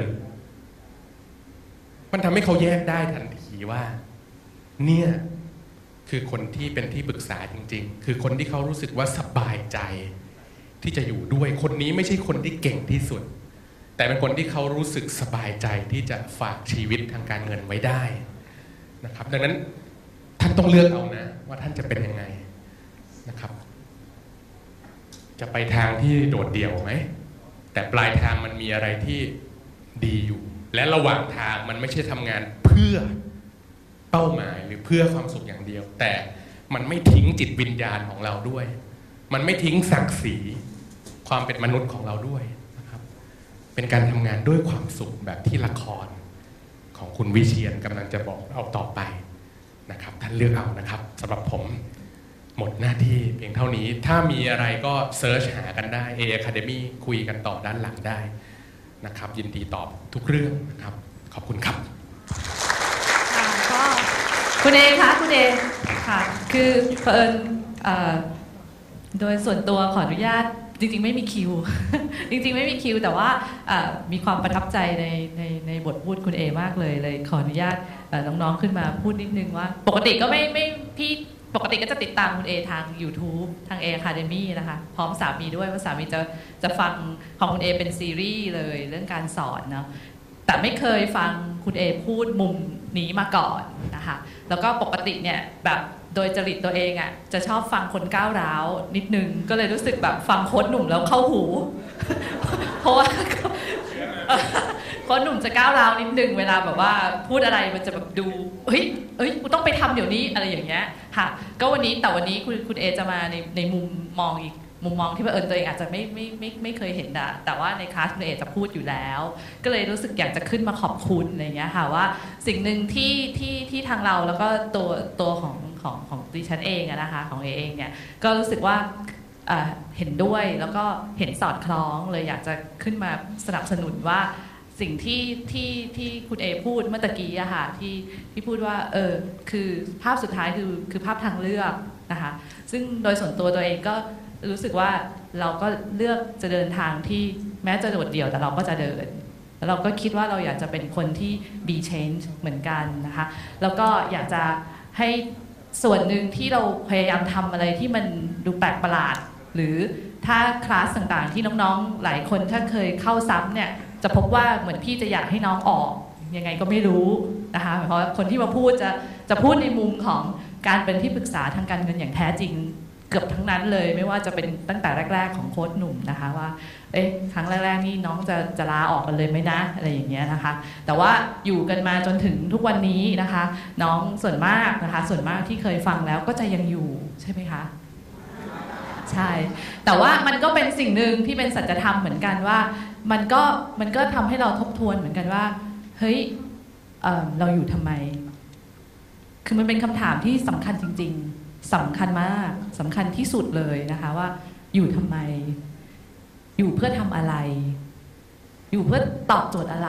มันทำให้เขาแยกได้ทันทีว่าเนี่ยคือคนที่เป็นที่ปรึกษาจริงๆคือคนที่เขารู้สึกว่าสบายใจที่จะอยู่ด้วยคนนี้ไม่ใช่คนที่เก่งที่สุดแต่เป็นคนที่เขารู้สึกสบายใจที่จะฝากชีวิตทางการเงินไว้ได้นะครับดังนั้นท่านต้องเลือกเอานะว่าท่านจะเป็นยังไงนะครับจะไปทางที่โดดเดี่ยวไหมแต่ปลายทางมันมีอะไรที่ดีอยู่และระหว่างทางมันไม่ใช่ทำงานเพื่อเป้าหมายหรือเพื่อความสุขอย่างเดียวแต่มันไม่ทิ้งจิตวิญญาณของเราด้วยมันไม่ทิ้งศักดิ์ศรีความเป็นมนุษย์ของเราด้วยนะครับเป็นการทำงานด้วยความสุขแบบที่ละครของคุณวิเชียรกำลังจะบอกเอาต่อไปนะครับท่านเลือกเอานะครับสำหรับผมหมดหน้าที่เพียงเท่านี้ถ้ามีอะไรก็เซิร์ชหากันได้ A Academy คุยกันต่อด้านหลังได้นะครับยินดีตอบทุกเรื่องนะครับขอบคุณครับก็คุณเอคะคุณเอค่ะคือเผอิญโดยส่วนตัวขออนุญาตจริงๆไม่มีคิว จริงๆไม่มีคิวแต่ว่ามีความประทับใจในในในบทพูดคุณเอมากเลยเลยขออนุญาตน้องๆขึ้นมาพูดนิดนึงว่าปกติก็ไม่ไม่พี่ปกติก็จะติดตามคุณเอทาง YouTube ทาง A Academy นะคะพร้อมสามีด้วยว่าสามีจะจะฟังของคุณเอเป็นซีรีส์เลยเรื่องการสอนเนาะแต่ไม่เคยฟังคุณเอพูดมุมนี้มาก่อนนะคะแล้วก็ปกติเนี่ยแบบโดยจริตตัวเองอ่ะจะชอบฟังคนก้าวร้าวนิดนึงก็เลยรู้สึกแบบฟังโค้ชหนุ่มแล้วเข้าหู เพราะว่าโค้ชหนุ่มจะก้าวร้าวนิดนึงเวลาแบบว่าพูดอะไรมันจะแบบดูเฮ้ยเฮ้ยกูต้องไปทำเดี๋ยวนี้อะไรอย่างเงี้ยค่ะก็วันนี้แต่วันนี้คุณคุณเอจะมาในในมุมมองอีกมุมมองที่ว่าเอิญตัวเองอาจจะไม่ไม่ไม่ไม่เคยเห็นอะแต่ว่าในคลาสคุณเอจะพูดอยู่แล้วก็เลยรู้สึกอยากจะขึ้นมาขอบคุณอะไรเงี้ยค่ะว่าสิ่งหนึ่งที่ที่ที่ทางเราแล้วก็ตัวตัวของของของดิฉันเองอะนะคะของเอเองเนี่ยก็รู้สึกว่าเห็นด้วยแล้วก็เห็นสอดคล้องเลยอยากจะขึ้นมาสนับสนุนว่าสิ่งที่ที่ที่คุณเอพูดเมื่อตะกี้อะค่ะที่ที่พูดว่าเออคือภาพสุดท้ายคือคือภาพทางเลือกนะคะซึ่งโดยส่วนตัวตัวเองก็รู้สึกว่าเราก็เลือกจะเดินทางที่แม้จะโดดเดี่ยวแต่เราก็จะเดินแล้วเราก็คิดว่าเราอยากจะเป็นคนที่ be change เหมือนกันนะคะแล้วก็อยากจะให้ส่วนหนึ่งที่เราพยายามทำอะไรที่มันดูแปลกประหลาดหรือถ้าคลาสต่างๆที่น้องๆหลายคนถ้าเคยเข้าซ้ำเนี่ยจะพบว่าเหมือนพี่จะอยากให้น้องออกยังไงก็ไม่รู้นะคะเพราะคนที่มาพูดจะจะพูดในมุมของการเป็นที่ปรึกษาทางการเงินอย่างแท้จริงเกือบทั้งนั้นเลยไม่ว่าจะเป็นตั้งแต่แรกๆของโค้ชหนุ่มนะคะว่าเอ๊ะครั้งแรกๆนี่น้องจะจะลาออกกันเลยไหมนะอะไรอย่างเงี้ยนะคะแต่ว่าอยู่กันมาจนถึงทุกวันนี้นะคะน้องส่วนมากนะคะส่วนมากที่เคยฟังแล้วก็จะยังอยู่ใช่ไหมคะใช่แต่ว่ามันก็เป็นสิ่งหนึ่งที่เป็นสัจธรรมเหมือนกันว่ามันก็มันก็ทำให้เราทบทวนเหมือนกันว่าเฮ้ย เอ่อ เราอยู่ทำไมคือมันเป็นคำถามที่สำคัญจริงๆสำคัญมากสำคัญที่สุดเลยนะคะว่าอยู่ทำไมอยู่เพื่อทำอะไรอยู่เพื่อตอบโจทย์อะไร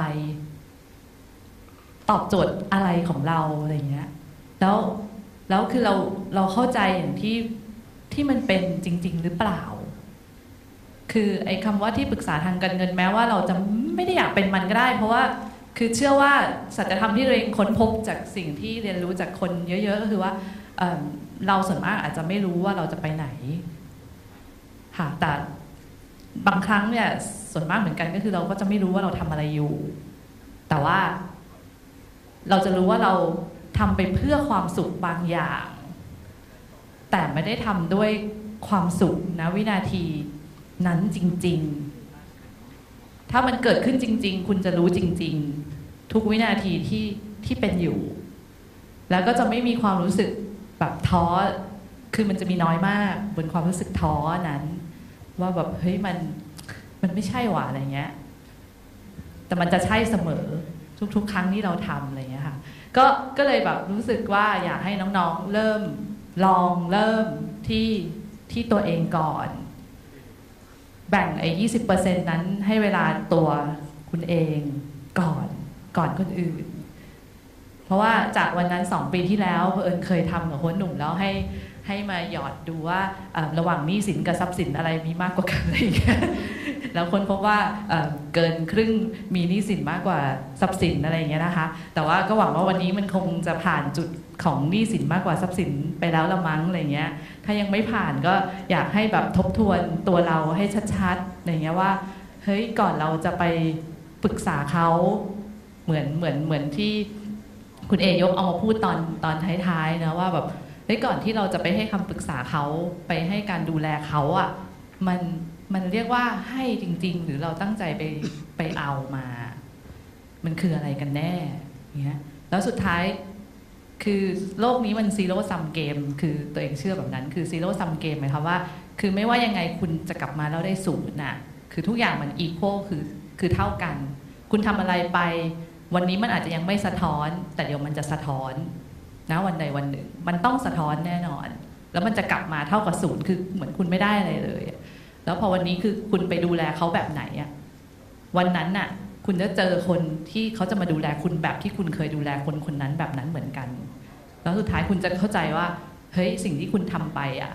ตอบโจทย์อะไรของเราอะไรเงี้ยแล้วแล้วคือเราเราเข้าใจอย่างที่ที่มันเป็นจริงๆหรือเปล่าคือไอ้คำว่าที่ปรึกษาทางการเงินแม้ว่าเราจะไม่ได้อยากเป็นมันก็ได้เพราะว่าคือเชื่อว่าสัจธรรมที่เราเองค้นพบจากสิ่งที่เรียนรู้จากคนเยอะๆก็คือว่า เอ่อ เราส่วนมากอาจจะไม่รู้ว่าเราจะไปไหนค่ะแต่บางครั้งเนี่ยส่วนมากเหมือนกันก็คือเราก็จะไม่รู้ว่าเราทำอะไรอยู่แต่ว่าเราจะรู้ว่าเราทำไปเพื่อความสุขบางอย่างแต่ไม่ได้ทำด้วยความสุขนะวินาทีนั้นจริงๆถ้ามันเกิดขึ้นจริงๆคุณจะรู้จริงๆทุกวินาทีที่ที่เป็นอยู่แล้วก็จะไม่มีความรู้สึกแบบท้อคือมันจะมีน้อยมากบนความรู้สึกท้อนั้นว่าแบบเฮ้ยมันมันไม่ใช่หว่าอะไรเงี้ยแต่มันจะใช่เสมอทุกๆครั้งที่เราทำอะไรเงี้ยค่ะก็ก็เลยแบบรู้สึกว่าอยากให้น้องๆเริ่มลองเริ่มที่ที่ตัวเองก่อนแบ่งไอ้ยี่สิบเปอร์เซ็นต์นั้นให้เวลาตัวคุณเองก่อนก่อนคนอื่นเพราะว่าจากวันนั้นสองปีที่แล้วเอิญเคยทำกับคนหนุ่มแล้วให้ให้มาหยอดดูว่าระหว่างหนี้สินกับทรัพย์สินอะไรมีมากกว่ากันอะไรอย่างเงี้ยแล้วคนพบว่าเกินครึ่งมีหนี้สินมากกว่าทรัพย์สินอะไรอย่างเงี้ยนะคะแต่ว่าก็หวังว่าวันนี้มันคงจะผ่านจุดของหนี้สินมากกว่าทรัพย์สินไปแล้วละมั้งอะไรเงี้ยถ้ายังไม่ผ่านก็อยากให้แบบทบทวนตัวเราให้ชัดๆอะไรเงี้ยว่าเฮ้ยก่อนเราจะไปปรึกษาเขาเหมือนเหมือนเหมือนที่คุณเอยกเอามาพูดตอนตอนท้ายๆนะว่าแบบเฮ้ยก่อนที่เราจะไปให้คำปรึกษาเขาไปให้การดูแลเขาอ่ะมันมันเรียกว่าให้จริงๆหรือเราตั้งใจไปไปเอามามันคืออะไรกันแน่เงี้ยแล้วสุดท้ายคือโลกนี้มันซีโร่ซัมเกมคือตัวเองเชื่อแบบนั้นคือซีโร่ซัมเกมหมายความว่าคือไม่ว่ายังไงคุณจะกลับมาแล้วได้ศูนย์น่ะคือทุกอย่างมันอีโคคือคือเท่ากันคุณทำอะไรไปวันนี้มันอาจจะยังไม่สะท้อนแต่เดี๋ยวมันจะสะท้อนนะวันใดวันหนึ่งมันต้องสะท้อนแน่นอนแล้วมันจะกลับมาเท่ากับศูนย์คือเหมือนคุณไม่ได้อะไรเลยแล้วพอวันนี้คือคุณไปดูแลเขาแบบไหนอะวันนั้นน่ะคุณจะเจอคนที่เขาจะมาดูแลคุณแบบที่คุณเคยดูแลคนคนนั้นแบบนั้นเหมือนกันแล้วสุดท้ายคุณจะเข้าใจว่าเฮ้ยสิ่งที่คุณทำไปอะ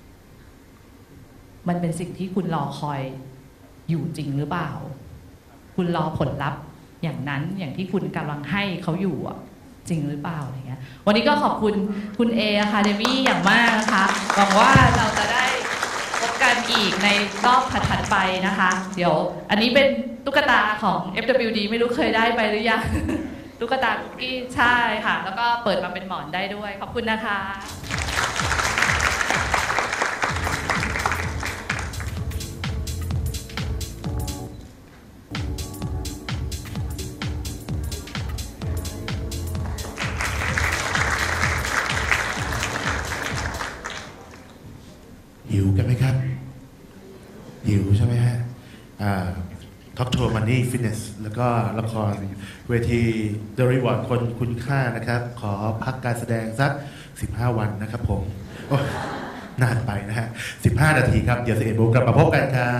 มันเป็นสิ่งที่คุณรอคอยอยู่จริงหรือเปล่าคุณรอผลลัพธ์อย่างนั้นอย่างที่คุณกำลังให้เขาอยู่อ่ะจริงหรือเปล่าอะไรเงี้ยวันนี้ก็ขอบคุณคุณเออะคาเดมี่อย่างมากนะคะหวังว่าเราจะได้พบกันอีกในรอบถัดๆไปนะคะเดี๋ยวอันนี้เป็นตุ๊กตาของ เอฟ ดับเบิลยู ดี ไม่รู้เคยได้ไปหรือยังตุ๊กตาคุกกี้ใช่ค่ะแล้วก็เปิดมาเป็นหมอนได้ด้วยขอบคุณนะคะหิวกันไหมครับหิวใช่ไหมฮะท็อกโชว์มันนี่ฟิตเนสแล้วก็ละครเวที The Reward คนคุณค่านะครับขอพักการแสดงสักสิบห้าวันนะครับผมนานไปนะฮะสิบห้านาทีครับเดี๋ยวสิบเอ็ดโมงกลับมาพบกันครับ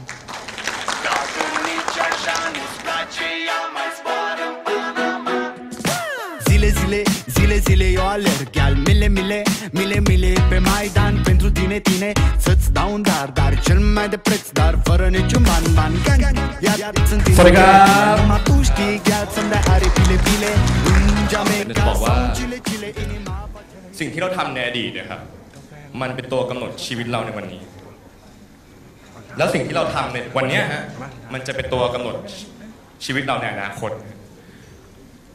Zile, zile, zile, zile eu alerg Iar mile, mile, mile, mile pe Maidan Pentru tine, tine, să-ți dau un dar Dar cel mai de preț, dar fără niciun ban, ban Gang, iar, iar sunt tine Numai tu știi, iar să-mi dai aripile, bile În Jamaica sau Chile, Chile, inima สิ่งที่เราทำในอดีตนะครับมันเป็นตัวกำหนดชีวิตเราในวันนี้แล้วสิ่งที่เราทำในวันนี้ฮะมันจะเป็นตัวกำหนดชีวิตเราในอนาคต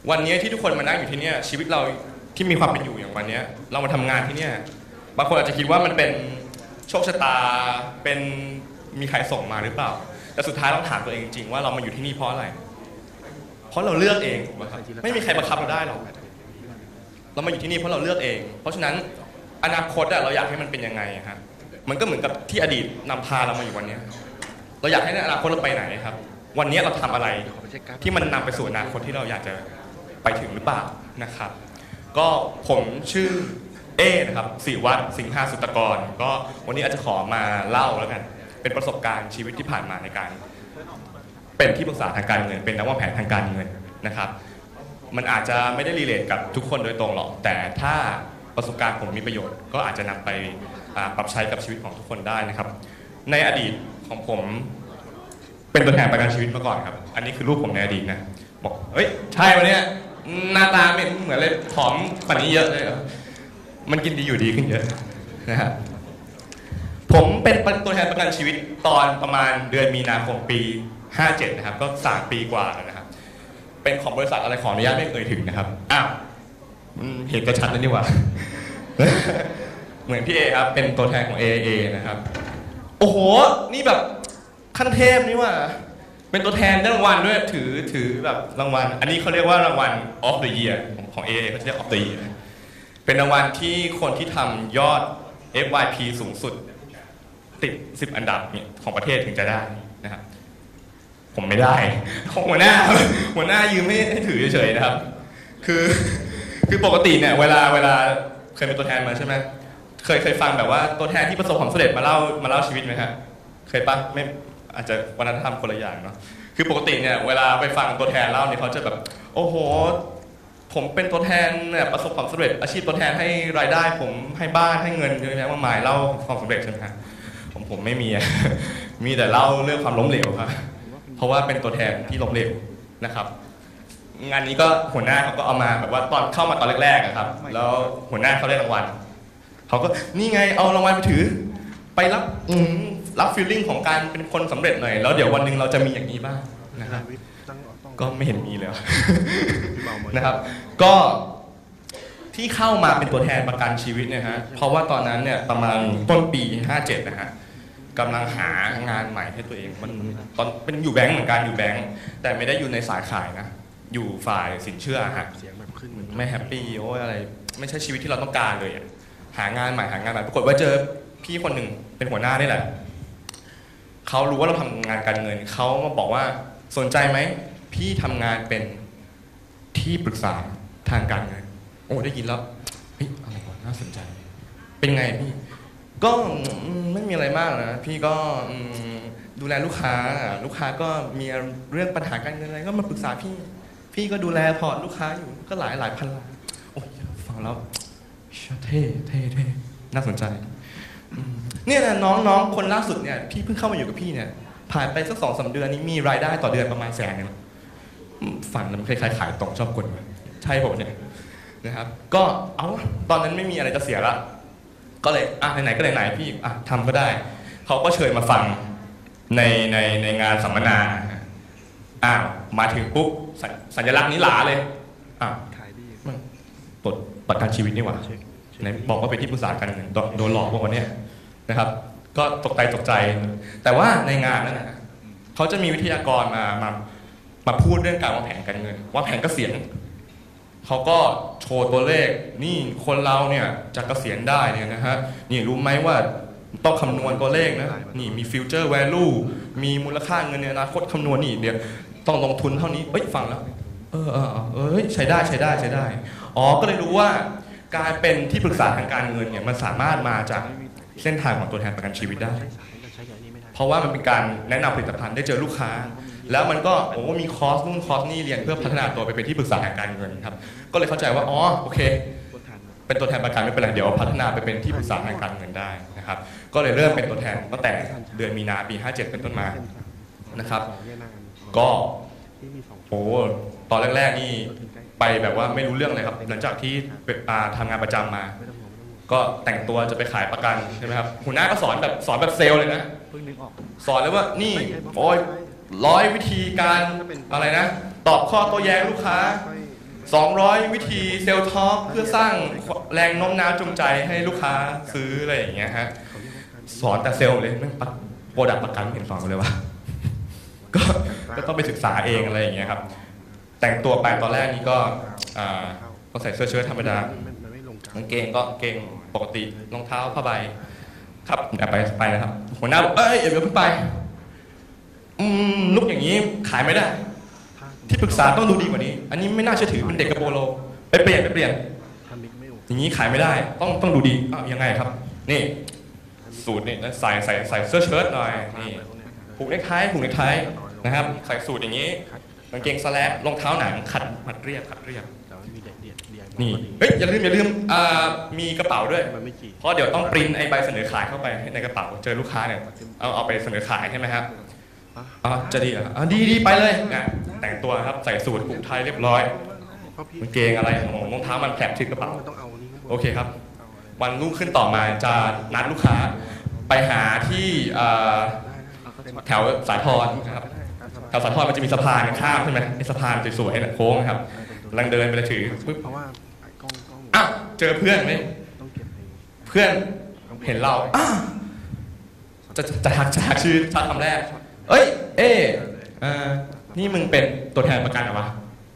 วันนี้ที่ทุกคนมานั่งอยู่ที่นี่ชีวิตเราที่มีความเป็นอยู่อย่างวันนี้เรามาทำงานที่นี่บางคนอาจจะคิดว่ามันเป็นโชคชะตาเป็นมีใครส่งมาหรือเปล่าแต่สุดท้ายต้องถามตัวเองจริงๆว่าเรามาอยู่ที่นี่เพราะอะไรเพราะเราเลือกเองไม่มีใครบังคับเราได้หรอกเรามาอยู่ที่นี่เพราะเราเลือกเองเพราะฉะนั้นอนาคตเราอยากให้มันเป็นยังไงฮะมันก็เหมือนกับที่อดีตนำพาเรามาอยู่วันนี้เราอยากให้อนาคตเราไปไหนครับวันนี้เราทำอะไรที่มันนำไปสู่อนาคตที่เราอยากจะไปถึงหรือเปล่านะครับก็ผมชื่อเอนะครับศิวัฒน์สิงหาสุตกรก็วันนี้อาจจะขอมาเล่าแล้วกันเป็นประสบการณ์ชีวิตที่ผ่านมาในการเป็นที่ปรึกษาทางการเงินเป็นนักวางแผนทางการเงินนะครับมันอาจจะไม่ได้รีเลทกับทุกคนโดยตรงหรอกแต่ถ้าประสบการณ์ผมมีประโยชน์ก็อาจจะนำไปปรับใช้กับชีวิตของทุกคนได้นะครับในอดีตของผมเป็นตัวแทนประกันชีวิตมาก่อนครับอันนี้คือรูปผมในอดีตนะบอกเฮ้ยใช่วันนี้หน้าตาไม่เหมือนเลยผอมกว่านี้เยอะเลยมันกินดีอยู่ดีขึ้นเยอะนะครับผมเป็นตัวแทนประกันชีวิตตอนประมาณเดือนมีนาคมปีห้าเจ็ดนะครับก็สามปีกว่าแล้วนะครับเป็นของบริษัทอะไรขออนุญาตไม่เอ่ยถึงนะครับอ้าวเห็นกระชัดเลยนี่หว่า เหมือนพี่เอครับเป็นตัวแทนของ เอ เอ นะครับโอ้โหนี่แบบขั้นเทพนี่ว่าเป็นตัวแทนได้รางวัลด้วยถือถือแบบรางวัลอันนี้เขาเรียกว่ารางวัล of the year ของ เอ เอ เขาเรียก of the year เป็นรางวัลที่คนที่ทำยอด เอฟ วาย พี สูงสุดติดสิบอันดับของประเทศถึงจะได้นะครับผมไม่ได้ของหัวหน้าหัวหน้ายืมให้ให้ถือเฉยๆนะครับคือคือปกติเนี่ยเวลาเวลาเคยเป็นตัวแทนมาใช่ไหมเคยเคยฟังแบบว่าตัวแทนที่ประสบความสำเร็จมาเล่ามาเล่าชีวิตไหมครับเคยปะไม่อาจจะวัฒนธรรมคนละอย่างเนาะคือปกติเนี่ยเวลาไปฟังตัวแทนเล่าเนี่ยเขาจะแบบโอ้โหผมเป็นตัวแทนเนี่ยประสบความสำเร็จอาชีพตัวแทนให้รายได้ผมให้บ้านให้เงินเยอะแยะมากมายเล่าความสำเร็จใช่ไหมครับผมผมไม่มีมีแต่เล่าเรื่องความล้มเหลวครับเพราะว่าเป็นตัวแทนที่ล้มเหลวนะครับงานนี้ก็หัวหน้าเขาก็เอามาแบบว่าตอนเข้ามาตอนแรกๆครับแล้วหัวหน้าเขาได้รางวัลเขาก็นี่ไงเอารางวัลไปถือไปรับรับฟีลลิ่งของการเป็นคนสำเร็จหน่อยแล้วเดี๋ยววันหนึ่งเราจะมีอย่างนี้บ้างนะครับก็ไม่เห็นมีเลยนะครับก็ที่เข้ามาเป็นตัวแทนประกันชีวิตเนี่ยฮะเพราะว่าตอนนั้นเนี่ยประมาณต้นปีห้าเจ็ดนะฮะกำลังหางานใหม่ให้ตัวเองมันตอนเป็นอยู่แบงก์เหมือนกันอยู่แบงก์แต่ไม่ได้อยู่ในสายขายนะอยู่ฝ่ายสินเชื่อฮะไม่แฮปปี้โอ้ยอะไรไม่ใช่ชีวิตที่เราต้องการเลยหางานใหม่หางานใหม่ปรากฏว่าเจอพี่คนหนึ่งเป็นหัวหน้านี่แหละเขารู้ว่าเราทำงานการเงินเขามาบอกว่าสนใจไหมพี่ทำงานเป็นที่ปรึกษาทางการเงินโอ้ได้ยินแล้วเฮ้ยอะไรวะน่าสนใจเป็นไงพี่ก็ไม่มีอะไรมากนะพี่ก็ดูแลลูกค้าลูกค้าก็มีเรื่องปัญหาการเงินอะไรก็มาปรึกษาพี่พี่ก็ดูแลพอร์ตลูกค้าอยู่ก็หลายหลายพันล้านโอ้ยฟังแล้วเท่เท่เท่น่าสนใจเนี่ยนะน้องๆคนล่าสุดเนี่ยพี่เพิ่งเข้ามาอยู่กับพี่เนี่ยผ่านไปสักสองสามเดือนนี้มีรายได้ต่อเดือนประมาณแสนนึงฝันมันคล้ายๆขายตรงชอบกลใช่ผมเนี่ยนะครับก็เอาตอนนั้นไม่มีอะไรจะเสียละก็เลยอ่ะไหนๆก็ไหนๆพี่อ่ะทำก็ได้เขาก็เชิญมาฟังในในในงานสัมมนาอ้าวมาถึงปุ๊บสัญลักษณ์นี้หลาเลยอ้าวปลดประกันชีวิตนี่หว่าไหนบอกว่าเป็นที่ปรึกษาการเงินโดนหลอกพวกวันนี้นะครับก็ตกใจตกใจแต่ว่าในงานนั้นนะเขาจะมีวิทยากรมามามาพูดเรื่องการวางแผนการเงินวางแผนเกษียณเขาก็โชว์ตัวเลขนี่คนเราเนี่ยจะเกษียณได้เนี่ยนะฮะนี่รู้ไหมว่าต้องคำนวณตัวเลขนะนี่มีฟิวเจอร์แวลูมีมูลค่าเงินในอนาคตคำนวณนี่เดี๋ยวต้องลงทุนเท่านี้เอ้ยฟังแล้วเออเออเออใช้ได้ใช้ได้ใช้ได้อ๋อก็เลยรู้ว่าการเป็นที่ปรึกษาทางการเงินเนี่ยมันสามารถมาจากเส้นทางของตัวแทนประกันชีวิตได้เพราะว่ามันเป็นการแนะนำผลิตภัณฑ์ได้เจอลูกค้าแล้วมันก็โอ้มีคอร์สนู่นคอร์สนี่เรียนเพื่อพัฒนาตัวไปเป็นที่ปรึกษาทางการเงินครับก็เลยเข้าใจว่าอ๋อโอเคเป็นตัวแทนประกันไม่เป็นไรเดี๋ยวพัฒนาไปเป็นที่ปรึกษาทางการเงินได้นะครับก็เลยเริ่มเป็นตัวแทนตั้งแต่เดือนมีนาปีห้าเจ็ดเป็นต้นมานะครับก็โอ้ตอนแรกๆนี่ไปแบบว่าไม่รู้เรื่องเลยครับหลังจากที่ทำงานประจำมาก็แต่งตัวจะไปขายประกันใช่ไหมครับหัวหน้าก็สอนแบบสอนแบบเซลล์เลยนะสอนเลยว่านี่โอ้ยร้อยวิธีการอะไรนะตอบข้อโต้แย้งลูกค้าสองร้อยวิธีเซลล์ทอล์กเพื่อสร้างแรงโน้มน้าวจูงใจให้ลูกค้าซื้ออะไรอย่างเงี้ยฮะสอนแต่เซลล์เลยไม่ปักโปรดักต์ประกันไม่เห็นสอนเลยว่าก็ก็ต้องไปศึกษาเองอะไรอย่างเงี้ยครับแต่งตัวไปตอนแรกนี้ก็อ่าก็ใส่เสื้อเชิ้ตธรรมดากางเกงก็เกงปกติรองเท้าผ้าใบครับไปไปนะครับหัวหน้าบอกเอ้ยอย่าเพิ่งไปอืมลุกอย่างนี้ขายไม่ได้ที่ปรึกษาต้องดูดีกว่านี้อันนี้ไม่น่าเชื่อถือเป็นเด็กกระโปโลไปเปลี่ยนไปเปลี่ยนอย่างนี้ขายไม่ได้ต้องต้องดูดีอ้าวยังไงครับนี่สูตรนี่ใส่ใส่ใส่เสื้อเชิ้ตหน่อยนี่ผูกเนคไทผูกเนคไทนะครับใส่สูตรอย่างนี้กางเกงสแลกรองเท้าหนังขัดมัดเรียบขัดเรียบนี่เฮ้ยอย่าลืมอย่าลืมมีกระเป๋าด้วยเพราะเดี๋ยวต้องปริ้นไอ้ใบเสนอขายเข้าไปในกระเป๋าเจอลูกค้าเนี่ยเอาเอาไปเสนอขายใช่ไหมครับอ๋อจะดีเหรออ๋อดีดีไปเลยนะแต่งตัวครับใส่สูทผูกไทเรียบร้อยกางเกงอะไรรองเท้ามันแผลบที่กระเป๋าโอเคครับวันรุ่งขึ้นต่อมาจะนัดลูกค้าไปหาที่แถวสาทรนะครับแถวสาทรมันจะมีสะพานข้ามใช่ไหมไอ้สะพานสวยๆโค้งนะครับกำลังเดินไปเลยถือปึ๊บอ้าวเจอเพื่อนไหมเพื่อนเห็นเราอ้าวจะจะทักจะทักชื่อชัดคำแรกเอ้ยเอ๊ะนี่มึงเป็นตัวแทนประกันเหรอวะ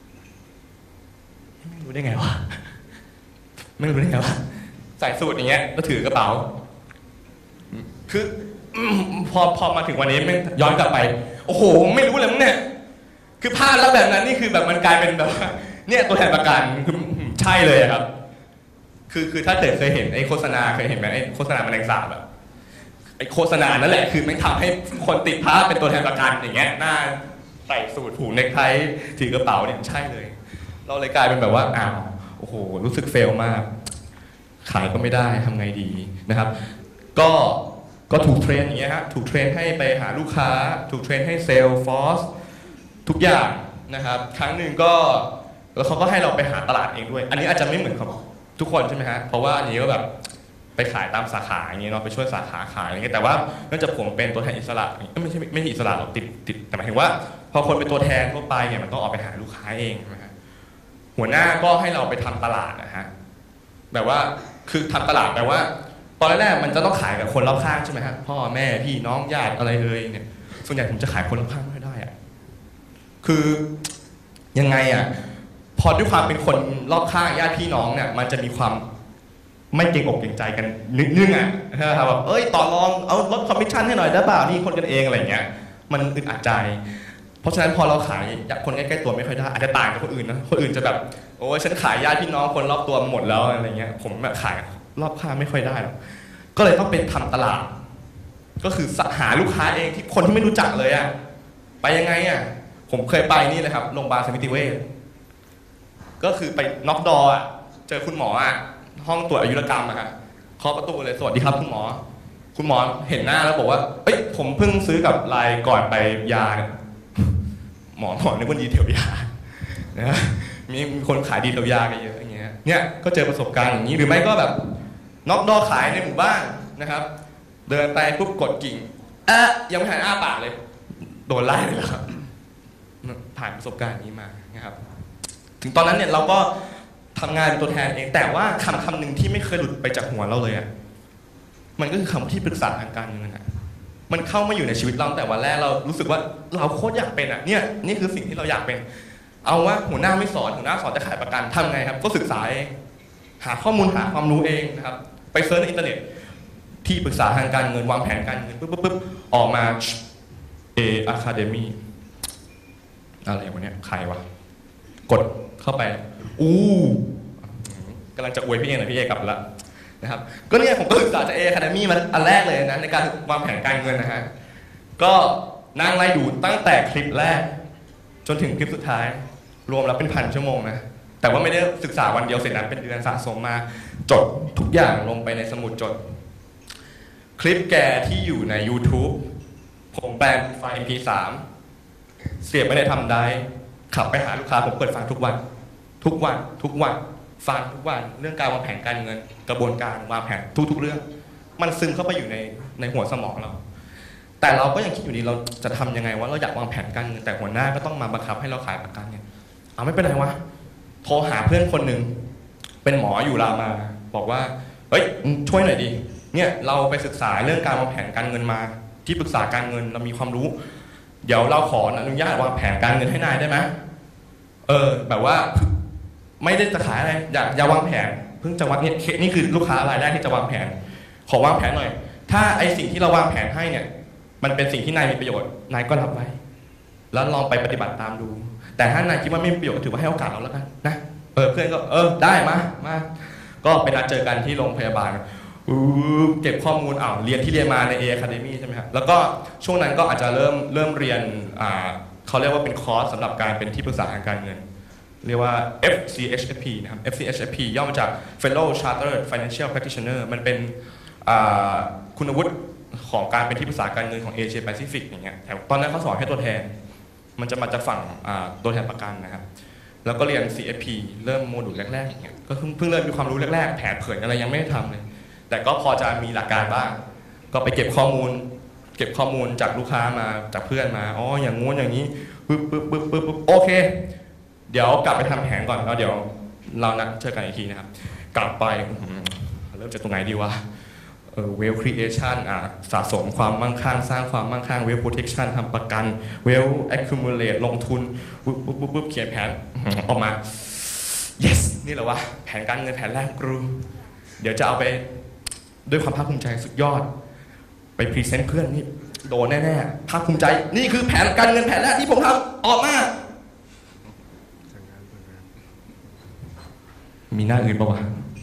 ไม่รู้ได้ไงวะไม่รู้ได้ไงวะใส่สูทอย่างเงี้ยแล้วถือกระเป๋าคือพอพอมาถึงวันนี้ย้อนกลับไปโอ้โหไม่รู้เลยมึงเนี่ยคือพลาดแล้วแบบนั้นนี่คือแบบมันกลายเป็นแบบเนี่ยตัวแทนประกันคือใช่เลยครับคือคือถ้าเกิดเคยเห็นไอ้โฆษณาเคยเห็นไหมไอ้โฆษณาแมลงสาบแบบไอ้โฆษณานั่นแหละคือมันทำให้คนติดภาพเป็นตัวแทนประกันอย่างเงี้ยหน้าใส่สูทผูกเนคไทถือกระเป๋าเนี่ยใช่เลยเราเลยกลายเป็นแบบว่าอ้าวโอ้โหรู้สึกเฟลมากขายก็ไม่ได้ทำไงดีนะครับก็ก็ถูกเทรนอย่างเงี้ยฮะถูกเทรนให้ไปหาลูกค้าถูกเทรนให้เซลล์ฟอร์สทุกอย่างนะครับครั้งหนึ่งก็แล้วเขาก็ให้เราไปหาตลาดเองด้วยอันนี้อาจจะไม่เหมือนกับทุกคนใช่ไหมฮะเพราะว่าอันนี้ก็แบบไปขายตามสาขาอย่างเงี้ยเนาะไปช่วยสาขาขายอย่างเงี้ยแต่ว่าเนื่องจากผมเป็นตัวแทนอิสระไม่ใช่ไม่ใช่อิสระหรอกติดติดแต่หมายถึงว่าพอคนเป็นตัวแทนทั่วไปเนี่ยมันต้องออกไปหาลูกค้าเองใช่ไหมฮะหัวหน้าก็ให้เราไปทำตลาดนะฮะแบบว่าคือทำตลาดแปลว่าตอนแรกมันจะต้องขายกับคนรอบข้างใช่ไหมฮะพ่อแม่พี่น้องญาติอะไรเลยเนี่ยส่วนใหญ่ผมจะขายคนรอบข้างไม่ได้อะคือยังไงอ่ะพอด้วยความเป็นคนรอบข้างญาติพี่น้องเนี่ยมันจะมีความไม่เกรงอกเกรงใจกันนิดนึงอ่ะนะครับแบบเอ้ยต่อรองเอาลดคอมมิชชั่นให้หน่อยได้เปล่านี่คนกันเองอะไรเงี้ยมันอึดอัดใจเพราะฉะนั้นพอเราขายคนใกล้ๆตัวไม่ค่อยได้อาจจะต่างจากคนอื่นนะคนอื่นจะแบบโอ้ยฉันขายญาติพี่น้องคนรอบตัวหมดแล้วอะไรเงี้ยผมแบบขายรอบข้างไม่ค่อยได้หรอกก็เลยต้องเป็นทำตลาดก็คือหาลูกค้าเองที่คนที่ไม่รู้จักเลยอ่ะไปยังไงอ่ะผมเคยไปนี่เลยครับโรงพยาบาลสมิติเวชก็คือไปน็อกดอร์อ่ะเจอคุณหมออ่ะห้องตรวจอายุรกรรมอะครับเคาะประตูเลยสวัสดีครับคุณหมอคุณหมอเห็นหน้าแล้วบอกว่าเอ้ยผมเพิ่งซื้อกับไลน์ก่อนไปยาเนี่ยหมอหมอนึกว่าดีเทลยานะมีคนขายดีเทลยากันเยอะอย่างเงี้ยเนี่ยก็เจอประสบการณ์อย่างนี้หรือไม่ก็แบบน็อกดอร์ขายในหมู่บ้านนะครับเดินไปปุ๊บกดกิ่งเอ๊ะยังไม่ทันอ้าปากเลยโดนไล่เลยครับผ่านประสบการณ์นี้มานะครับถึงตอนนั้นเนี่ยเราก็ทำงานเป็นตัวแทนเองแต่ว่าคำคำหนึ่งที่ไม่เคยหลุดไปจากหัวเราเลยอ่ะมันก็คือคำที่ปรึกษาทางการเงินอ่ะมันเข้ามาอยู่ในชีวิตเราตั้งแต่วันแรกเรารู้สึกว่าเราโคตรอยากเป็นอ่ะเนี่ยนี่คือสิ่งที่เราอยากเป็นเอาว่าหัวหน้าไม่สอนหัวหน้าสอนจะขายประกันทำไงครับก็ศึกษาเองหาข้อมูลหาความรู้เองนะครับไปเซิร์ชในอินเทอร์เน็ตที่ปรึกษาทางการเงินวางแผนการเงินปุ๊บปุ๊บปุ๊บออกมาเออะคาเดมี่อะไรวะเนี่ยใครวะกดเข้าไปอู้กำลังจะอวยพี่เอหน่อยพี่เอกลับแล้วนะครับก็เนี่ยผมก็ศึกษาจากเออะคาเดมี่มาอันแรกเลยนะในการวางแผนการเงินนะฮะก็นั่งไล่ดูตั้งแต่คลิปแรกจนถึงคลิปสุดท้ายรวมแล้วเป็นพันชั่วโมงนะแต่ว่าไม่ได้ศึกษาวันเดียวเสร็จนะเป็นเดือนสะสมมาจดทุกอย่างลงไปในสมุดจดคลิปแกที่อยู่ใน YouTube ผมแปลงไฟล์ เอ็ม พี สาม เสียบไว้ในทำได้ขับไปหาลูกค้าผมเปิดฟังทุกวันทุกวันทุกวันฟังทุกวันเรื่องการวางแผนการเงินกระบวนการวางแผนทุกๆเรื่องมันซึมเข้าไปอยู่ในในหัวสมองเราแต่เราก็ยังคิดอยู่ดีเราจะทำยังไงว่าเราอยากวางแผนการเงินแต่หัวหน้าก็ต้องมาบังคับให้เราขายประกันเนี่ยเอาไม่เป็นไรวะทโทรหาเพื่อนคนหนึ่งเป็นหมออยู่รามาบอกว่าเฮ้ยช่วยหน่อยดิเนี่ยเราไปศึกษาเรื่องการวางแผนการเงินมาที่ปรึกษาการเงินเรามีความรู้เดี๋ยวเราขออนุญาตวางแผนการเงินให้นายได้ไหมเออแบบว่าไม่ได้จะขายอะไรอยากจะวางแผนเพิ่งจะวางเนี่ยนี่คือลูกค้ารายแรกที่จะวางแผนขอวางแผนหน่อยถ้าไอสิ่งที่เราวางแผนให้เนี่ยมันเป็นสิ่งที่นายมีประโยชน์นายก็รับไว้แล้วลองไปปฏิบัติตามดูแต่ถ้านายคิดว่าไม่มีประโยชน์ถือว่าให้โอกาสเราแล้วกันนะเออเพื่อนก็เออได้มามาก็ไปนัดเจอกันที่โรงพยาบาลเก็บข้อมูลอ่าเรียนที่เรียนมาใน A Academy ใช่ไหมครับแล้วก็ช่วงนั้นก็อาจจะเริ่มเริ่มเรียนอ่าเขาเรียกว่าเป็นคอร์สสำหรับการเป็นที่ปรึกษาทางการเงินเรียกว่า เอฟ ซี เอช เอฟ พี นะครับ เอฟ ซี เอช เอฟ พี ย่อมาจาก Fellow Chartered Financial Practitioner มันเป็นคุณวุฒิของการเป็นที่ปรึกษาการเงินของ Asia Pacific อย่างเงี้ยแต่ตอนนั้นเขาสอนให้ตัวแทนมันจะมาจากฝั่งตัวแทนประกันนะครับแล้วก็เรียน ซี เอฟ พี เริ่มโมดูลแรกๆอย่างเงี้ยก็เพิ่งเริ่มมีความรู้แรกๆแผนเผินอะไรยังไม่ได้ทำเลยแต่ก็พอจะมีหลักการบ้างก็ไปเก็บข้อมูลเก็บข้อมูลจากลูกค้ามาจากเพื่อนมาอ๋ออย่างงู้นอย่างนี้ปึ๊บปึ๊บปึ๊บปึ๊บปึ๊บโอเคเดี๋ยวกลับไปทำแผนก่อนแล้วเดี๋ยวเรานัดเจอกันอีกทีนะครับกลับไปเริ่มจากตรงไหนดีวะเออ wealth creation อ่ะสะสมความมั่งคั่งสร้างความมั่งคั่ง wealth protection ทำประกัน wealth accumulate ลงทุนปึ๊บปึ๊บปึ๊บปึ๊บเขียนแผนออกมา yes นี่แหละวะแผนการเงินแผนแรกกูเดี๋ยวจะเอาไปด้วยความภาคภูมิใจสุดยอดไปพรีเซนต์เพื่อนนี่โดนแน่ๆภาคภูมิใจนี่คือแผนการเงินแผนแรกที่ผมทำออกมามีหน้าอื่นปะวะ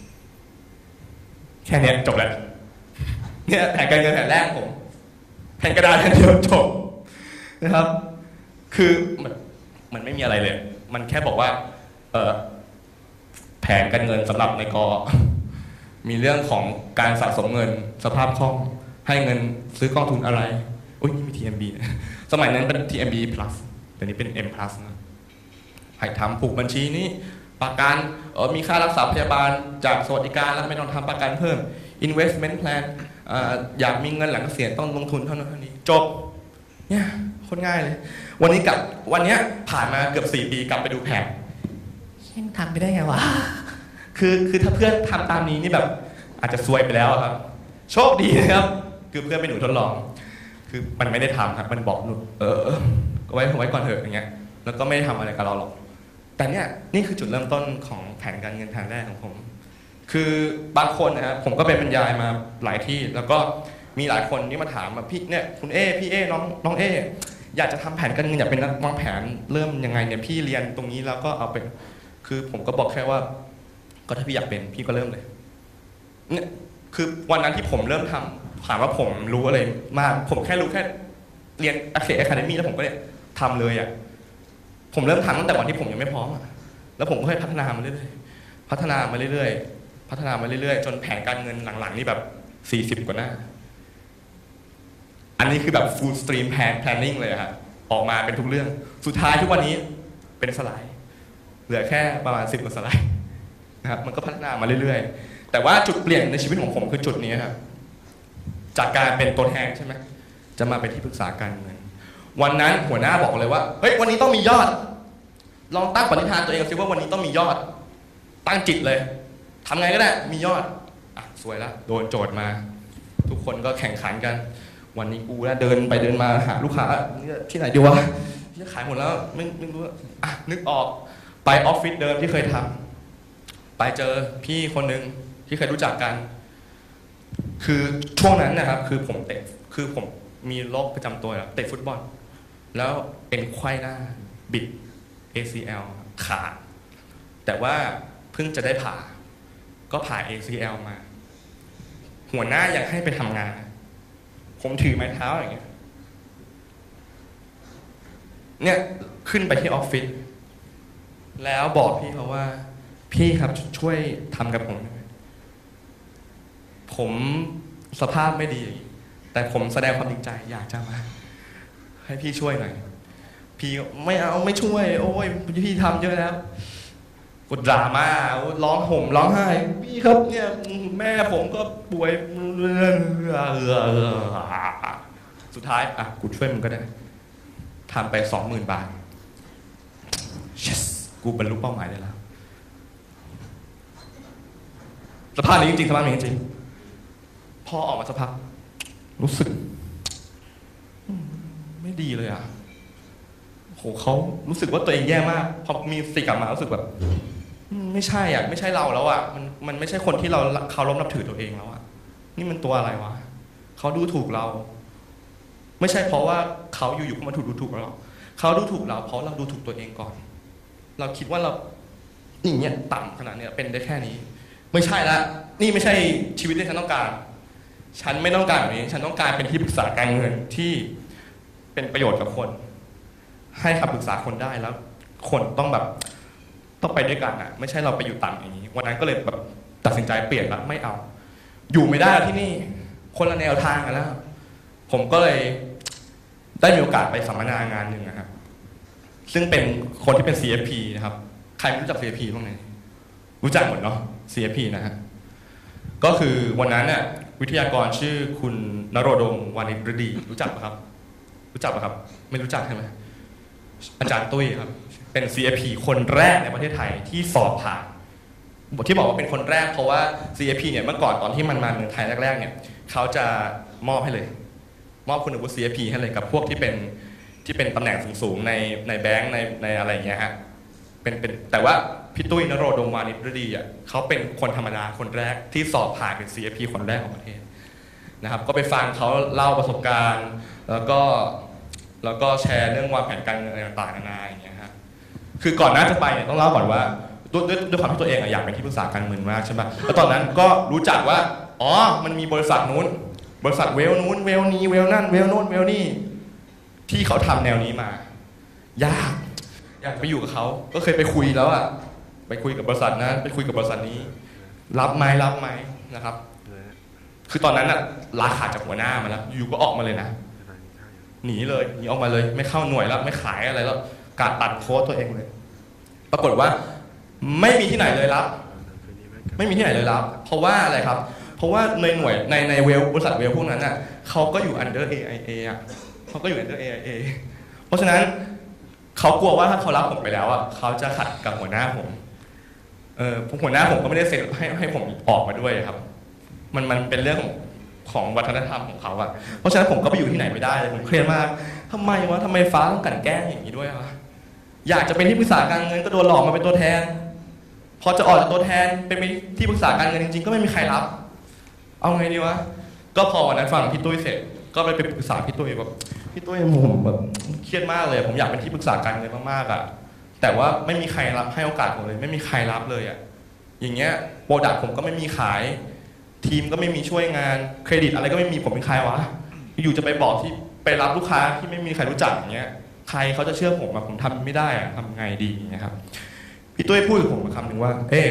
แค่นี้จบแล้วเนี่ยแผนการเงินแผนแรกผมแผนกระดาษแผ่นเดียวจบนะครับคือมันมันไม่มีอะไรเลยมันแค่บอกว่าเออแผนการเงินสำหรับในกอมีเรื่องของการสะสมเงินสภาพคล่องให้เงินซื้อกองทุนอะไรอุ้ยนี่มี ที เอ็ม บี นะสมัยนั้นเป็น ที เอ็ม บี plus แต่นี้เป็น M plus นะให้ทำผูกบัญชีนี้ประกันเออมีค่ารักษาพยาบาลจากสวัสดิการแล้วไม่ต้องทำประกันเพิ่ม investment plan อ่าอยากมีเงินหลังเกษียณต้องลงทุนเท่านั้นเท่านี้จบเนี่ยโคตรง่ายเลยวันนี้กลับวันนี้ผ่านมาเกือบสี่ปีกลับไปดูแผนยังทำไม่ได้ไงวะคือคือถ้าเพื่อนทำตามนี้นี่แบบอาจจะซวยไปแล้วครับโชคดีนะครับคือเพื่อนเป็นหนูทดลองคือมันไม่ได้ทำครับมันบอกหนูเออก็ไว้ไว้ก่อนเถอะอย่างเงี้ยแล้วก็ไม่ได้ทำอะไรกับเราหรอกแต่เนี่ยนี่คือจุดเริ่มต้นของแผนการเงินแผนแรกของผมคือบางคนนะครับผมก็เป็นบรรยายมาหลายที่แล้วก็มีหลายคนที่มาถามว่าพี่เนี่ยคุณเอพี่เอน้องน้องเออยากจะทำแผนการเงินอยากเป็นนักวางแผนเริ่มยังไงเนี่ยพี่เรียนตรงนี้แล้วก็เอาเป็นคือผมก็บอกแค่ว่าก็ถ้าพี่อยากเป็นพี่ก็เริ่มเลยเนี่ยคือวันนั้นที่ผมเริ่มทำถามว่าผมรู้อะไรมากผมแค่รู้แค่เรียน Access Academy แล้วผมก็เนี่ยทำเลยอ่ะผมเริ่มทำตั้งแต่วันที่ผมยังไม่พร้อมอ่ะแล้วผมก็ให้พัฒนามาเรื่อยๆพัฒนามาเรื่อยๆพัฒนามาเรื่อยๆจนแผนการเงินหลังๆนี่แบบสี่สิบกว่าหน้าอันนี้คือแบบ full stream plan planning เลยครับออกมาเป็นทุกเรื่องสุดท้ายทุกวันนี้เป็นสไลด์เหลือแค่ประมาณสิบกว่าสไลด์นะครับมันก็พัฒนามาเรื่อยๆแต่ว่าจุดเปลี่ยนในชีวิตของผมคือจุดนี้ครับจากการเป็นตัวแทนใช่ไหมจะมาเป็นที่ปรึกษาการเงินวันนั้นหัวหน้าบอกเลยว่าเฮ้ยวันนี้ต้องมียอดลองตั้งปณิธานตัวเองสิว่าวันนี้ต้องมียอดตั้งจิตเลยทำไงก็ได้มียอดอ่ะสวยแล้วโดนโจทย์มาทุกคนก็แข่งขันกันวันนี้กูแล้วเดินไปเดินมาหาลูกค้าที่ไหนดีวะที่ขายหมดแล้วไม่ไม่รู้อ่ะนึกออกไปออฟฟิศเดิมที่เคยทำไปเจอพี่คนหนึ่งที่เคยรู้จักกันคือช่วงนั้นนะครับคือผมเตะคือผมมีโรคประจำตัวเตะฟุตบอลแล้วเป็นไขว้หน้าบิด เอ ซี แอล ขาดแต่ว่าเพิ่งจะได้ผ่าก็ผ่า เอ ซี แอล มาหัวหน้าอยากให้ไปทำงานผมถือไม้เท้าอย่างเงี้ยเนี่ยขึ้นไปที่ออฟฟิศแล้วบอกพี่เขาว่าพี่ครับช่วยทำกับผมได้ไหมผมสภาพไม่ดีแต่ผมแสดงความจริงใจอยากจะมาให้พี่ช่วยหน่อยพี่ไม่เอาไม่ช่วยโอ้ยพี่ทำเยอะแล้วกดดราม่าร้องห่มร้องไห้พี่ครับเนี่ยแม่ผมก็ป่วยสุดท้ายอ่ะกูช่วยมึงก็ได้ทำไปสองหมื่นบาท yes กูบรรลุเป้าหมายได้แล้วสภาพนี้จริงๆสภาพนี้จริงๆพอออกมาสักพักรู้สึกไม่ดีเลยอ่ะโหเขารู้สึกว่าตัวเองแย่มากพอมีสติกลับมารู้สึกแบบไม่ใช่อ่ะไม่ใช่เราแล้วอ่ะมันมันไม่ใช่คนที่เราเคารพนับถือตัวเองแล้วอ่ะนี่มันตัวอะไรวะเขาดูถูกเราไม่ใช่เพราะว่าเขาอยู่ๆก็มาถูกดูถูกเราเขาดูถูกเราเพราะเราดูถูกตัวเองก่อนเราคิดว่าเราอย่างเงี้ยต่ำขนาดเนี้ยเป็นได้แค่นี้ไม่ใช่ละนี่ไม่ใช่ชีวิตที่ฉันต้องการฉันไม่ต้องการแบบนี้ฉันต้องการเป็นที่ปรึกษาการเงินที่เป็นประโยชน์กับคนให้คำปรึกษาคนได้แล้วคนต้องแบบต้องไปด้วยกันอ่ะไม่ใช่เราไปอยู่ต่ำอย่างนี้วันนั้นก็เลยแบบตัดสินใจเปลี่ยนละไม่เอาอยู่ไม่ได้ที่นี่คนละแนวทางกันแล้วผมก็เลยได้มีโอกาสไปสัมมนางานหนึ่งนะครับซึ่งเป็นคนที่เป็น ซี เอฟ พี นะครับใครไม่รู้จัก ซี เอฟ พี บ้างไหมรู้จักหมดเนาะ ซี เอฟ พี นะฮะก็คือวันนั้นเนี่ยวิทยากรชื่อคุณนโรดมวานิชฤดีรู้จักไหมครับรู้จักไหมครับไม่รู้จักใช่ไหมอาจารย์ตุ้ยครับเป็น ซี เอฟ พี คนแรกในประเทศไทยที่สอบผ่านที่บอกว่าเป็นคนแรกเพราะว่า ซี เอฟ พี เนี่ยเมื่อก่อนตอนที่มันมาเมืองไทยแรกๆเนี่ยเขาจะมอบให้เลยมอบคุณวุฒิ ซี เอฟ พี ให้เลยกับพวกที่เป็นที่เป็นตำแหน่งสูงๆในในแบงค์ในในอะไรอย่างเงี้ยฮะเป็นเป็นแต่ว่าพี่ตุ้ยนโรดมวานิชฤดีอ่ะเขาเป็นคนธรรมดาคนแรกที่สอบผ่านเป็น ซี เอฟ พี คนแรกของประเทศนะครับก็ไปฟังเขาเล่าประสบการณ์แล้วก็แล้วก็แชร์เรื่องวางแผนการเงินอะไรต่างๆนานาอย่างเงี้ยฮะคือก่อนหน้าจะไปเนี่ยต้องเล่าก่อนว่าด้วยด้วยความที่ตัวเองอยากเป็นที่ปรึกษาการเงินมากใช่ไหมแล้วตอนนั้นก็รู้จักว่าอ๋อมันมีบริษัทนู้นบริษัทเวลนู้นเวลนี้เวลนั่นเวลโน้นเวลนี่ที่เขาทำแนวนี้มายากอยากไปอยู่กับเขาก็เคยไปคุยแล้วอ่ะไปคุยกับบริษัทนั้นไปคุยกับบริษัทนี้รับไหมรับไหมนะครับคือตอนนั้นอ่ะลาขาดจากหัวหน้ามาแล้วอยู่ก็ออกมาเลยนะหนีเลยหนีออกมาเลยไม่เข้าหน่วยแล้วไม่ขายอะไรแล้วการตัดโค้ดตัวเองเลยปรากฏว่าไม่มีที่ไหนเลยรับไม่มีที่ไหนเลยรับเพราะว่าอะไรครับเพราะว่าในหน่วยในในเวลบริษัทเวลพวกนั้นอ่ะเขาก็อยู่ under เอ ไอ เอ อ่ะเขาก็อยู่ under เอ ไอ เอ เพราะฉะนั้นเขากลัวว่าถ้าเขารับผมไปแล้วอ่ะเขาจะขัดกับหัวหน้าผมเออหัวหน้าผมก็ไม่ได้เซ็นให้ให้ผมออกมาด้วยครับมันมันเป็นเรื่องของของวัฒนธรรมของเขาอ่ะเพราะฉะนั้นผมก็ไปอยู่ที่ไหนไม่ได้เลยผมเครียดมากทำไมวะทำไมฟ้าต้องกลั่นแกล้งอย่างนี้ด้วยวะอยากจะเป็นที่ปรึกษาการเงินก็โดนหลอกมาเป็นตัวแทนพอจะออกจากตัวแทนเป็นที่ปรึกษาการเงินจริงๆก็ไม่มีใครรับเอาไงดีวะก็พอวันนั้นฟังพี่ตุ้ยเสร็จก็ไปปรึกษาพี่ตุ้ยแบบพี่ตุ้ยผมแบบเครียดมากเลยผมอยากเป็นที่ปรึกษาการเงินมากๆอ่ะแต่ว่าไม่มีใครรับให้โอกาสผมเลยไม่มีใครรับเลยอ่ะอย่างเงี้ยโปรดักต์ผมก็ไม่มีขายทีมก็ไม่มีช่วยงานเครดิตอะไรก็ไม่มีผมเป็นใครวะอยู่จะไปบอกที่ไปรับลูกค้าที่ไม่มีใครรู้จักอย่างเงี้ยใครเขาจะเชื่อผมอะผมทำไม่ได้อะทำไงดีนะครับพี่ตุ้ยพูดกับผมคำหนึ่งว่าเอ๊ะ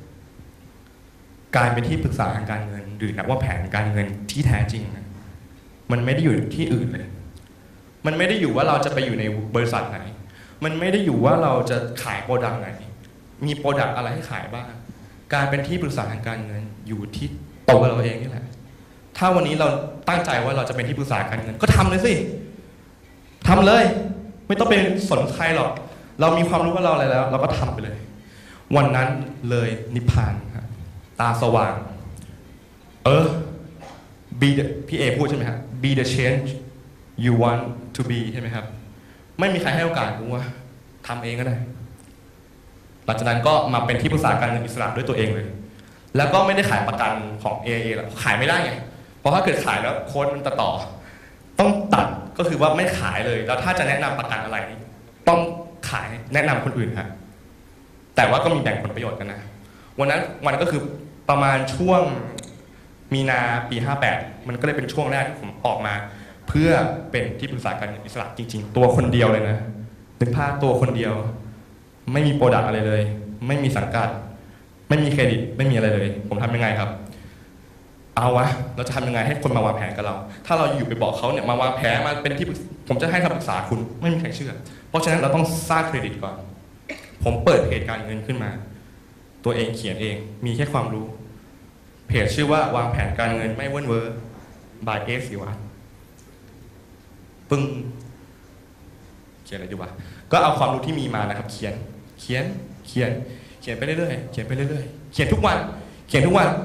การเป็นที่ปรึกษาทางการเงินหรือนักวางแผนการเงินที่แท้จริงนะมันไม่ได้อยู่ที่อื่นเลยมันไม่ได้อยู่ว่าเราจะไปอยู่ในบริษัทไหนมันไม่ได้อยู่ว่าเราจะขายโปรดักต์ไหนมีโปรดักต์อะไรให้ขายบ้างการเป็นที่ปรึกษาทางการเงินอยู่ที่ตัวเราเองนี่แหละถ้าวันนี้เราตั้งใจว่าเราจะเป็นที่ปรึกษาการเงินก็ทำเลยสิทำเลยไม่ต้องไปสนใครหรอกเรามีความรู้ว่าเราอะไรแล้วเราก็ทำไปเลยวันนั้นเลยนิพพานครับตาสว่างเออ be the พี่เอพูดใช่ไหมครับ be the change you want to be ใช่ไหมครับไม่มีใครให้โอกาสกูว่าทำเองก็ได้หลังจากนั้นก็มาเป็นที่ปรึกษาการเงินอิสระด้วยตัวเองเลยแล้วก็ไม่ได้ขายประกันของ เอ เอ หรอกขายไม่ได้ไงเพราะถ้าเกิดขายแล้วโค้ดมันต่อต้องตัดก็คือว่าไม่ขายเลยแล้วถ้าจะแนะนำประกันอะไรต้องขายแนะนำคนอื่นครับแต่ว่าก็มีแบ่งผลประโยชน์กันนะวันนั้นวันก็คือประมาณช่วงมีนาปีห้าแปดมันก็เลยเป็นช่วงแรกที่ผมออกมาเพื่อเป็นที่ปรึกษาการเงินอิสระจริงๆตัวคนเดียวเลยนะนึกภาพตัวคนเดียวไม่มีโปรดักต์อะไรเลยไม่มีสังกัดไม่มีเครดิตไม่มีอะไรเลยผมทำยังไงครับเอาวะเราจะทำยังไงให้คนมาวางแผนกับเราถ้าเราอยู่ไปบอกเขาเนี่ยมาวางแผนมาเป็นที่ผมจะให้คำปรึกษาคุณไม่มีใครเชื่อเพราะฉะนั้นเราต้องสร้างเครดิตก่อนผมเปิดเพจการเงินขึ้นมาตัวเองเขียนเองมีแค่ความรู้เพจชื่อว่าวางแผนการเงินไม่เว่นเวอร์ by เอสิวะปึ้งเขียนอะไรดีวะก็เอาความรู้ที่มีมานะครับเขียนเขียนเขียนเขียนไปเรื่อยๆเขียนไปเรื่อยๆเขียนทุกวันเขียนทุกวัน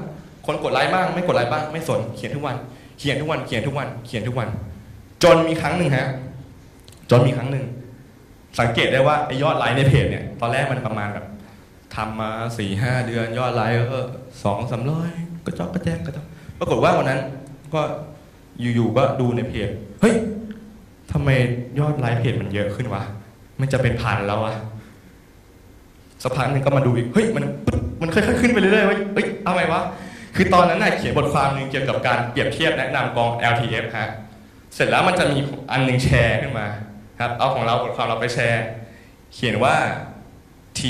คนกดไลค์บ้างไม่กดไลค์บ้างไม่สนเขียนทุกวันเขียนทุกวันเขียนทุกวันเขียนทุกวันจนมีครั้งหนึ่งฮะจนมีครั้งหนึ่งสังเกตได้ว่าไอยอดไลค์ในเพจเนี่ยตอนแรกมันประมาณแบบทำมาสี่ห้าเดือนยอดไลค์ก็สองสามร้อยก็จอกก็แจ้งก็จอกปรากฏว่าวันนั้นก็อยู่ๆก็ดูในเพจเฮ้ยทำไมยอดไลค์เพจมันเยอะขึ้นวะมันจะเป็นพันแล้วอะสักพักหนึ่งก็มาดูอีกเฮ้ยมันมันค่อยๆขึ้นไปเรื่อยๆว่าเฮ้ยเอาไงวะคือตอนนั้นน่ะเขียนบทความนึงเกี่ยวกับการเปรียบเทียบแนะนำกอง แอล ที เอฟ ฮะเสร็จแล้วมันจะมีอันนึงแชร์ขึ้นมาครับเอาของเราบทความเราไปแชร์เขียนว่า T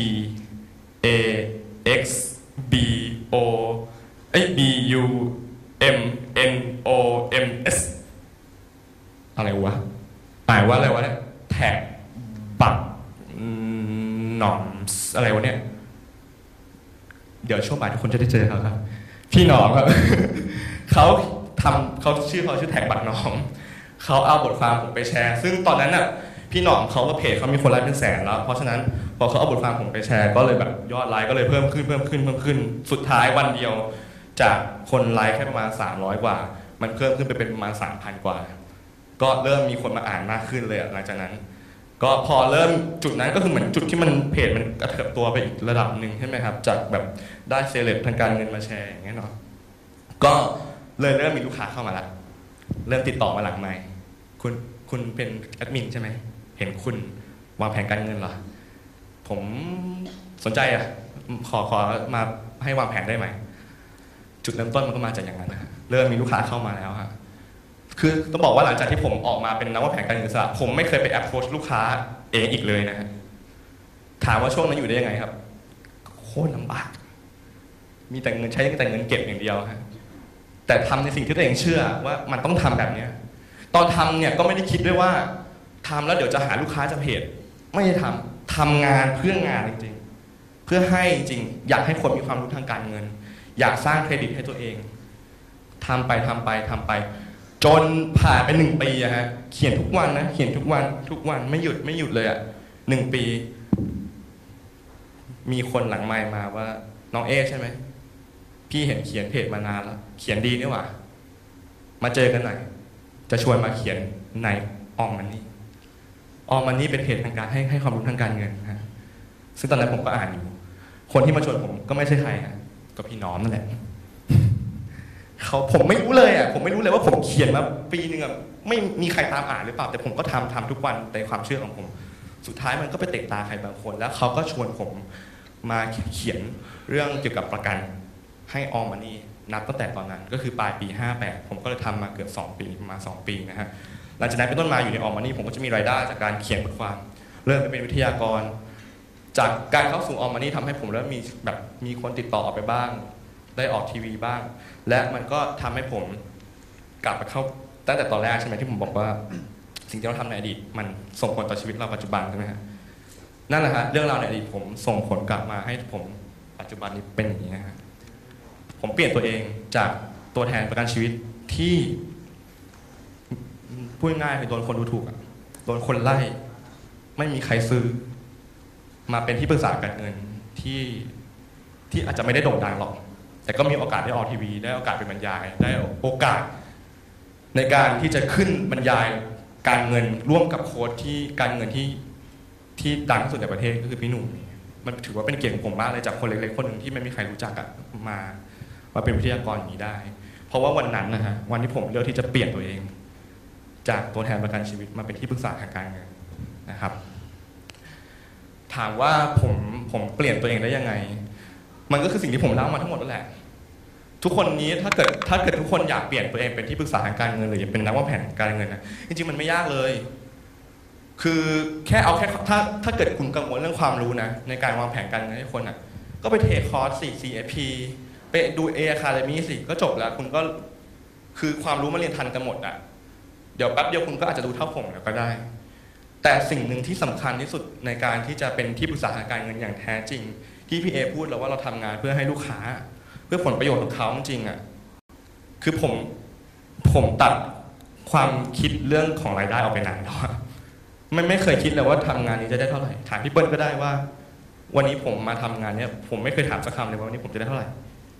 A X B O เอ้ย B U M N O M S อะไรวะหมายว่าอะไรวะเนี่ยแท็กบักหนอมอะไรวะเนี่ยเดี๋ยวช่วงบ่ายทุกคนจะได้เจอเขาครับพี่หนอมครับ เขาทำเขาชื่อเขาชื่อแท็กบักหนอมเขาเอาบทความผมไปแชร์ซึ่งตอนนั้นน่ะพี่หนอมเขาก็เพจเขามีคนไลค์เป็นแสนแล้วเพราะฉะนั้นพอเขาเอาบทความผมไปแชร์ก็เลยแบบยอดไลค์ก็เลยเพิ่มขึ้นเพิ่มขึ้นเพิ่มขึ้นสุดท้ายวันเดียวจากคนไลค์แค่ประมาณสามร้อยกว่ามันเพิ่มขึ้นไปเป็นประมาณ สามพัน กว่าก็เริ่มมีคนมาอ่านมากขึ้นเลยหลังจากนั้นก็พอเริ่มจุดนั้นก็คือเหมือนจุดที่มันเพจมันกระเถิบตัวไปอีกระดับหนึ่งใช่ไหมครับจากแบบได้เซเลบทางการเงินมาแชร์อย่างเงี้ยเนาะก็เลยเริ่มมีลูกค้าเข้ามาแล้วเริ่มติดต่อมาหลังไมค์คุณคุณเป็นแอดมินใช่ไหมเห็นคุณวางแผนการเงินเหรอผมสนใจอ่ะขอขอมาให้วางแผนได้ไหมจุดเริ่มต้นมันก็มาจากอย่างนั้นนะเริ่มมีลูกค้าเข้ามาแล้วฮะคือต้องบอกว่าหลังจากที่ผมออกมาเป็นนักวางแผนการเงินอิสระผมไม่เคยไปแอปโค้ชลูกค้าเองอีกเลยนะฮะถามว่าช่วงนั้นอยู่ได้ยังไงครับโคตรลำบากมีแต่เงินใช้แต่เงินเก็บอย่างเดียวฮะแต่ทำในสิ่งที่ตัวเองเชื่อว่ามันต้องทำแบบนี้ตอนทำเนี่ยก็ไม่ได้คิดด้วยว่าทำแล้วเดี๋ยวจะหาลูกค้าจากเพจไม่ได้ทำทำงานเพื่องานจริงๆเพื่อให้จริงอยากให้คนมีความรู้ทางการเงินอยากสร้างเครดิตให้ตัวเองทำไปทำไปทำไปจนผ่านไปหนึ่งปีอะฮะเขียนทุกวันนะเขียนทุกวันทุกวันไม่หยุดไม่หยุดเลยอะหนึ่งปีมีคนหลังไมค์มาว่าน้องเอใช่ไหมพี่เห็นเขียนเพจมานานแล้วเขียนดีนี่หว่ามาเจอกันหน่อยจะชวนมาเขียนในออมมันนี่ออมมันนี่เป็นเพจทางการให้ให้ความรู้ทางการเงินฮะซึ่งตอนนั้นผมก็อ่านอยู่คนที่มาชวนผมก็ไม่ใช่ใครฮะก็พี่น้องนั่นแหละเขาผมไม่รู้เลยอ่ะผมไม่รู้เลยว่าผมเขียนมาปีนึงอ่ะไม่มีใครตามอ่านหรือเปล่าแต่ผมก็ทำทำทุกวันในความเชื่อของผมสุดท้ายมันก็ไปเตะตาใครบางคนแล้วเขาก็ชวนผมมาเขียนเรื่องเกี่ยวกับประกันให้ออมมันนี่นับตั้งแต่ตอนนั้นก็คือปลายปีห้าแปดผมก็เลยทำมาเกือบสองปีประมาณสองปีนะฮะหลังจากนั้นเป็นต้นมาอยู่ในออมมันนี่ผมก็จะมีรายได้จากการเขียนบทความเริ่มไปเป็นวิทยากรจากการเข้าสู่ออมมันนี่ทำให้ผมเริ่มมีแบบมีคนติดต่อออกไปบ้างได้ออกทีวีบ้างและมันก็ทำให้ผมกลับมาเข้าตั้งแต่ตอนแรกใช่ไหมที่ผมบอกว่าสิ่งที่เราทำในอดีตมันส่งผลต่อชีวิตเราปัจจุบันใช่ไหมฮะนั่นแหละฮะเรื่องราวในอดีตผมส่งผลกลับมาให้ผมปัจจุบันนี้เป็นอย่างนี้นะฮะผมเปลี่ยนตัวเองจากตัวแทนประกันชีวิตที่พูดง่ายๆคือโดนคนดูถูกอะโดนคนไล่ไม่มีใครซื้อมาเป็นที่ปรึกษาการเงินที่ที่อาจจะไม่ได้โด่งดังหรอกแต่ก็มีโอกาสได้ออกทีวีได้โอกาสเป็นบรรยายได้โอกาสในการที่จะขึ้นบรรยายการเงินร่วมกับโค้ชที่การเงินที่ที่ดังที่สุดในประเทศก็คือพี่หนุ่มมันถือว่าเป็นเกียรติของผมมากเลยจากคนเล็กๆคนหนึ่งที่ไม่มีใครรู้จักอะมามาเป็นวิทยากรอย่างนี้ได้เพราะว่าวันนั้นนะฮะวันที่ผมเลือกที่จะเปลี่ยนตัวเองจากตัวแทนประกันชีวิตมาเป็นที่ปรึกษาทางการเงินนะครับถามว่าผมผมเปลี่ยนตัวเองได้ยังไงมันก็คือสิ่งที่ผมเล่ามาทั้งหมดนั่นแหละทุกคนนี้ถ้าเกิดถ้าเกิดทุกคนอยากเปลี่ยนตัวเองเป็นที่ปรึกษาทางการเงินหรือเป็นนักวางแผนการเงินนะจริงๆมันไม่ยากเลยคือแค่เอาแค่ถ้าถ้าเกิดคุณกังวลเรื่องความรู้นะในการวางแผนการเงินให้คนอ่ะก็ไปเทคอร์สสิ ซี เอ พี ไปดู A Academy สิก็จบแล้วคุณก็คือความรู้มันเรียนทันกันหมดอ่ะเดี๋ยวแป๊บเดียวคุณก็อาจจะดูเท่าผมแล้วก็ได้แต่สิ่งหนึ่งที่สำคัญที่สุดในการที่จะเป็นที่ปรึกษาทางการเงินอย่างแท้จริงที่พี่เอพูดแล้วว่าเราทำงานเพื่อให้ลูกค้าเพื่อผลประโยชน์ของเขาจริงอ่ะคือผมผมตัดความคิดเรื่องของรายได้ออกไปนานแล้วไม่ไม่เคยคิดเลยว่าทำงานนี้จะได้เท่าไหร่ถามพี่เปิ้ลก็ได้ว่าวันนี้ผมมาทำงานเนี้ยผมไม่เคยถามสักคำเลยว่าวันนี้ผมจะได้เท่าไหร่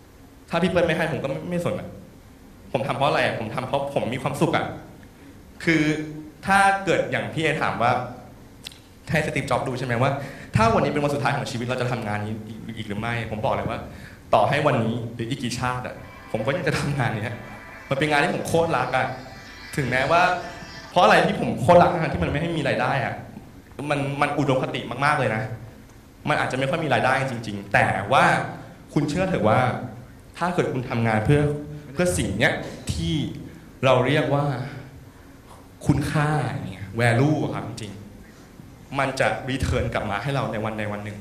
ถ้าพี่เปิ้ลไม่ให้ผมก็ไม่ไม่สนอ่ะผมทำเพราะอะไรอ่ะผมทำเพราะผมมีความสุขอ่ะคือถ้าเกิดอย่างพี่เอถามว่าให้สตีฟจ็อบส์ดูใช่ไหมว่าถ้าวันนี้เป็นวันสุดท้ายของชีวิตเราจะทำงานนี้อีกหรือไม่ผมบอกเลยว่าต่อให้วันนี้หรืออีกกี่ชาติอ่ะผมก็ยังจะทำงานนี้มันเป็นงานที่ผมโคตรรักอ่ะถึงแม้ว่าเพราะอะไรที่ผมโคตรรักงานที่มันไม่ให้มีรายได้อ่ะมันมันอุดมคติมากๆเลยนะมันอาจจะไม่ค่อยมีรายได้จริงๆแต่ว่าคุณเชื่อเถอะว่าถ้าเกิดคุณทำงานเพื่อเพื่อสิ่งเนี้ยที่เราเรียกว่าคุณค่าเนี่ย value ครับจริงๆมันจะรีเทิร์นกลับมาให้เราในวันในวันหนึ่ง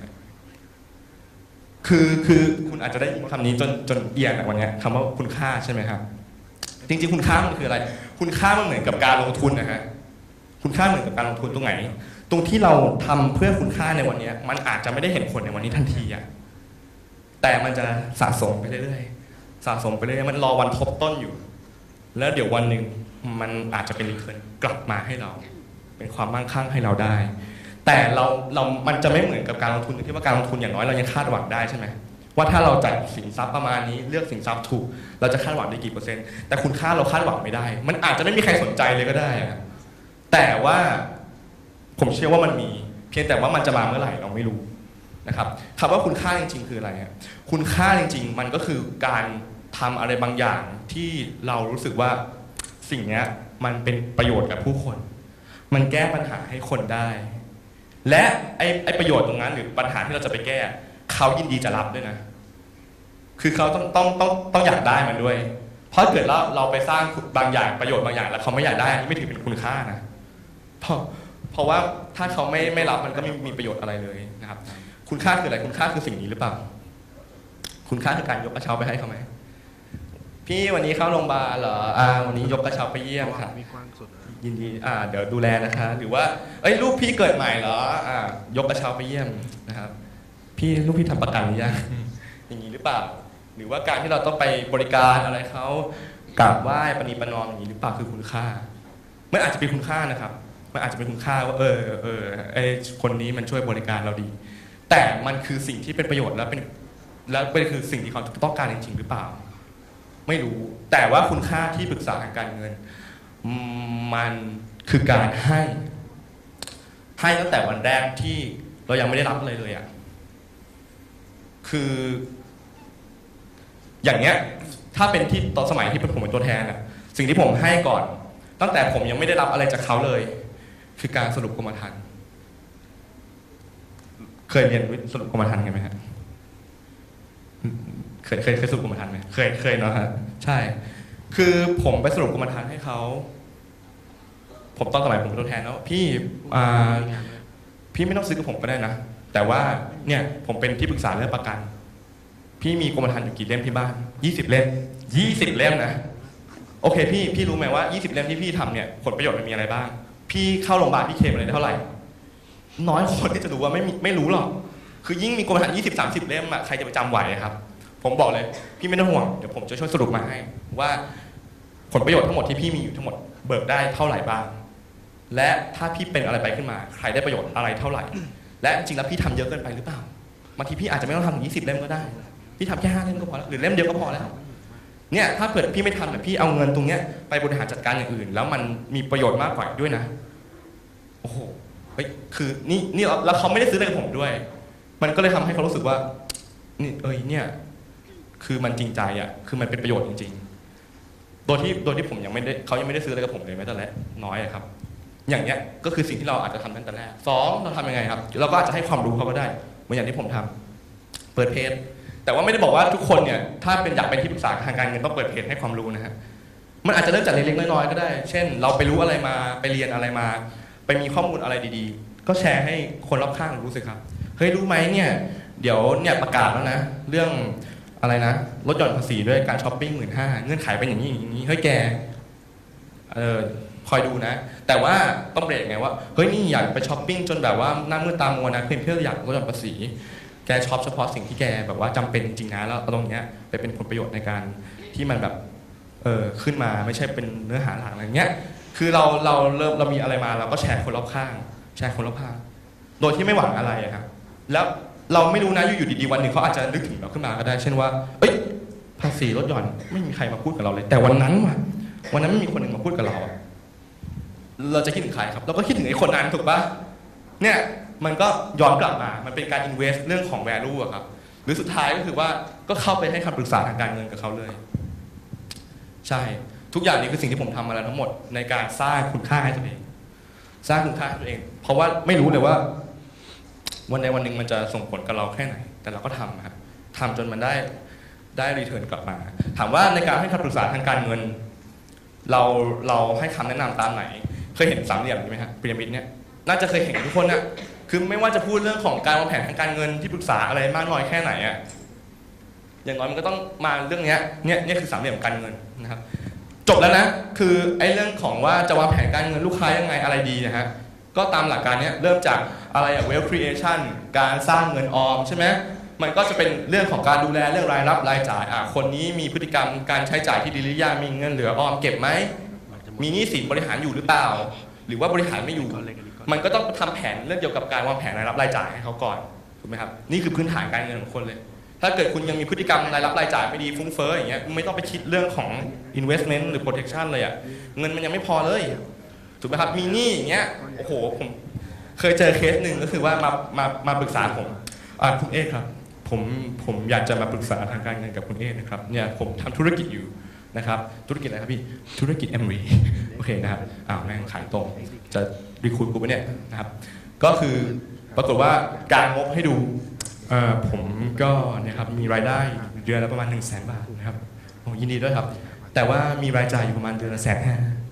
คือคือคุณอาจจะได้ยินคำนี้จนจนเอียนวันนี้คำว่าคุณค่าใช่ไหมครับจริงๆคุณค่ามันคืออะไรคุณค่ามันเหมือนกับการลงทุนนะฮะคุณค่าเหมือนกับการลงทุนตรงไหนตรงที่เราทำเพื่อคุณค่าในวันนี้มันอาจจะไม่ได้เห็นผลในวันนี้ทันทีอะแต่มันจะสะสมไปเรื่อยๆสะสมไปเรื่อยๆมันรอวันทบต้นอยู่แล้วเดี๋ยววันหนึ่งมันอาจจะเป็นรีเทิร์นกลับมาให้เราเป็นความมั่งคั่งให้เราได้แต่เราเรามันจะไม่เหมือนกับการลงทุนที่ว่าการลงทุนอย่างน้อยเรายังคาดหวังได้ใช่ไหมว่าถ้าเราจ่ายสินทรัพย์ประมาณนี้เลือกสินทรัพย์ถูกเราจะคาดหวังได้กี่เปอร์เซ็นต์แต่คุณค่าเราคาดหวังไม่ได้มันอาจจะไม่มีใครสนใจเลยก็ได้แต่ว่าผมเชื่อว่ามันมีเพียงแต่ว่ามันจะมาเมื่อไหร่เราไม่รู้นะครับคำว่าคุณค่าจริงๆคืออะไรคุณค่าจริงๆมันก็คือการทำอะไรบางอย่างที่เรารู้สึกว่าสิ่งนี้มันเป็นประโยชน์กับผู้คนมันแก้ปัญหาให้คนได้และไอ้ไอ้ประโยชน์ตรงนั้นหรือปัญหาที่เราจะไปแก้เขายินดีจะรับด้วยนะคือเขาต้องต้องต้องต้องอยากได้มันด้วยเพราะเกิดเราเราไปสร้างบางอย่างประโยชน์บางอย่างแล้วเขาไม่อยากได้อันนี้ไม่ถือเป็นคุณค่านะเพราะเพราะว่าถ้าเขาไม่ไม่รับมันก็ไม่มีประโยชน์อะไรเลยนะครับคุณค่าคืออะไรคุณค่าคือสิ่งนี้หรือเปล่าคุณค่าคือการยกกระเช้าไปให้เขาไหมพี่วันนี้เข้าโรงพยาบาลเหรออ่าวันนี้ยกกระเช้าไปเยี่ยมค่ะยินดีอ่าเดี๋ยวดูแลนะคะหรือว่าเอ้ยลูกพี่เกิดใหม่เหรออ่ายกกระเช้าไปเยี่ยมนะครับพี่ลูกพี่ทำประกันหรือยังอย่างนี้หรือเปล่าหรือว่าการที่เราต้องไปบริการอะไรเขากราบไหว้ปณีประนอมอย่างนี้หรือเปล่าคือคุณค่ามันอาจจะเป็นคุณค่านะครับมันอาจจะเป็นคุณค่าว่าเออเออไอคนนี้มันช่วยบริการเราดีแต่มันคือสิ่งที่เป็นประโยชน์แล้วเป็นแล้วเป็นคือสิ่งที่เขาต้องการจริงๆหรือเปล่าไม่รู้แต่ว่าคุณค่าที่ปรึกษาทางการเงินมันคือการให้ให้ตั้งแต่วันแรกที่เรายังไม่ได้รับอะไรเลยอ่ะคืออย่างเงี้ยถ้าเป็นที่ตอนสมัยที่เป็นผมเป็นตัวแทนอ่ะสิ่งที่ผมให้ก่อนตั้งแต่ผมยังไม่ได้รับอะไรจากเขาเลยคือการสรุปกรมธรรม์เคยเรียนสรุปกรมธรรม์กันไหมฮะเคยเคยเคยสรุปกรมธรรม์ไหมเคยเคยเนาะฮะใช่คือผมไปสรุปกรมธรรม์ให้เขาผมตอนสมัยผมเป็นตัวแทนแล้วพี่อ่าพี่ไม่ต้องซื้อกับผมก็ได้นะแต่ว่าเนี่ยผมเป็นที่ปรึกษาเรื่องประกันพี่มีกรมธรรม์อยู่กี่เล่มที่บ้านยี่สิบเล่มยี่สิบเล่มนะโอเคพี่พี่รู้ไหมว่ายี่สิบเล่มที่พี่ทำเนี่ยผลประโยชน์มันมีอะไรบ้างพี่เข้าโรงพยาบาลพี่เคลมอะไรได้เท่าไหร่น้อยคนที่จะรู้ว่าไม่ไม่รู้หรอกคือยิ่งมีกรมธรรม์ยี่สิบสามสิบเล่มอะใครจะไปจำไหวครับผมบอกเลยพี่ไม่ต้องห่วงเดี๋ยวผมจะช่วยสรุปมาให้ว่าผลประโยชน์ทั้งหมดที่พี่มีอยู่ทั้งหมดเบิกได้เท่าไหร่บ้างและถ้าพี่เป็นอะไรไปขึ้นมาใครได้ประโยชน์อะไรเท่าไหร่และจริงๆแล้วพี่ทำเยอะเกินไปหรือเปล่าบางทีพี่อาจจะไม่ต้องทำถึงยี่สิบเล่มก็ได้พี่ทำแค่ห้าเล่มก็พอแล้วหรือเล่มเดียวก็พอแล้วเนี่ยถ้าเกิดพี่ไม่ทำแต่พี่เอาเงินตรงเนี้ยไปบริหารจัดการอย่างอื่นแล้วมันมีประโยชน์มากกว่าด้วยนะโอ้โหเฮ้ยคือนี่นี่แล้วเขาไม่ได้ซื้ออะไรกับผมด้วยมันก็เลยทำให้เขารู้สึกว่านี่เอ้ยเนี่ยคือมันจริงใจอ่ะคือมันเป็นประโยชน์จริงๆโดยที่โดยที่ผมยังไม่ได้เขายังไม่ได้ซื้ออะไรกับผมเลยแม้แต่แรกน้อยครับอย่างเนี้ยก็คือสิ่งที่เราอาจจะทำตั้งแต่แรกสองเราทำยังไงครับเราก็อาจจะให้ความรู้เขาก็ได้เหมือนอย่างที่ผมทำเปิดเพจแต่ว่าไม่ได้บอกว่าทุกคนเนี่ยถ้าเป็นอยากเป็นที่ปรึกษาทางการเงินต้องเปิดเพจให้ความรู้นะฮะมันอาจจะเริ่มจากเล็กๆน้อยๆก็ได้เช่นเราไปรู้อะไรมาไปเรียนอะไรมาไปมีข้อมูลอะไรดีๆก็แชร์ให้คนรอบข้างรู้สิครับเฮ้ยรู้ไหมเนี่ยเดี๋ยวเนี่ยประกาศแล้วนะเรื่องอะไรนะลดหย่อนภาษีด้วยการช้อปปิ้งหมื่นห้าเงื่อนไขเป็นอย่างนี้อย่างนี้เฮ้ยแกเออคอยดูนะแต่ว่าต้องเบรกไงว่าเฮ้ยนี่อยากไปช้อปปิ้งจนแบบว่าหน้ามืดตามัวนะเพื่อนเพื่ออยากลดหย่อนภาษีแกช็อปเฉพาะสิ่งที่แกแบบว่าจำเป็นจริงๆนะแล้วตรงเนี้ยไปเป็นผลประโยชน์ในการที่มันแบบเออขึ้นมาไม่ใช่เป็นเนื้อหาหลักอะไรเงี้ยคือเราเราเริ่มเรามีอะไรมาเราก็แชร์คนรอบข้างแชร์คนรอบข้างโดยที่ไม่หวังอะไรครับแล้วเราไม่รู้นะอยู่ๆดีๆวันหนึ่งเขาอาจจะนึกถึงเราขึ้นมาก็ได้เช่นว่าเอ้ยภาษีลดหย่อนไม่มีใครมาพูดกับเราเลยแต่วันนั้นว่ะวันนั้นไม่มีคนหนึ่งมาพูดกับเราเราจะคิดถึงใครครับเราก็คิดถึงไอ้คนนั้นถูกปะเนี่ยมันก็ย้อนกลับมามันเป็นการ invest เรื่องของ value อะครับหรือสุดท้ายก็คือว่าก็เข้าไปให้คำปรึกษาทางการเงินกับเขาเลยใช่ทุกอย่างนี้คือสิ่งที่ผมทำมาแล้วทั้งหมดในการสร้างคุณค่าให้ตัวเองสร้างคุณค่าให้ตัวเองเพราะว่าไม่รู้เลยว่าวันใดวันหนึ่งมันจะส่งผลกับเราแค่ไหนแต่เราก็ทำครับทำจนมันได้ได้รีเทิร์นกลับมาถามว่าในการให้คำปรึกษาทางการเงินเราเราให้คำแนะนำตามไหนเคยเห็นสามเหลี่ยมใช่ไหมครับพีระมิดเนี่ยน่าจะเคยเห็นทุกคนนะคือไม่ว่าจะพูดเรื่องของการวางแผนทางการเงินที่ปรึกษาอะไรมากน้อยแค่ไหนอะอย่างน้อยมันก็ต้องมาเรื่องนี้เนี่ยเนี่ยคือสามเหลี่ยมการเงินนะครับจบแล้วนะคือไอ้เรื่องของว่าจะวางแผนการเงินลูกค้ายังไงอะไรดีนะฮะก็ตามหลักการนี้เริ่มจากอะไรอะ wealth creation การสร้างเงินออมใช่ไหมมันก็จะเป็นเรื่องของการดูแลเรื่องรายรับรายจ่ายอ่ะคนนี้มีพฤติกรรมการใช้จ่ายที่ดีหรือยังมีเงินเหลือออมเก็บไหมมีหนี้สินบริหารอยู่หรือเปล่าหรือว่าบริหารไม่อยู่มันก็ต้องทำแผนเรื่องเกี่ยวกับการวางแผนรายรับรายจ่ายให้เขาก่อนถูกไหมครับนี่คือพื้นฐานการเงินของคนเลยถ้าเกิดคุณยังมีพฤติกรรมรายรับรายจ่ายไม่ดีฟุ้งเฟ้ออย่างเงี้ยไม่ต้องไปคิดเรื่องของ investment หรือ protection เลยอ่ะเงินมันยังไม่พอเลยถูกไหมครับมีหนี้อย่างเงี้ยโอ้โหผมเคยเจอเคสหนึ่งก็คือว่ามามามาปรึกษาผมอ่าคุณเอ๊ครับผมผมอยากจะมาปรึกษาทางการเงินกับคุณเอ๊นะครับเนี่ยผมทำธุรกิจอยู่นะครับธุรกิจอะไรครับพี่ธุรกิจแอมวีโอเคนะครับอ้าวแม่งขายตรงจะรีคูดกูไปเนี่ยนะครับก็คือปรากฏว่าการงบให้ดูผมก็เนี่ยครับมีรายได้เดือนละประมาณหนึ่งแสนบาทนะครับโอ้ยินดีด้วยครับแต่ว่ามีรายจ่ายอยู่ประมาณเดือนละแสนห้า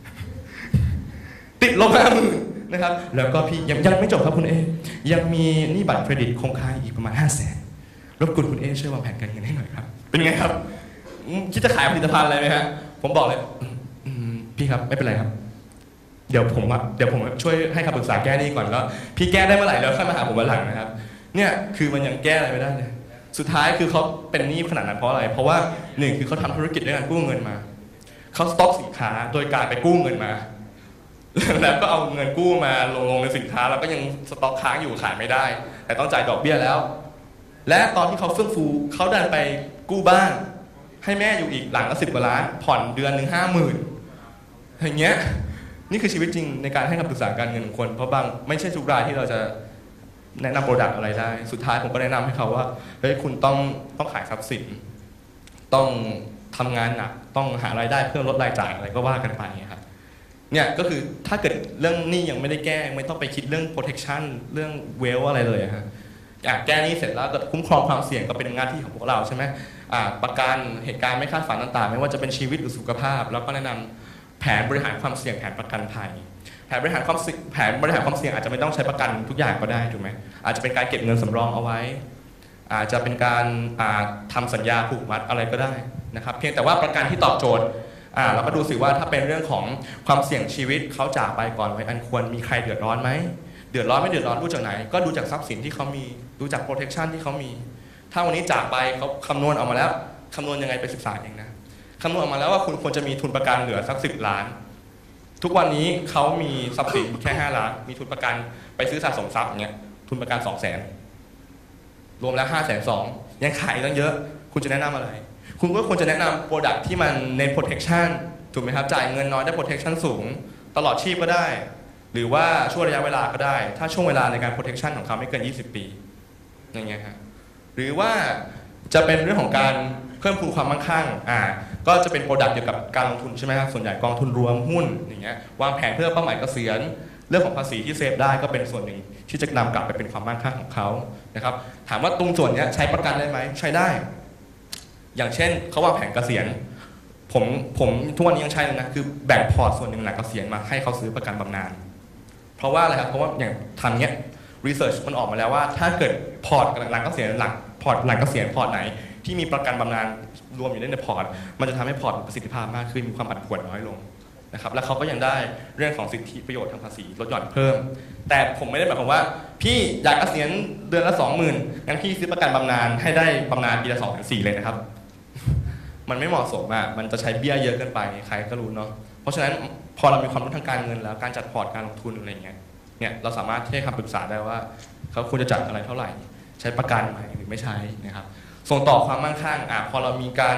ติดลบห้าหมื่นนะครับแล้วก็พี่ยังยังไม่จบครับคุณเอยังมีหนี้บัตรเครดิตคงค้างอีกประมาณห้าแสนรบกวนคุณเอช่วยวางแผนการเงินให้หน่อยครับเป็นไงครับคิดจะขายผลิตภัณฑ์อะไรไหมฮะผมบอกเลยพี่ครับไม่เป็นไรครับเดี๋ยวผมเดี๋ยวผมช่วยให้คำปรึกษาแก้หนี้ก่อนแล้วพี่แก้ได้เมื่อไหร่แล้วค่อยมาหาผมวันหลังนะครับเนี่ยคือมันยังแก้อะไรไม่ได้เลยสุดท้ายคือเขาเป็นหนี้ขนาดนั้นเพราะอะไรเพราะว่าหนึ่งคือเขาทำธุรกิจด้วยการกู้เงินมาเขาสต็อกสินค้าโดยการไปกู้เงินมาแล้วก็เอาเงินกู้มาลงลงในสินค้าแล้วก็ยังสต็อกค้างอยู่ขายไม่ได้แต่ต้องจ่ายดอกเบี้ยแล้วและตอนที่เขาเฟื่องฟูเขาดันไปกู้บ้านให้แม่อยู่อีกหลังละสิบกว่าล้านผ่อนเดือนหนึ่งห้าหมื่นอย่างเงี้ยนี่คือชีวิตจริงในการให้คำปรึกษาการเงินของคนเพราะบางไม่ใช่ทุกรายที่เราจะแนะนำโปรดักต์อะไรได้สุดท้ายผมก็แนะนำให้เขาว่าเฮ้ยคุณต้องต้องขายทรัพย์สินต้องทำงานหนักต้องหารายได้เพื่อลดรายจ่ายอะไรก็ว่ากันไปครับเนี่ยก็คือถ้าเกิดเรื่องหนี้ยังไม่ได้แก้ไม่ต้องไปคิดเรื่อง protection เรื่อง wealth อะไรเลยฮะแก้หนี้เสร็จแล้วก็คุ้มครองความเสี่ยงก็เป็นหน้าที่ของพวกเราใช่ไหมประกันเหตุการณ์ไม่คาดฝันต่างๆไม่ว่าจะเป็นชีวิตหรือสุขภาพแล้วก็แนะนำแผนบริหารความเสี่ยงแผนประกันภัยแผนบริหารความแผนบริหารความเสี่ยงอาจจะไม่ต้องใช้ประกันทุกอย่างก็ได้ถูกไหมอาจจะเป็นการเก็บเงินสำรองเอาไว้อาจจะเป็นการทำสัญญาผูกมัดอะไรก็ได้นะครับเพียงแต่ว่าประกันที่ตอบโจทย์เราก็ดูสิว่าถ้าเป็นเรื่องของความเสี่ยงชีวิตเขาจากไปก่อนไว้อันควรมีใครเดือดร้อนไหมเดือดร้อนไม่เดือดร้อนดูจากไหนก็ดูจากทรัพย์สินที่เขามีดูจาก protection ที่เขามีถ้าวันนี้จากไปเขาคำนวณออกมาแล้วคำนวณยังไงไปศึกษาเองนะคำนวณออกมาแล้วว่าคุณควรจะมีทุนประกันเหลือสักสิบล้านทุกวันนี้เขามีทรัพย์สินแค่ห้าล้านมีทุนประกันไปซื้อสะสมทรัพย์อย่างเงี้ยทุนประกันสองแสนรวมแล้วห้าแสนสองยังขายตั้งเยอะคุณจะแนะนำอะไรคุณก็ควรจะแนะนำโปรดักที่มันเน้น protection ถูกไหมครับจ่ายเงินน้อยได้ protection สูงตลอดชีพก็ได้หรือว่าช่วงระยะเวลาก็ได้ถ้าช่วงเวลาในการ protection ของเขาไม่เกินยี่สิบปีอย่างเงี้ยครับหรือว่าจะเป็นเรื่องของการเพิ่มพูนความมั่งคั่งอ่าก็จะเป็นโปรดักต์เกี่ยวกับการลงทุนใช่ไหมครับส่วนใหญ่กองทุนรวมหุ้นอย่างเงี้ยวางแผนเพื่อเป้าหมายเกษียณเรื่องของภาษีที่เซฟได้ก็เป็นส่วนหนึ่งที่จะนำกลับไปเป็นความมั่งคั่งของเขานะครับถามว่าตรงส่วนนี้ใช้ประกันได้ไหมใช้ได้อย่างเช่นเขาวางแผนเกษียณผมผมทุกวันนี้ยังใช้เลยนะคือแบ่งพอร์ตส่วนหนึ่งหลังเกษียณมาให้เขาซื้อประกันบำนาญเพราะว่าอะไรครับเพราะว่าอย่างทำเนี้ยรีเสิร์ชมันออกมาแล้วว่าถ้าเกิดพอร์ตหลังเกษียณหลังพอร์ตหลังเกษียณพอร์ตไหนที่มีประกันบำนาญรวมอยู่ในพอร์ตมันจะทำให้พอร์ตมีประสิทธิภาพมากขึ้นมีความผันผวนน้อยลงนะครับแล้วเขาก็ยังได้เรื่องของสิทธิประโยชน์ทางภาษีลดหย่อนเพิ่มแต่ผมไม่ได้หมายความว่าพี่อยากเกษียณเดือนละสองหมื่นงั้นพี่ซื้อประกันบำนาญให้ได้บำนาญปีละสองถึงสี่เลยนะครับมันไม่เหมาะสมอ่ะมันจะใช้เบี้ยเยอะเกินไปใครก็รู้เนาะเพราะฉะนั้นพอเรามีความรู้ทางการเงินแล้วการจัดพอร์ตการลงทุนอะไรเงี้ยเนี่ยเราสามารถให้คำปรึกษาได้ว่าเขาควรจะจัดอะไรเท่าไหร่ใช้ประกันไหมหรือไม่ใช้นะครับส่งต่อความมั่งคั่งอ่ะพอเรามีการ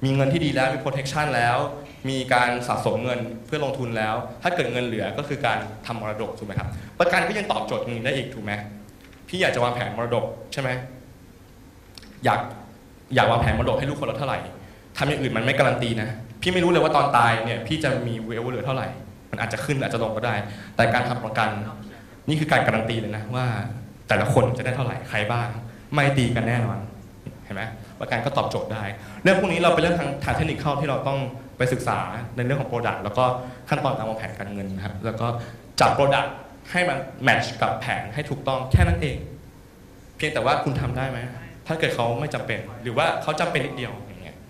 มีเงินที่ดีแล้วมี protection แล้วมีการสะสมเงินเพื่อลงทุนแล้วถ้าเกิดเงินเหลือก็คือการทำมรดกถูกไหมครับประกันก็ยังตอบโจทย์นี้ได้อีกถูกไหมพี่อยากจะวางแผนมรดกใช่ไหมอยากอยากวางแผนมรดกให้ลูกคนละเท่าไหร่ทำอย่างอื่นมันไม่การันตีนะพี่ไม่รู้เลยว่าตอนตายเนี่ยพี่จะมีเวลเหลือเท่าไหร่มันอาจจะขึ้นอาจจะลงก็ได้แต่การทำประกันนี่คือการการันตีเลยนะว่าแต่ละคนจะได้เท่าไหร่ใครบ้างไม่ตีกันแน่นอนเห็นไหมประกันก็ตอบโจทย์ได้เรื่องพวกนี้เราเป็นเรื่องทางทางเทคนิคเข้าที่เราต้องไปศึกษาในเรื่องของ Product แล้วก็ขั้นตอนการวางแผนการเงินนะครับแล้วก็จัด Product ให้มันแมทช์กับแผนให้ถูกต้องแค่นั้นเองเพียงแต่ว่าคุณทำได้ไหมถ้าเกิดเขาไม่จำเป็นหรือว่าเขาจำเป็นนิดเดียวอย่างเงี้ย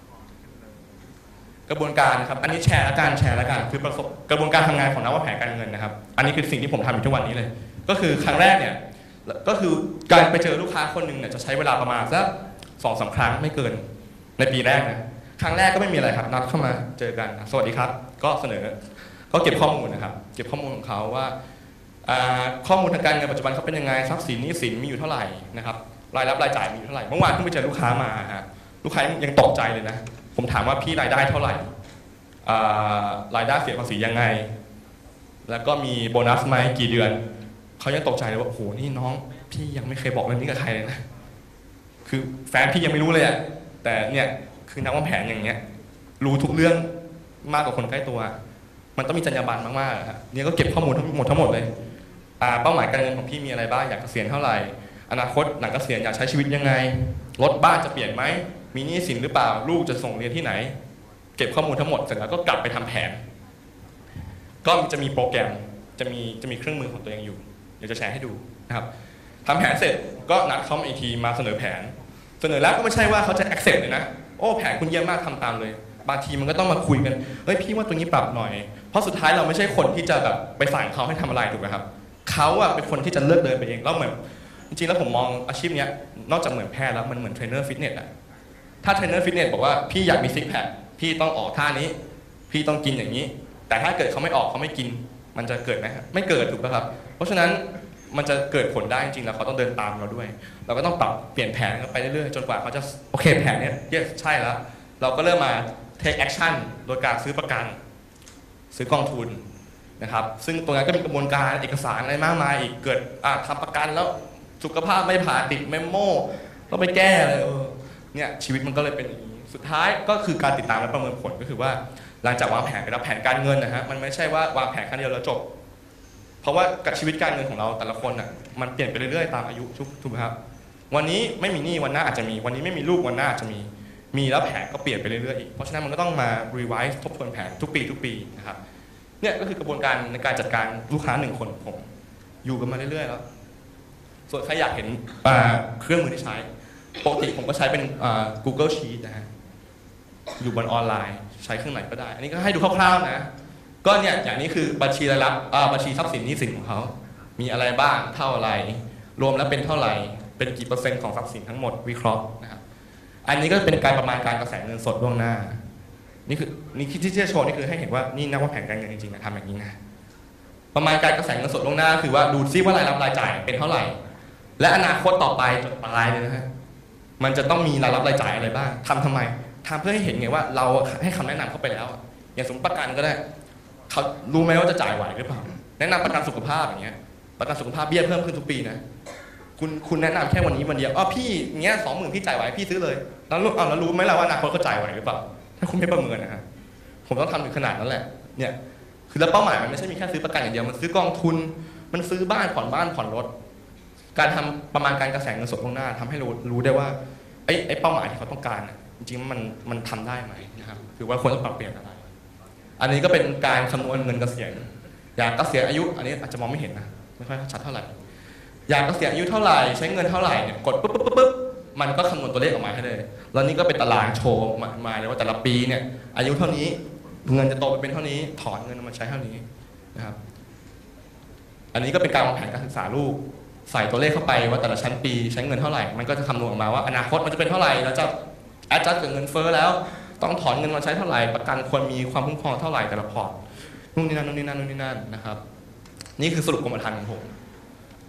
กระบวนการนะครับอันนี้แชร์ละกันแชร์ละกันคือประสบกระบวนการทำงานของนักวางแผนการเงินนะครับอันนี้คือสิ่งที่ผมทำอยู่ทุกวันนี้เลยก็คือครั้งแรกเนี่ยก็คือการไปเจอลูกค้าคนหนึ่งเนี่ยจะใช้เวลาประมาณสักสองสามครั้งไม่เกินในปีแรกนะครั้งแรกก็ไม่มีอะไรครับนัดเข้ามาเจอกันสวัสดีครับก็เสนอก็เก็บข้อมูลนะครับเก็บข้อมูลของเขาว่าข้อมูลทางการเงินปัจจุบันเขาเป็นยังไงทรัพย์สินหนี้สินมีอยู่เท่าไหร่นะครับรายรับรายจ่ายมีอยู่เท่าไหร่เมื่อวานเพิ่งไปเจอลูกค้ามาฮะลูกค้ายังตกใจเลยนะผมถามว่าพี่รายได้เท่าไหร่รายได้เสียภาษียังไงแล้วก็มีโบนัสไหมกี่เดือนเขายังตกใจเลยว่าโอ้โหนี่น้องพี่ยังไม่เคยบอกเรื่องนี้กับใครเลยนะคือแฟนพี่ยังไม่รู้เลยอะแต่เนี่ยคือนักวางแผนอย่างเงี้ยรู้ทุกเรื่องมากกว่าคนใกล้ตัวมันต้องมีจรรยาบรรณมากๆครับเนี่ยก็เก็บข้อมูลทั้งหมดทั้งหมดเลยเป้าหมายการเงินของพี่มีอะไรบ้างอยากเกษียณเท่าไหร่อนาคตหลังเกษียณอยากใช้ชีวิตยังไงรถบ้านจะเปลี่ยนไหมมีหนี้สินหรือเปล่าลูกจะส่งเรียนที่ไหนเก็บข้อมูลทั้งหมดเสร็จแล้วก็กลับไปทำแผนก็จะมีโปรแกรมจะมีจะมีเครื่องมือของตัวเองอยู่เดี๋ยวจะแชร์ให้ดูนะครับทำแผนเสร็จก็นัดเขามาอีกทีมาเสนอแผนเสนอแล้วก็ไม่ใช่ว่าเขาจะ accept เลยนะโอ้แผนคุณเยี่ยมมากทำตามเลยบางทีมันก็ต้องมาคุยกันเฮ้ยพี่ว่าตัวนี้ปรับหน่อยเพราะสุดท้ายเราไม่ใช่คนที่จะแบบไปสั่งเขาให้ทำอะไรถูกไหมครับเขาอะเป็นคนที่จะเลือกเดินไปเองแล้วเหมือนจริงๆแล้วผมมองอาชีพนี้นอกจากเหมือนแพทย์แล้วมันเหมือนเทรนเนอร์ฟิตเนสอะถ้าเทรนเนอร์ฟิตเนสบอกว่าพี่อยากมีซิกแพคพี่ต้องออกท่านี้พี่ต้องกินอย่างนี้แต่ถ้าเกิดเขาไม่ออกเขาไม่กินมันจะเกิดไหมครับไม่เกิดถูกไหมครับเพราะฉะนั้นมันจะเกิดผลได้จริงๆแล้วเขาต้องเดินตามเราด้วยเราก็ต้องปรับเปลี่ยนแผนไปเรื่อยๆจนกว่าเขาจะโอเคแผนเนี้ยใช่แล้วเราก็เริ่มมา take action โดยการซื้อประกันซื้อกองทุนนะครับซึ่งตรงนั้นก็มีกระบวนการเอกสารอะไรมากมายอีกเกิดทำประกันแล้วสุขภาพไม่ผ่าติดเมมโมต้องไปแก้อะไรเออเนี่ยชีวิตมันก็เลยเป็นอย่างนี้สุดท้ายก็คือการติดตามและประเมินผลก็คือว่าหลังจากวางแผนไปแล้วแผนการเงินนะฮะมันไม่ใช่ว่าวางแผนครั้งเดียวแล้วจบเพราะว่ากับชีวิตการเงินของเราแต่ละคนอ่ะมันเปลี่ยนไปเรื่อยๆตามอายุถูกไหมครับวันนี้ไม่มีหนี้วันหน้าอาจจะมีวันนี้ไม่มีลูกวันหน้าอาจจะมีมีแล้วแผนก็เปลี่ยนไปเรื่อยๆอีกเพราะฉะนั้นมันก็ต้องมา revise ทบทวนแผนทุกปีทุกปีนะครับเนี่ยก็คือกระบวนการในการจัดการลูกค้าหนึ่งคนผมอยู่กันมาเรื่อยๆแล้วส่วนใครอยากเห็นเครื่องมือที่ใช้ปกติผมก็ใช้เป็น Google Sheet นะฮะอยู่บนออนไลน์ใช้เครื่องไหนก็ได้อันนี้ก็ให้ดูคร่าวๆนะก็เนี่ยอย่างนี้คือบัญชีรายรับบัญชีทรัพย์สินหนี้สินของเขามีอะไรบ้างเท่าไหร่รวมแล้วเป็นเท่าไหร่เป็นกี่เปอร์เซ็นต์ของทรัพย์สินทั้งหมดวิเคราะห์นะครับอันนี้ก็เป็นการประมาณการกระแสเงินสดล่วงหน้านี่คือนี่ที่จะโชว์นี่คือให้เห็นว่านี่นักวางแผนการเงินจริงๆนะทำอย่างนี้นะประมาณการกระแสเงินสดล่วงหน้าคือว่าดูซิว่ารายรับรายจ่ายเป็นเท่าไหร่และอนาคตต่อไปจนตายเลยนะฮะมันจะต้องมีรายรับรายจ่ายอะไรบ้างทำทำไมทำเพื่อให้เห็นไงว่าเราให้คำแนะนำเข้าไปแล้วอย่างสมมติประกันก็ได้เขารู้ไหมว่าจะจ่ายไหวหรือเปล่าแนะนำประกันสุขภาพอย่างเงี้ยประกันสุขภาพเบี้ยเพิ่มขึ้นทุกปีนะคุณคุณแนะนำแค่วันนี้วันเดียวอ๋อพี่เงี้ยสองหมื่นพี่จ่ายไหวพี่ซื้อเลยแล้วรู้เอาแล้วรู้ไหมล่ะว่าอนาคตเขาจ่ายไหวหรือเปล่าถ้าคุณไม่ประเมินนะฮะผมต้องทำถึงขนาดนั้นแหละเนี่ยคือแล้วเป้าหมายมันไม่ใช่มีแค่ซื้อประกันอย่างเดียวมันซื้อกองทุนมันซื้อบ้านผ่อนบ้านผ่อนรถการทำประมาณการกระแสเงินสดล่วงหน้าทำให้รู้รู้ได้ว่าไอ้ไอ้เป้าหมายที่เขาต้องการจริงๆมันมันทำได้ไหมนะครับคือว่าควรต้องปรับเปลี่ยนอะไรอันนี้ก็เป็นการคำนวณเงินเกษียณอยากเกษียณอายุอันนี้อาจจะมองไม่เห็นนะไม่ค่อยชัดเท่าไหร่อยากเกษียณอายุเท่าไหร่ใช้เงินเท่าไหร่เนี่ยกดปุ๊บปุ๊บปุ๊บมันก็คำนวณตัวเลขออกมาให้เลยแล้วนี่ก็เป็นตารางโชว์มาเลยว่าแต่ละปีเนี่ยอายุเท่านี้เงินจะโตไปเป็นเท่านี้ถอนเงินมาใช้เท่านี้นะครับอันนี้ก็เป็นการวางแผนการศึกษาลูกใส่ตัวเลขเข้าไปว่าแต่ละชั้นปีใช้เงินเท่าไหร่มันก็จะคำนวณออกมาว่าอนาคตมันจะเป็นเท่าไหร่แล้วจะแอดจัดกับเงินเฟ้อแล้วต้องถอนเงินมาใช้เท่าไหร่ประกันควรมีความคุ้มครองเท่าไหร่แต่ละพอร์ตนู่นนี่นั่นนู่นนี่นั่นนู่นนี่นั่นนะครับนี่คือสรุปกรมธรรม์ของผม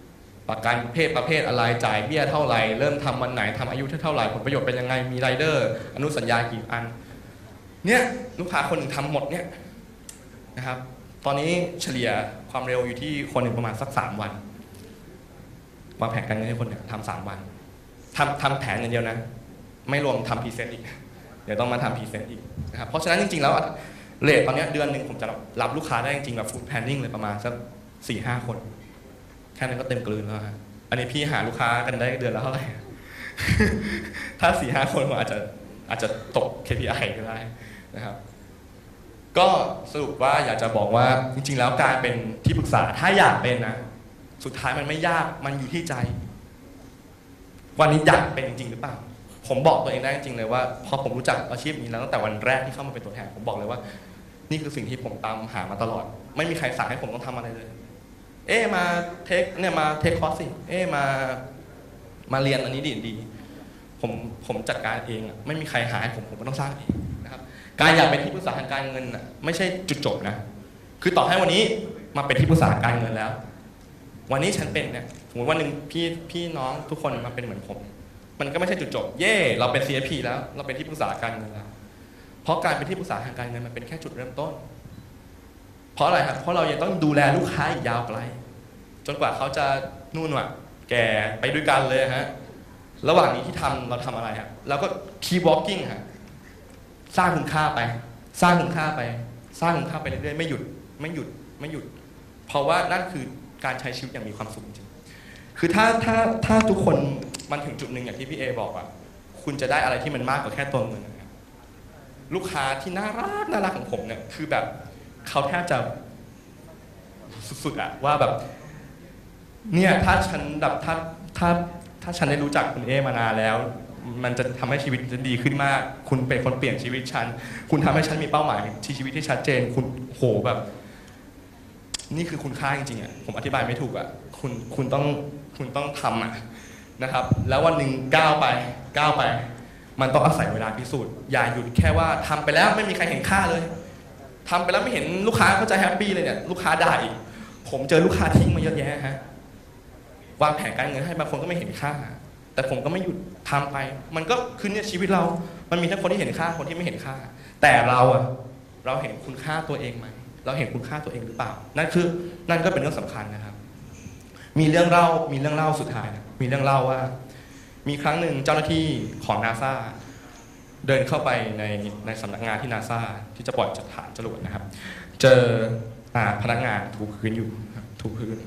ประกันเพศประเภทอะไรจ่ายเบี้ยเท่าไหร่เริ่มทำวันไหนทำอายุเท่าไหร่ผลประโยชน์เป็นยังไงมีไรเดอร์อนุสัญญากี่อันเนี่ยลูกค้าคนหนึ่งทำหมดเนี่ยนะครับตอนนี้เฉลี่ยความเร็วอยู่ที่คนหนึ่งประมาณสักสามวันวางแผนการเงินให้คนเนี่ยทำสามวันทำทำแผนอย่างเดียวนะไม่รวมทำพรีเซนต์อีกเดี๋ยวต้องมาทำพรีเซนต์อีกนะครับเพราะฉะนั้นจริงๆแล้วเรทตอนนี้เดือนหนึ่งผมจะรับลูกค้าได้จริงๆแบบฟู้ดแพลนนิ่งเลยประมาณสักสี่ห้าคนแค่นั้นก็เต็มกลืนแล้วฮะอันนี้พี่หาลูกค้ากันได้เดือนละเท่าไหร่ ถ้าสี่ห้าคนผมอาจจะอาจจะตก เค พี ไอ ก็ได้นะครับก็สรุปว่าอยากจะบอกว่าจริงๆแล้วการเป็นที่ปรึกษาถ้าอยากเป็นนะสุดท้ายมันไม่ยากมันอยู่ที่ใจวันนี้อยากเป็นจริงๆหรือเปล่าผมบอกตัวเองได้จริงๆเลยว่าพอผมรู้จักอาชีพนี้แล้วตั้งแต่วันแรกที่เข้ามาเป็นตัวแทนผมบอกเลยว่านี่คือสิ่งที่ผมตามหามาตลอดไม่มีใครสั่งให้ผมต้องทำอะไรเลยเอ๊มาเทคเนี่ยมาเทคคอร์สสิเอ๊มามาเรียนอันนี้ดีดีผมผมจัดการเองอ่ะไม่มีใครหาให้ผมผมก็ต้องสร้างเองนะครับการอยากเป็นที่ปรึกษาทางการเงินอ่ะไม่ใช่จุดจบนะคือต่อให้วันนี้มาเป็นที่ปรึกษาทางการเงินแล้ววันนี้ฉันเป็นเนี่ยสมมติวันหนึ่งพี่พี่น้องทุกคนมาเป็นเหมือนผมมันก็ไม่ใช่จุดจบเย่เราเป็น ซี เอฟ พี แล้วเราเป็นที่ปรึกษาการเงินแล้วเพราะการเป็นที่ปรึกษาทางการเงินมันเป็นแค่จุดเริ่มต้นเพราะอะไรครับเพราะเรายังต้องดูแลลูกค้าอีกยาวไกลจนกว่าเขาจะนู่นว่ะแก่ไปด้วยกันเลยฮะระหว่างนี้ที่ทำเราทำอะไรครับเราก็ keep walking ฮะสร้างคุณค่าไปสร้างคุณค่าไปสร้างคุณค่าไปเรื่อยๆไม่หยุดไม่หยุดไม่หยุดเพราะว่านั่นคือการใช้ชีวิตอย่างมีความสุขจริงคือถ้าถ้าถ้าทุกคนมันถึงจุดหนึ่งอย่างที่พี่เอบอกอ่ะคุณจะได้อะไรที่มันมากกว่าแค่ตัวเงินนะครับลูกค้าที่น่ารักน่ารักของผมเนี่ยคือแบบเขาแทบจะสุดๆอะว่าแบบเนี่ยถ้าฉันแบบถ้าถ้าถ้าฉันได้รู้จักคุณเอมานานแล้วมันจะทำให้ชีวิตจะดีขึ้นมากคุณเป็นคนเปลี่ยนชีวิตฉันคุณทำให้ฉันมีเป้าหมายที่ชีวิตที่ชัดเจนคุณโหแบบนี่คือคุณค่าจริงๆอะผมอธิบายไม่ถูกอะคุณคุณต้องคุณต้องทำอะนะครับแล้ววันหนึ่งก้าวไปก้าวไปมันต้องอาศัยเวลาพิสูจน์อย่าหยุดแค่ว่าทำไปแล้วไม่มีใครเห็นค่าเลยทำไปแล้วไม่เห็นลูกค้าเขาจะแฮปปี้เลยเนี่ยลูกค้าด่าอีกผมเจอลูกค้าทิ้งมาเยอะแยะฮะวางแผนการเงินให้บางคนก็ไม่เห็นค่าแต่ผมก็ไม่หยุดทำไปมันก็คือเนี่ยชีวิตเรามันมีทั้งคนที่เห็นค่าคนที่ไม่เห็นค่าแต่เราอะเราเห็นคุณค่าตัวเองไหมเราเห็นคุณค่าตัวเองหรือเปล่านั่นคือนั่นก็เป็นเรื่องสำคัญนะครับมีเรื่องเล่ามีเรื่องเล่าสุดท้ายนะมีเรื่องเล่าว่ามีครั้งหนึ่งเจ้าหน้าที่ของ นาซา เดินเข้าไปในในสำนักงานที่ นาซา ที่จะปล่อยจัดฐานจรวดนะครับเจอพนักงานถูพื้นอยู่ถูพื้น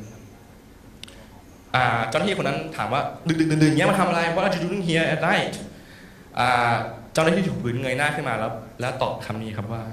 เจ้าหน้าที่คนนั้นถามว่าดึกๆดื่นๆเงี้ยมาทำอะไร What are you doing here at night เจ้าหน้าที่ถูพื้นเงยหน้าขึ้นมาแล้วแล้วตอบคำนี้ครับว่า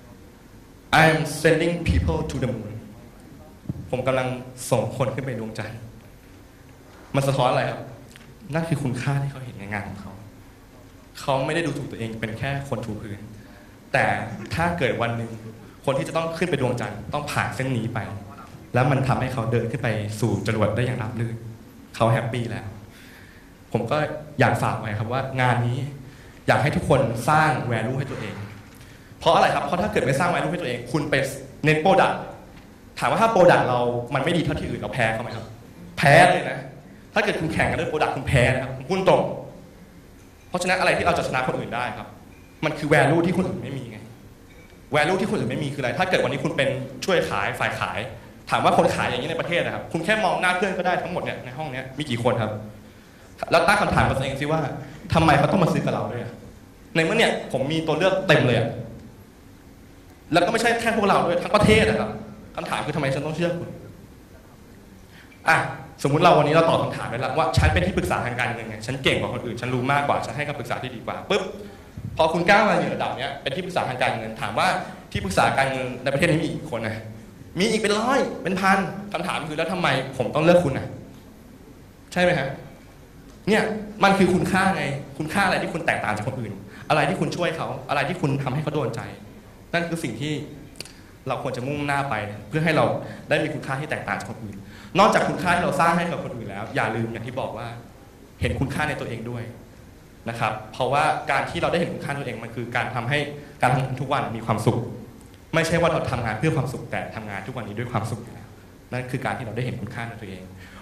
I am sending people to the moon ผมกำลังส่งคนขึ้นไปดวงจันทร์มันสะท้อนอะไรครับนั่นคือคุณค่าที่เขาเห็นในงานของเขาเขาไม่ได้ดูถูกตัวเองเป็นแค่คนถูพื้นแต่ถ้าเกิดวันหนึ่งคนที่จะต้องขึ้นไปดวงจันทร์ต้องผ่านเส้นนี้ไปแล้วมันทำให้เขาเดินขึ้นไปสู่จรวดได้อย่างราบรื่นเขาแฮปปี้แล้วผมก็อยากฝากไว้ครับว่างานนี้อยากให้ทุกคนสร้าง value ให้ตัวเองเพราะอะไรครับเพราะถ้าเกิดไม่สร้าง value ให้ตัวเองคุณไปเน้น product ถามว่าถ้า product เรามันไม่ดีเท่าที่อื่นเราแพ้เขาไหมครับแพ้เลยนะถ้าเกิดคุณแข่งกันด้วย product คุณแพ้นะครับคุณตรงเพราะฉะนั้นอะไรที่เราจะชนะคนอื่นได้ครับมันคือ value ที่คนอื่นไม่มีไง value ที่คนอื่นไม่มีคืออะไรถ้าเกิดวันนี้คุณเป็นช่วยขายฝ่ายขายถามว่าคนขายอย่างนี้ในประเทศนะครับคุณแค่มองหน้าเพื่อนก็ได้ทั้งหมดเนี่ยในห้องนี้มีกี่คนครับแล้วตั้งคำถามกับตัวเองสิว่าทำไมเขาต้องมาซื้อกับเราด้วยในเมื่อเนี่ยผมมีตัวเลือกเต็มเลยแล้วก็ไม่ใช่แค่พวกเราด้วยทั้งประเทศนะครับคำถามคือทำไมฉันต้องเชื่อคุณอ่ะสมมุติเราวันนี้เราตอบคำถามได้แล้วว่าฉันเป็นที่ปรึกษาทางการเงินไงฉันเก่งกว่าคนอื่นฉันรู้มากกว่าฉันให้คำปรึกษาที่ดีกว่าปุ๊บพอคุณก้าวมาอยู่ระดับเนี้ยเป็นที่ปรึกษาทางการเงินถามว่าที่ปรึกษาการเงินในประเทศนี้มีกี่คนนะมีอีกเป็นร้อยเป็นพันคำถามคือแล้วทำไมผมต้องเลือกคุณนะใช่ไหมฮะเนี่ยมันคือคุณค่าไงคุณค่าอะไรที่คุณแตกต่างจากคนอื่นอะไรที่คุณช่วยเขาอะไรที่คุณทำให้เขาโดนใจนั่นคือสิ่งที่เราควรจะมุ่งหน้าไปเพื่อให้เราได้มีคุณค่าที่แตกต่างจากคนอื่นนอกจากคุณค่าที่เราสร้างให้กับคนอื่นแล้วอย่าลืมอย่างที่บอกว่าเห็นคุณค่าในตัวเองด้วยนะครับเพราะว่าการที่เราได้เห็นคุณค่าตัวเองมันคือการทำให้การทำงานทุกวันมีความสุขไม่ใช่ว่าเราทำงานเพื่อความสุขแต่ทำงานทุกวันนี้ด้วยความสุขอยู่แล้วนั่นคือการที่เราได้เห็นคุณค่าในตัวเอง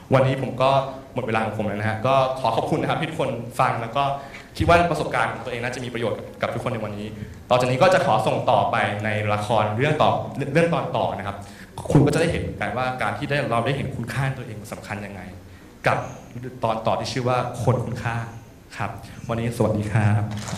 วันนี้ผมก็หมดเวลาของผมแล้วนะฮะก็ขอขอบคุณนะครับที่ทุกคนฟังแล้วก็คิดว่าประสบการณ์ของตัวเองน่าจะมีประโยชน์กับทุกคนในวันนี้ต่อจากนี้ก็จะขอส่งต่อไปในละครเรื่องต่อเรื่องตอนต่อนะครับคุณก็จะได้เห็นกันว่าการที่ได้เราได้เห็นคุณค่าตัวเองสำคัญยังไงกับตอนต่อที่ชื่อว่าคนคุณค่าครับวันนี้สวัสดีครับ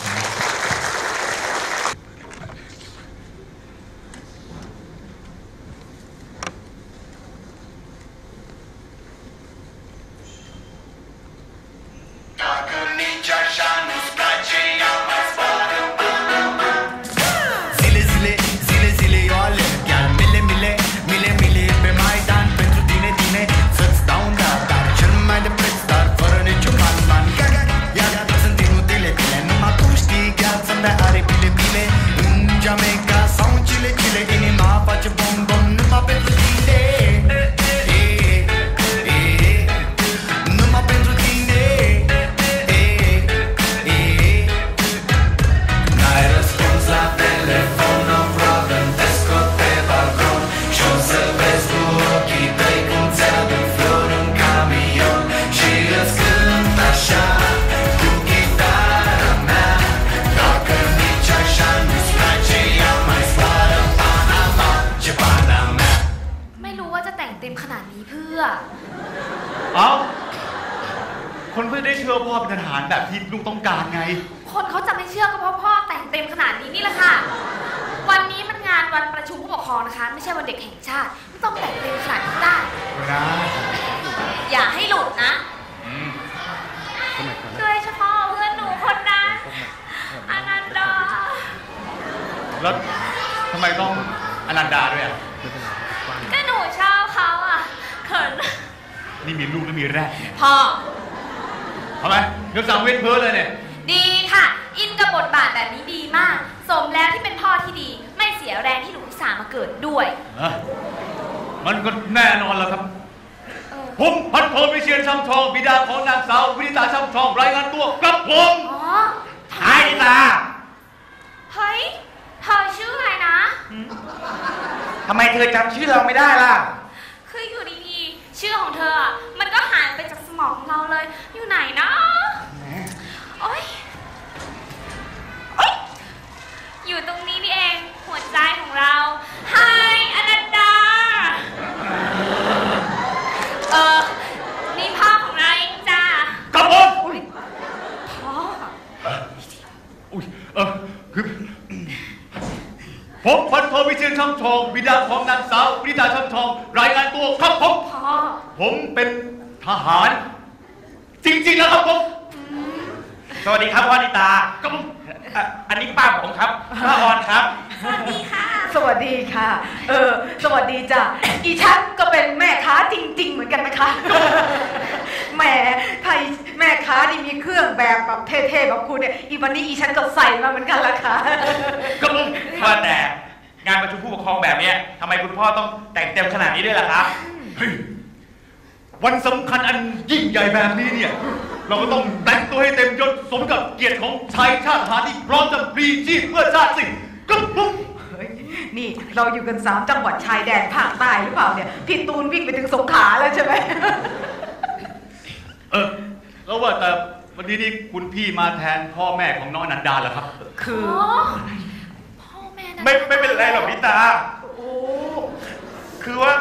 เอ้าคนเพื่อได้เชื่อพ่อเป็นทหารแบบที่ลูกต้องการไงคนเขาจะไม่เชื่อก็เพราะพ่อแต่งเต็มขนาดนี้นี่แหละค่ะวันนี้มันงานวันประชุมผู้ปกครองนะคะไม่ใช่วันเด็กแห่งชาติไม่ต้องแต่งเต็มขนาดนี้ได้นะอย่าให้หลุดนะโดยเฉพาะเพื่อนหนูคนนั้นอนันดาแล้วทำไมต้องอนันดาด้วยอ่ะก็หนูชอบเขาอ่ะเขินนี่มีลูกแล้วมีแรกเนี่ยพ่อทำไมเดี๋ยวสั่งเว้นเพ้อเลยเนี่ยดีค่ะอินกับบทบาทแบบนี้ดีมากสมแล้วที่เป็นพ่อที่ดีไม่เสียแรงที่หนูอุตส่าห์มาเกิดด้วยมันก็แน่นอนแล้วครับผมพันโทวิเชียรช่ำทองบิดาของนางสาววินิตาช่ำทองรายงานตัวกับผมอ๋อทายนิตาเฮ้ยเธอชื่ออะไรนะทำไมเธอจำชื่อเราไม่ได้ล่ะคืออยู่ดีๆชื่อของเธอมันก็หายไปจากสมองเราเลยอยู่ไหนนะโอ๊ยอยู่ตรงนี้นี่เองหัวใจของเราไฮอนันดาเออนี่พ่อของเราเองจ้าครับผมพ่ออุ้ยเออคือผมพันโทวิเชียรช่ำทองบิดาของนางสาววินิตาช่ำทองรายงานตัวครับผมพ่อผมเป็นทหารจริงๆนะครับผมสวัสดีครับพ่อนิตาก็ผมอันนี้ป้าผมครับป้าออนครับสวัสดีค่ะสวัสดีค่ะเออสวัสดีจ้ะอีฉันก็เป็นแม่ค้าจริงๆเหมือนกันนะคะแหมไทยแม่ค้าที่มีเครื่องแบบแบบเท่ๆแบบคุณเนี่ยอีวันนี้อีฉันก็ใส่มาเหมือนกันละค่ะก็ผมว่าแต่งานประชุมผู้ปกครองแบบนี้ทำไมคุณพ่อต้องแต่งเต็มขนาดนี้ด้วยล่ะครับวันสำคัญอันยิ่งใหญ่แบบนี้เนี่ยเราก็ต้องแต่งตัวให้เต็มยศสมกับเกียรติของชายชาติทหารที่พร้อมจะปรีชีพเพื่อชาติสิก็ปุ๊บนี่เราอยู่กันสามจังหวัดชายแดนภาคใต้หรือเปล่าเนี่ยพี่ตูนวิ่งไปถึงสงขลาแล้วใช่ไหมเออแล้วว่าแต่วันนี้นี่คุณพี่มาแทนพ่อแม่ของน้องอนันดาเหรอครับคือพ่อแม่ไม่ไม่เป็นไรหรอกพี่ตาโอ้คือว่า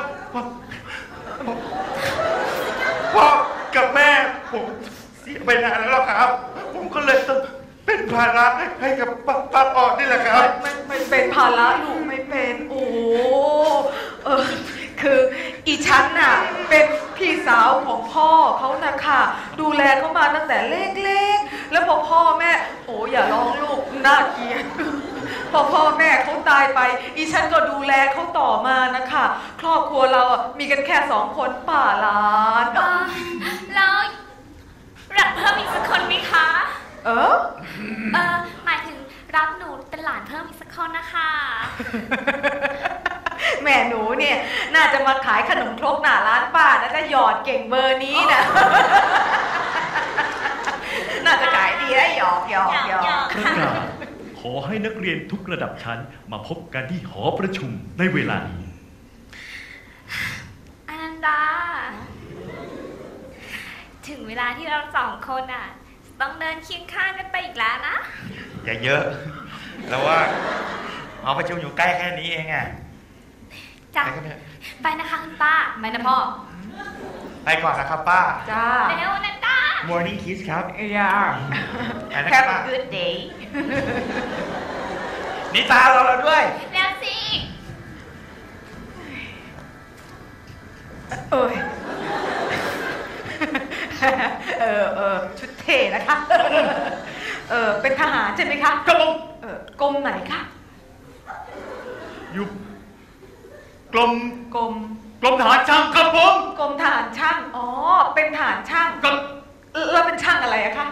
พ่อกับแม่ผมเสียไปนานแล้วครับผมก็เลยต้องเป็นภาระให้กับป้าอ่อนนี่แหละครับไม่ไม่เป็นภาระลูกไม่เป็นโอ้เออคืออีฉันน่ะเป็นพี่สาวของพ่อเขานะค่ะดูแลเขามาตั้งแต่เล็กๆแล้วพอพ่อแม่โอ้อย่าร้องลูกน่าเกลียดพอพ่อแม่เขาตายไปอีฉันก็ดูแลเขาต่อมานะคะครอบครัวเราอ่ะมีกันแค่สองคนป่าล้านแล้วรับเพิ่มอีกสักคนไหมคะเออเออหมายถึงรับหนูเป็นหลานเพิ่มอีกสักคนนะคะแม่หนูเนี่ยน่าจะมาขายขนมครกหน้าร้านป้านะจะหยอดเก่งเบอร์นี้นะน่าจะขายดีนะหยอกหยอกหยอกขอให้นักเรียนทุกระดับชั้นมาพบกันที่หอประชุมในเวลานี้อนันดาถึงเวลาที่เราสองคนอ่ะต้องเดินเคียงข้างกันไปอีกแล้วนะอย่าเยอะแล้วว่าเอาประชุมอยู่ใกล้แค่นี้เองอ่ะจ้ะไปนะคะคุณป้าไปนะพ่อไปก่อนนะครับป้าจ้าเร็วนะจ้า Morning kiss ครับอย่า Have a good day นี่ตาเราแล้วด้วยแล้วสิเอ้ยเออเออชุดเท่นะคะเออเป็นทหารใช่ไหมคะกรมเออกรมไหนคะอยู่กรมกรมกรมทหารช่างครับผมกรมทหารช่างอ๋อเป็นทหารช่างครับแล้วเป็นช่างอะไรอะคะ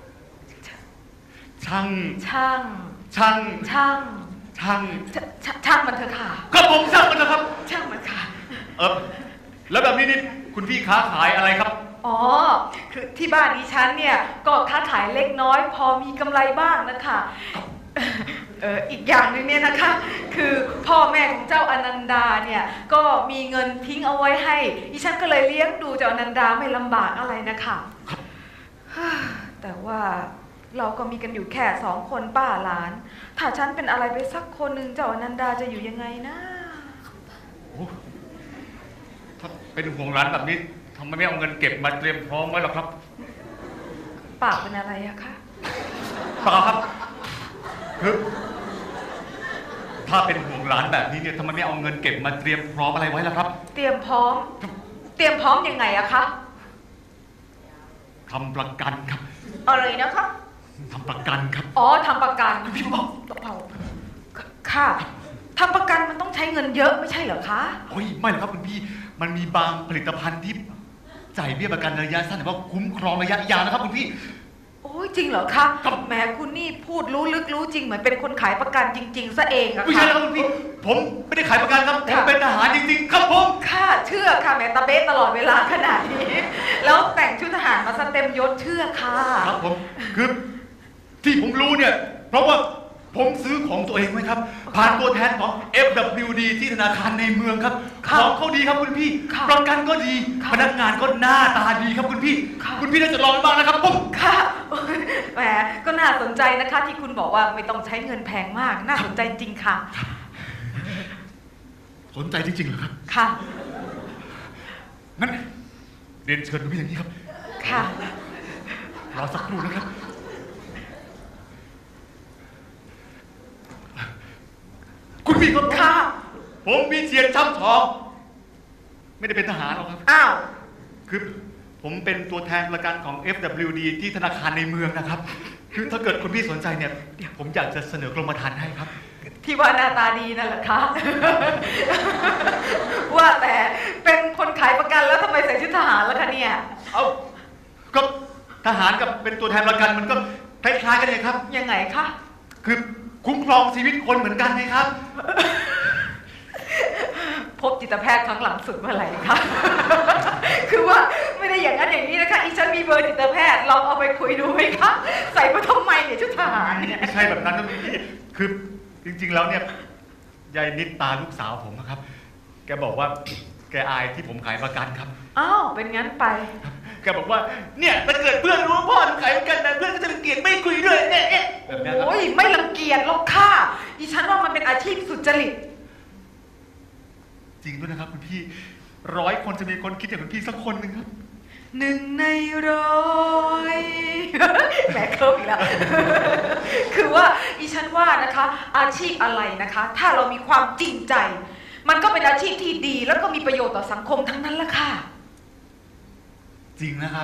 ช่างช่างช่างช่างช่างช่างมันเถอะค่ะครับผมช่างมันเถอะครับช่างมันค่ะเออแล้วแบบนี้นี่คุณพี่ค้าขายอะไรครับอ๋อคือที่บ้านดิฉันเนี่ยก็ค้าขายเล็กน้อยพอมีกำไรบ้างนะคะเอออีกอย่างหนึ่งเนี่ยนะคะคือพ่อแม่ของเจ้าอนันดาเนี่ยก็มีเงินทิ้งเอาไว้ให้ดิฉันก็เลยเลี้ยงดูเจ้าอนันดาไม่ลำบากอะไรนะคะแต่ว่าเราก็มีกันอยู่แค่สองคนป้าหลานถ้าฉันเป็นอะไรไปสักคนหนึ่งเจ้าอนันดาจะอยู่ยังไงนะถ้าเป็นห่วงร้านแบบนี้ทำไมไม่เอาเงินเก็บมาเตรียมพร้อมไว้หรอครับปากเป็นอะไรอะคะเปล่าครับคือถ้าเป็นห่วงร้านแบบนี้เนี่ยทำไมไม่เอาเงินเก็บมาเตรียมพร้อมอะไรไว้ล่ะครับเตรียมพร้อมเตรียมพร้อมยังไงอะคะทำประกันครับอะไรนะครับทำประกันครับอ๋อทำประกันพี่บอกค่ะทำประกันมันต้องใช้เงินเยอะไม่ใช่เหรอคะโอ้ยไม่หรอกครับคุณพี่มันมีบางผลิตภัณฑ์ที่จ่ายเบี้ยประกันระยะสั้นแต่ว่าคุ้มครองระยะยาวนะครับคุณพี่โอ้ยจริงเหรอคะแหมคุณนี่พูดรู้ลึกรู้จริงเหมือนเป็นคนขายประกันจริงๆซะเองอะค่ะไม่ใช่ครับคุณพี่ผมไม่ได้ขายประกันครับผมเป็นทหารจริงๆครับผมค่ะเชื่อค่ะแหมตาเบ๊ตลอดเวลาขนาดนี้แล้วแต่งชุดทหารมาซะเต็มยศเชื่อค่ะครับผมคือที่ผมรู้เนี่ยเพราะว่าผมซื้อของตัวเองไว้ครับผ่านตัวแทนของ เอฟ ดับเบิลยู ดี ที่ธนาคารในเมืองครับของเขาดีครับคุณพี่ประกันก็ดีพนักงานก็หน้าตาดีครับคุณพี่คุณพี่น่าจะลองบ้างนะครับผมค่ะแหมก็น่าสนใจนะคะที่คุณบอกว่าไม่ต้องใช้เงินแพงมากน่าสนใจจริงค่ะสนใจจริงๆเหรอครับค่ะงั้นเรียนเชิญคุณพี่อย่างนี้ครับค่ะรอสักครู่นะครับคุณพี่ครับค่ะผมมีเทียนช่ำทองไม่ได้เป็นทหารหรอกครับอ้าวคือผมเป็นตัวแทนประกันของ เอฟ ดับเบิลยู ดี ที่ธนาคารในเมืองนะครับคือถ้าเกิดคุณพี่สนใจเนี่ยผมอยากจะเสนอกรมธรรม์ให้ครับที่ว่าหน้าตาดีนั่นแหละคะว่าแต่เป็นคนขายประกันแล้วทำไมใส่ชุดทหารล่ะคะเนี่ยเอาก็ทหารกับเป็นตัวแทนประกันมันก็คล้ายๆกันเลยครับยังไงคะคือคุ้มครองชีวิตคนเหมือนกันไหมครับพบจิตแพทย์ครั้งหลังสุดเมื่อไหร่คะคือว่าไม่ได้อย่างนั้นอย่างนี้นะคะอีฉันมีเบอร์จิตแพทย์ลองเอาไปคุยดูไหมคะใส่มาทำไมเนี่ยชุดทหารเนี่ยไม่ใช่แบบนั้นนะพี่คือจริงๆแล้วเนี่ยยายนิดตาลูกสาวผมนะครับแกบอกว่าแกอายที่ผมขายประกันครับอ้าวเป็นงั้นไปแกบอกว่าเนี่ยถ้าเกิดเพื่อนรู้ว่าพ่อขายประกันนะเพื่อนก็จะรังเกียจไม่คุยด้วยเนี่ยแบบนี้โอ้ยไม่รังเกียจหรอกค่ะดิฉันว่ามันเป็นอาชีพสุจริตจริงด้วยนะครับคุณพี่ร้อยคนจะมีคนคิดอย่างคุณพี่สักคนหนึ่งครับหนึ่งในร้อยแหมเคิร์ฟอีกแล้วคือว่าดิฉันว่านะคะอาชีพอะไรนะคะถ้าเรามีความจริงใจมันก็เป็นอาชีพที่ดีแล้วก็มีประโยชน์ต่อสังคมทั้งนั้นละค่ะจริงนะครับ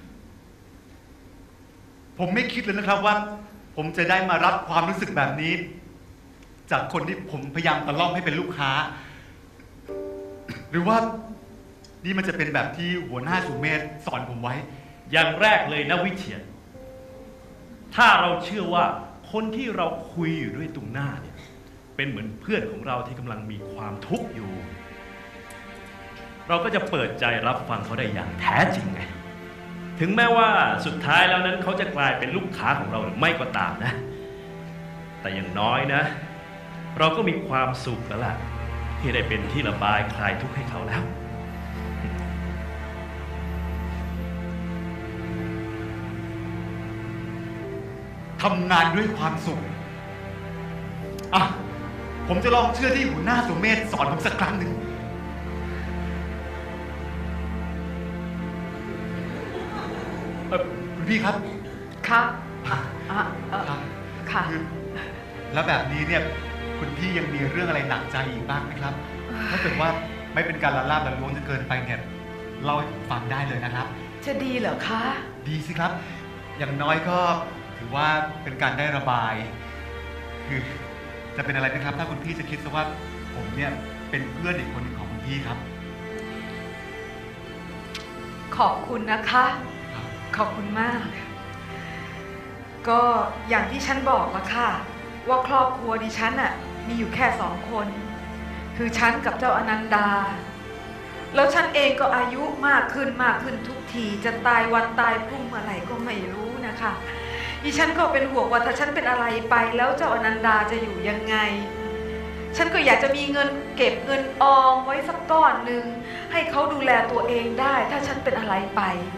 ผมไม่คิดเลยนะครับว่าผมจะได้มารับความรู้สึกแบบนี้จากคนที่ผมพยายามตะล่อมให้เป็นลูกค้าหรือว่านี่มันจะเป็นแบบที่หัวหน้าสุเมธสอนผมไว้อย่างแรกเลยนะวิเชียรถ้าเราเชื่อว่าคนที่เราคุยอยู่ด้วยตรงหน้าเนี่ยเป็นเหมือนเพื่อนของเราที่กำลังมีความทุกข์อยู่เราก็จะเปิดใจรับฟังเขาได้อย่างแท้จริงไงถึงแม้ว่าสุดท้ายแล้วนั้นเขาจะกลายเป็นลูกค้าของเราหรือไม่ก็ตามนะแต่อย่างน้อยนะเราก็มีความสุขแล้วล่ะที่ได้เป็นที่ระบายคลายทุกข์ให้เขาแล้วทำงานด้วยความสุขอ่ะผมจะลองเชื่อที่หัวหน้าสุเมธสอนผมสักครั้งหนึ่งเออคุณพี่ครับค่ะอ่ะอ่ะเอ่อค่ะแล้วแบบนี้เนี่ยคุณพี่ยังมีเรื่องอะไรหนักใจอีกบ้างไหมครับ ถ้าเกิดว่าไม่เป็นการละลาบละล้วงจนเกินไปเนี่ยเล่าให้ผมฟังได้เลยนะครับจะดีเหรอคะดีสิครับ อย่างน้อยก็ถือว่าเป็นการได้ระบาย คือจะเป็นอะไรนะครับ ถ้าคุณพี่จะคิดซะว่าผมเนี่ยเป็นเพื่อนอีกคนหนึ่งของคุณพี่ครับขอบคุณนะคะ ขอบคุณมาก ก็อย่างที่ฉันบอกละค่ะว่าครอบครัวดิฉันน่ะมีอยู่แค่สองคน คือฉันกับเจ้าอนันดา แล้วฉันเองก็อายุมากขึ้นมากขึ้นทุกทีจะตายวันตายพรุ่งเมื่อไหร่ก็ไม่รู้นะคะดิฉันก็เป็นห่วงว่าถ้าฉันเป็นอะไรไปแล้วเจ้าอนันดาจะอยู่ยังไง ฉันก็อยากจะมีเงินเก็บเงินออมไว้สักก้อนหนึ่งให้เขาดูแลตัวเองได้ถ้าฉันเป็นอะไรไป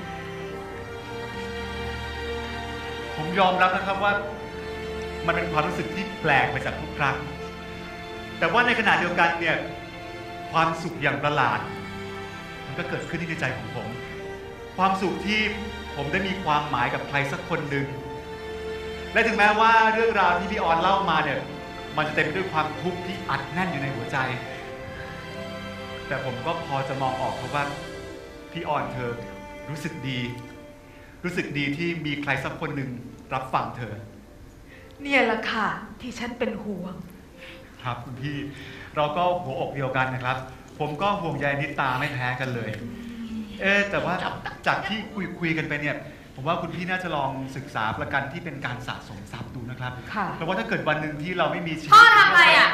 ผมยอมรับนะครับว่ามันเป็นความรู้สึกที่แปลกไปจากทุกครั้ง แต่ว่าในขณะเดียวกันเนี่ยความสุขอย่างประหลาดมันก็เกิดขึ้นที่ในใจของผม ความสุขที่ผมได้มีความหมายกับใครสักคนหนึ่งและถึงแม้ว่าเรื่องราวที่พี่ออนเล่ามาเนี่ยมันจะเต็มไปด้วยความทุกข์ที่อัดแน่นอยู่ในหัวใจ แต่ผมก็พอจะมองออกครับว่าพี่ออนเธอรู้สึกดีรู้สึกดีที่มีใครสักคนหนึ่งรับฟังเธอเนี่ยแหละค่ะที่ฉันเป็นห่วงครับคุณพี่เราก็หัวอกเดียวกันนะครับผมก็ห่วงใยนิตาไม่แพ้กันเลยเอ๊ะแต่ว่าจากที่คุยคุยกันไปเนี่ยผมว่าคุณพี่น่าจะลองศึกษาประกันที่เป็นการสะสมทรัพย์ดูนะครับเพราะว่าถ้าเกิดวันหนึ่งที่เราไม่มีชีวิตพ่อทำอะไรอ่ะ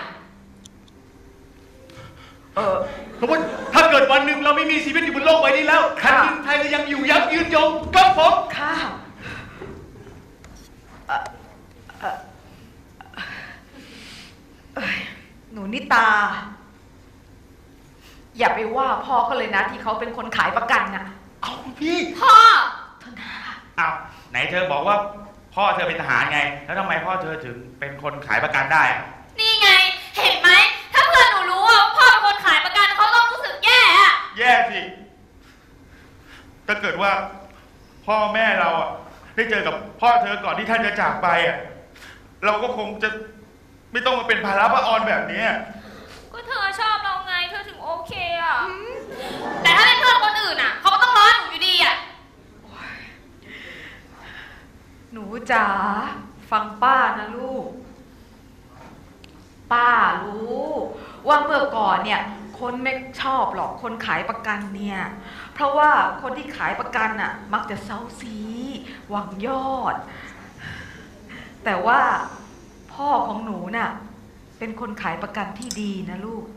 เออเพราะว่าถ้าเกิดวันหนึ่งเราไม่มีชีวิตอยู่บนโลกใบนี้แล้วแผ่นดินไทยจะยังอยู่ยับยืนยงก็ผมค่ะหนูนิตาอย่าไปว่าพ่อเขาเลยนะที่เขาเป็นคนขายประกันน่ะเอาพี่พ่อธนาอ้าวไหนเธอบอกว่าพ่อเธอเป็นทหารไงแล้วทำไมพ่อเธอถึงเป็นคนขายประกันได้นี่ไงเห็นไหมถ้าเพื่อนหนูรู้ว่าพ่อเป็นคนขายประกันเขาต้องรู้สึกแย่อะแย่สิถ้าเกิดว่าพ่อแม่เราอ่ะได้เจอกับพ่อเธอก่อนที่ท่านจะจากไปอ่ะเราก็คงจะไม่ต้องมาเป็นภาระป้าออนแบบนี้ก็เธอชอบเราไงเธอถึงโอเคอ่ะแต่ถ้าเป็นเพื่อนคนอื่นอ่ะเขาก็ต้องร้อนหนูอยู่ดีอ่ะหนูจ๋าฟังป้านะลูกป้ารู้ว่าเมื่อก่อนเนี่ยคนไม่ชอบหรอกคนขายประกันเนี่ยเพราะว่าคนที่ขายประกันน่ะมักจะเซ้าซีหวังยอดแต่ว่าพ่อของหนูน่ะเป็นคนขายประกันที่ดีนะลูก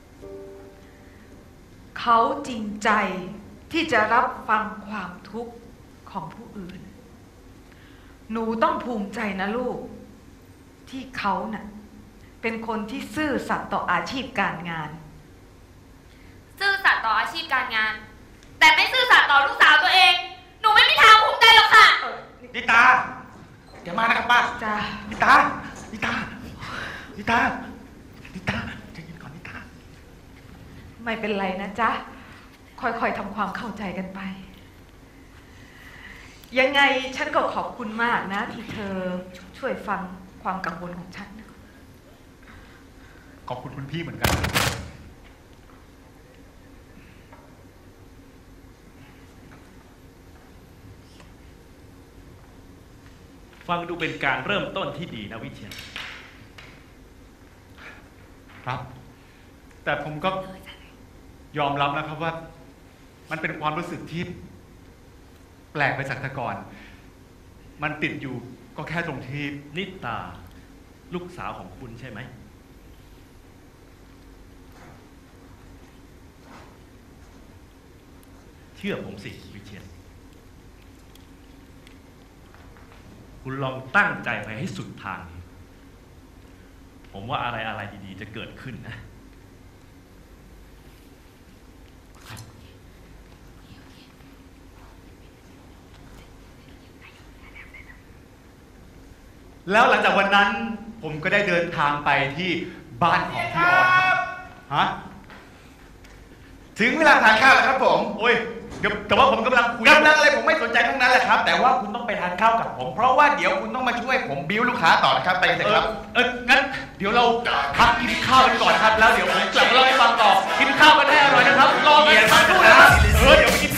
เขาจริงใจที่จะรับฟังความทุกข์ของผู้อื่นหนูต้องภูมิใจนะลูกที่เขาน่ะเป็นคนที่ซื่อสัตย์ต่ออาชีพการงานซื่อสัตย์ต่ออาชีพการงานแต่ไม่ซื่อสัตย์ต่อลูกสาวตัวเองหนูไม่มีทางภูมิใจหรอกค่ะนิตาอย่ามานะครับป้าจ้านิตานิตานิตานิตาใจเย็นก่อนนิตาไม่เป็นไรนะจ๊ะค่อยๆทำความเข้าใจกันไปยังไงฉันก็ขอบคุณมากนะที่เธอช่วยฟังความกังวลของฉันขอบคุณคุณพี่เหมือนกันฟังดูเป็นการเริ่มต้นที่ดีนะวิเชียรครับแต่ผมก็ยอมรับนะครับว่ามันเป็นความรู้สึกที่แปลกไปจากแต่ก่อนมันติดอยู่ก็แค่ตรงที่นิตาลูกสาวของคุณใช่ไหมเชื่อผมสิวิเชียรคุณลองตั้งใจไปให้สุดทางผมว่าอะไรอะไรดีๆจะเกิดขึ้นนะแล้วหลังจากวันนั้นผมก็ได้เดินทางไปที่บ้านของพี่ออนครับฮะถึงเวลาทานข้าวแล้วครับผมโอ้ยแต่ว่าผมกำลังคุยกำลังอะไรผมไม่สนใจทั้งนั้นแหละครับแต่ว่าคุณต้องไปทานข้าวกับผมเพราะว่าเดี๋ยวคุณต้องมาช่วยผมบิ้วลูกค้าต่อนะครับไปเถอะครับเอองั้นเดี๋ยวเราพักกินข้าวกันก่อนนะครับแล้วเดี๋ยวผมกลับมาเล่าให้ฟังต่อกินข้าวกันให้อร่อยนะครับรอกันสักครู่นะครับเออเดี๋ยวไปกิน